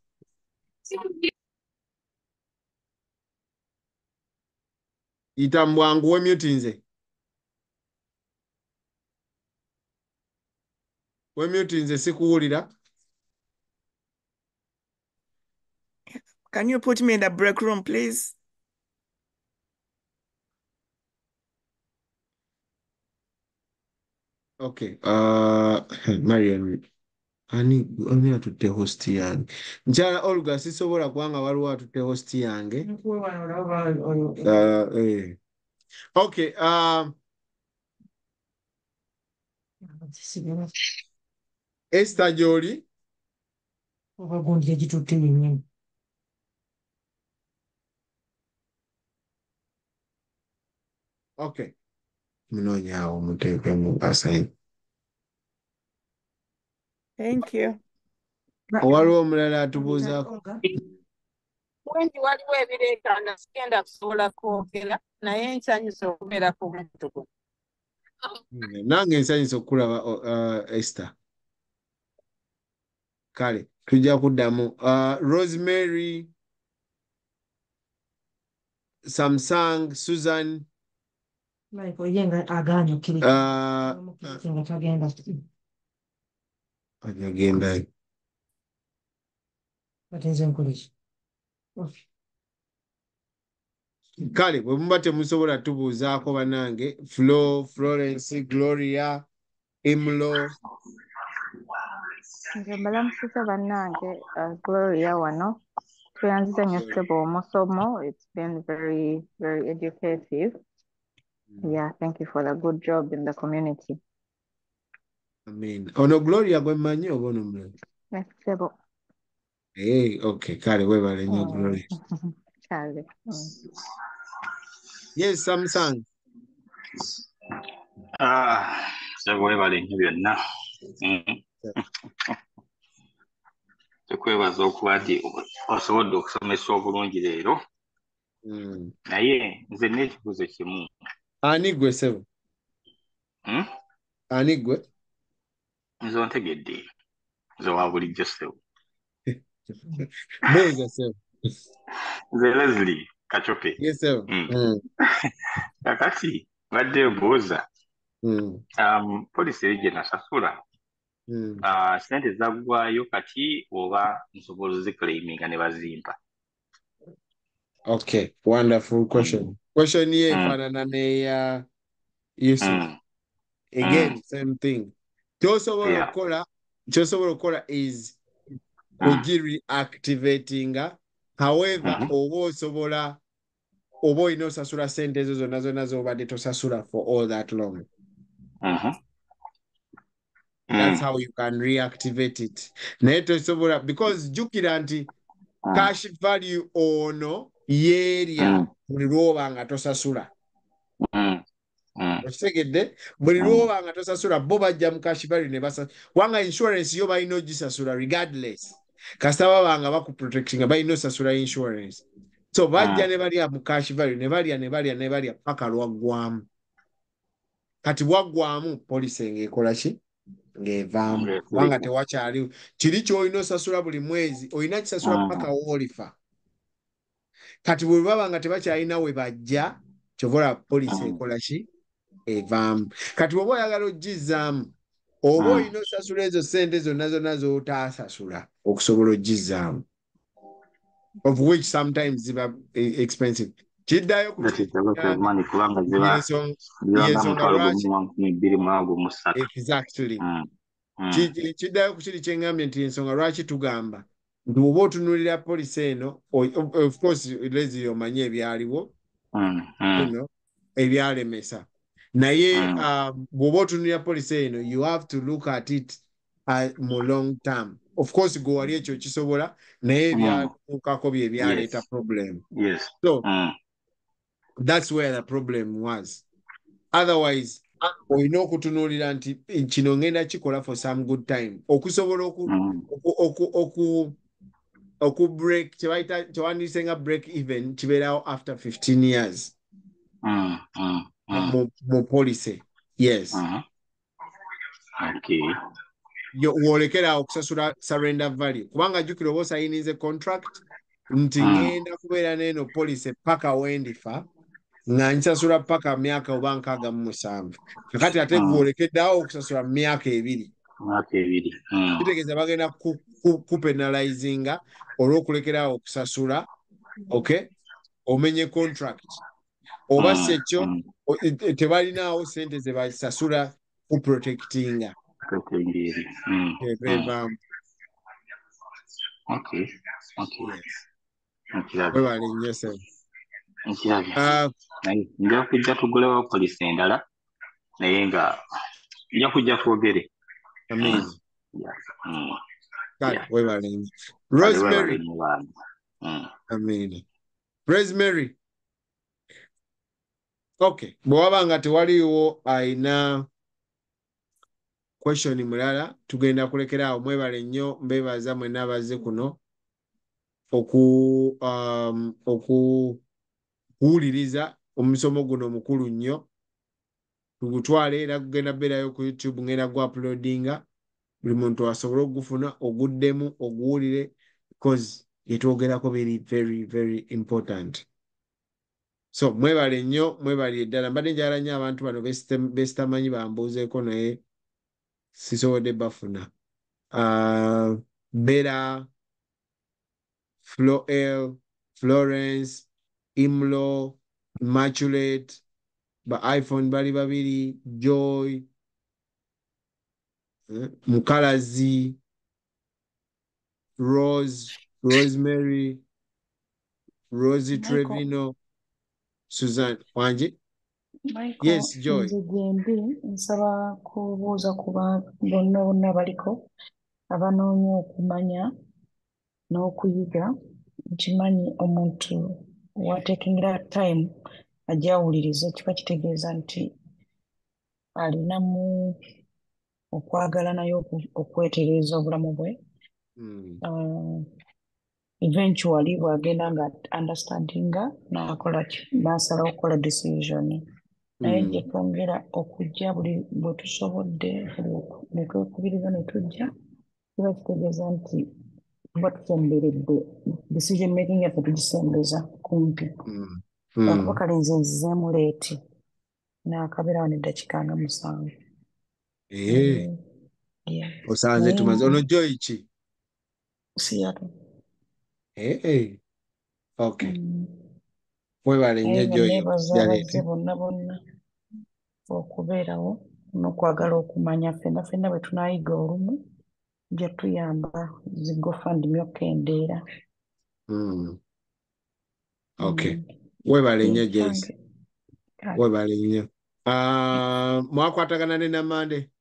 Itambwangu wemute nze. Wemute nze sikuwulira. Can you put me in the break room, please? Okay. Uh, Marian, ani ani atutte host yange. Nkyala Olga sisobola kubanga waliwo atutte host yange. Uh, eh. Okay. Um, Esther Joli. Okay. Mnonyawo muteekemu assign. Thank you. Waliwo omulala atubuuzaako. Wendi waliwo ebireeta nga sigenda kusobola kwogera naye nsanyusa okubeera ku muntu. Nange nsanyusa okulaba uh, Esther. Kale tujja kuddamu uh, Rosemary Samsung Susan Like oyenga aganya kiri. uh Kinga tagenda. agenda Batenze nkulishi. Kale bwe muba temusobola tubuuzaako banange Flo, Florence, Gloria, Imlo. Nze mbalamusisa bannange Gloria wano. Tuyanziza nnyo ssebo omusomo. It's been very, very educative. Yeah, thank you for the good job in the community. Amen. Ono Gloria gwe mmanyi oba ono mulala? Yes, ssebo. Hey, okay, kale webale nnyo Gloria. Kale. Yes, Samsung. Ah, ssebo webale nnyo byonna. Tukwebaza okuba nti osobodde okusomesa obulungi leero. Naye nze n'ekibuuzo kimu. Ani gwe ssebo? Hmm? Ani gwe? Nze ontegedde. Nze wa bulijjo ssebo. Buuza ssebo. Nze Leslie Kachope. Yes, ssebo. Kakati badde mbuuza. Um, polisi eri gye nasasula. Uh, sente zaggwayo kati oba nsobola oziclaiminga ne bazimpa. Okay, wonderful question. Mm. Question ye efaanana mm. neya Yusuf. Mm. Again, mm. same thing. Kyosobola okukola kyosobola okukola is ogi-reactivatinga. However, mm -hmm. oba osobola oba olina osasula sente ezo zonna zonna z'obadde tosasula for all that long. Uh-huh. That's Mm. how you can reactivate it. Naye tosobola because jukira nti Mm. cash value ono yeerya Mm. buli lw'oba nga tosasula. Mm. Mm. Okitegedde buli Mm. lw'oba nga tosasula bo bajja mu cash value ne basa wanga insurance yo balina ogisasula regardless. Kasita baba nga bakuprotectinga balina osasula insurance. So bajja Mm. ne balya mu cash value ne balya ne balya ne balya paka lwaggwamu. Kati bwaggwamu poliisi ng'ekola ki? Ng'evaamu Mm. kubanga tewakyaliwo kiri ky'olina osasula buli mwezi olina kisasula Mm. paka woolifa. Kati bwe baba nga tebakyalina we bajja kyovola poliisi Mm. ekola ki? Evaamu. Kati bw'oba oyagala ogizzaamu oba Mm. olina osasula ezo ssente zonna zonna z'otaasasula okusobola ogizzaamu. Of which sometimes ziba expensive. Kiddayo ku That is a lot of money kubanga ziba yensonga mutwalo lwaki gumu wankumi bbiri mwango musatu. exactly. Mm. Mm. Kiddayo ku kiri kye ngambye nti ensonga lwaki tugamba nti bw'oba otunuulira poliisi eno of course lezi omanyi ebyaliwo Mm. Mm. ebyalemesa naye Mm. um, bw'oba otunuulira poliisi eno you have to look at it uh, mu long term. Of course gwe wali ekyo kisobola naye ebyatuukako bye byaleeta Yes. problem. Yes. So Mm. that's where the problem was. Otherwise olina okutunuulira nti kino ngenda kikola for some good time okusobola oku Mm. oku oku oku break kyebayita kyewandiyise nga break even kibeerawo after fifteen years Mm. Mm. Mm. mu, mu policy. Yes. Mm. Okay. Yo wolekera okusasula surrender value kubanga jukira oba osayinize contract nti Mm. ngenda kubeera n'eno policy paka wendifa nga nsasula paka myaka oba nkaaga mu musanvu kakati ate Mm. gwolekeddeawo okusasula myaka ebiri Myaka ebiri. Mm. kitegeeza bagenda kupenalizinga olw'okulekerawo okusasula okay omenye contract oba Mm. sekyo Mm. tebalinaawo sente ze basasula kuprotectinga. Protecting. Mm. Evaamu. Okay. Okay. Yes. Nkirabye. Webale nnyo sebo. Nkirabye. Uh, nja kujja tugolewo poliisi endala naye nga nja kujja twogere. Amen. Mm. Yeah. Mm. Kale Yeah. webale nnyo. Kale Rosemary. webale nnyo bantu. Mm. Amen. Rosemary. Okay. Bwe waba nga tewaliwo ayina question mulala tugenda kulekeraawo. Mwebale nnyo mbeebaza mwenna abazze kuno oku um, okuwuliriza omusomo guno mukulu nnyo tugutwale era gugenda beerayo ku YouTube ngenda gwa uploadinga buli muntu asobole okugufuna oguddemu oguwulire because yetwogerako biri very very important. So mwebale nnyo mwebale eddala mbadde njagala nnyo abantu bano besitamanyi bambuuzeeko naye sisobodde bafuna. Uh, Bera, Floel, Florence, Imlo, Immaculate, ba iPhone bali babiri, Joy, eh, Mukalazi, Rose, Rosemary, Rosie Michael. Trevino, Suzanne Wanji. Michael, Yes, Joy. nze gyendi nsaba kubuuza ku bantu bonna bonna baliko abanoonya okumanya n'okuyiga. Nkimanyi omuntu wateekingira time ajja awulirize kiba kitegeeza nti alinamu okwagala naye okwetereeza obulamu bwe. Mm. Uh, eventually bw'agenda nga understandinga n'akola n'asalawo okukola decision. Naye gye twongera okujja buli bwe tusobodde ne twekubiriza ne tujja kiba kitegeeza nti tuba tusemberedde decision making yaffe tugisembeza kumpi. Lwakuba kale nze nzizeemu leeti n'akabeerawo n'eddakiika nga musanvu. Eh. Osanze tumaze ono Joy ki? Seattle. Eh eh. Okay. Webale nnyo Joy. Neebaza abazze bonna bonna okubeerawo n'okwagala okumanya ffenna ffenna bwe tunaayiga olumu gye tuyamba zi GoFundMe okendeera. Mm. Okay. Webale nnyo Joyce. Webale nnyo. Uh, mwakwatagana ne Namande?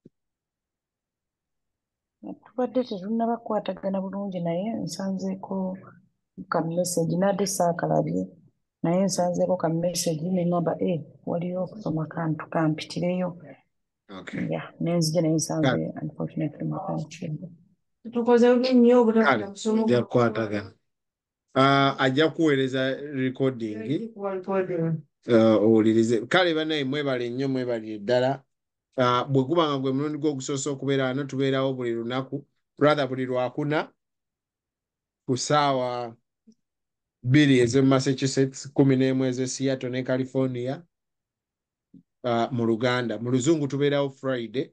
Tubadde tetunnabakwatagana bulungi naye nsanzeeko ka message nadde saakalabye naye nsanzeeko ka message neŋŋamba e waliyo okusoma kantu kampitireyo. Okay. Yeah, nenzije naye nsanze unfortunately makampitireyo. Tukoze bubi nnyo kale ajja kukwatagana. Uh, ajja kuweereza recording uh, owulirize. Kale banaye mwebale nnyo mwebale ddala. Uh, bwe guba nga gwe mulundi gw'ogusoose okubeera wano tubeerawo buli lunaku rather buli lwakuna ku ssaawa bbiri ez'e Massachusetts, kumi n'emu ez'e Seattle ne California uh, mu Luganda. Mu Luzungu tubeerawo Friday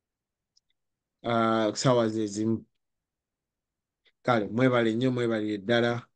uh, ssaawa ze zimu. Kale mwebale nnyo mwebale ddala.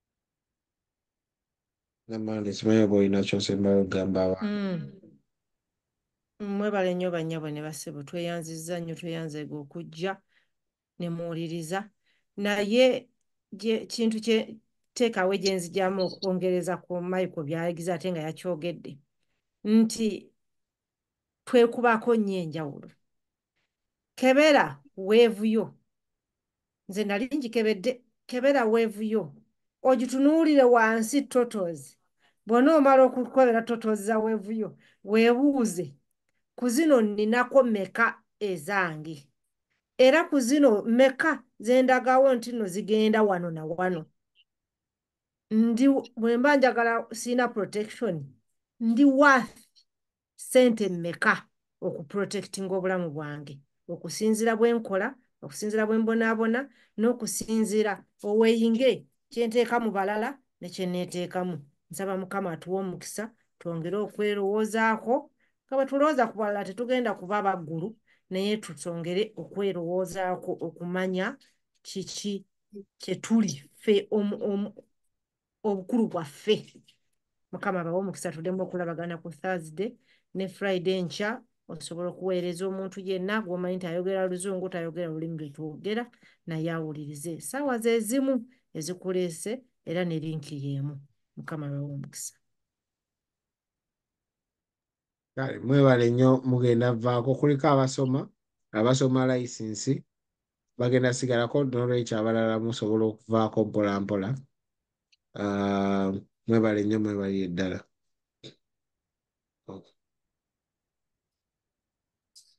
Namande simanyi oba olina ky'osembayo okugamba abantu. Mwebale nnyo bannyabo ne bassebo, tweyanzizza nnyo tweyanzeega okujja ne muwuliriza naye kintu kye teekawe gye nzigyamu okwongereza ku Michael by'ayigiza ate nga yakyogedde nti twekubako nnyo enjawulo. Kebera weevuyo, nze nali ngikebedde, kebera weevuyo ogitunuulire wansi totozi. Bw'onoomala okukebera totozi za weevuyo weebuuze ku zino nninako mmeka ezange era ku zino mmeka ze ndagawo nti nno zigenda wano na wano. Ndi bwe mba njagala sina protection ndi worth ssente mmeka okuprotectinga obulamu bwange okusinziira bwe nkola, okusinziira bwe mbonaabona n'okusinziira oweyinge kye nteeka mu balala ne kye neeteekamu. Nsaba Mukama atuwe omukisa twongere okwerowoozaako nga bwe tulowooza ku balala tetugenda kuba baggulu naye tusongere okwerowoozaako okumanya kiki kye tuli ffe obukulu bwaffe. Mukama bawe omukisa tuddemu okulabagana ku Thursday ne Friday nkya osobola okuweereza omuntu yenna gw'omanyi nti ayogera Luzungu tayogera lulimi lwe twogera naye awulirize. Ssaawa ze zimu ezikuleese era ne linki y'emu. Mukama bawe omukisa. Kale mwebale nnyo mugenda vaako kuliko abasoma abasoma layisinsi bagenda sigalako n'olwekyo abalala musobola okuvaako mpola mpola. Uh, mwebale nnyo mwebale ddala.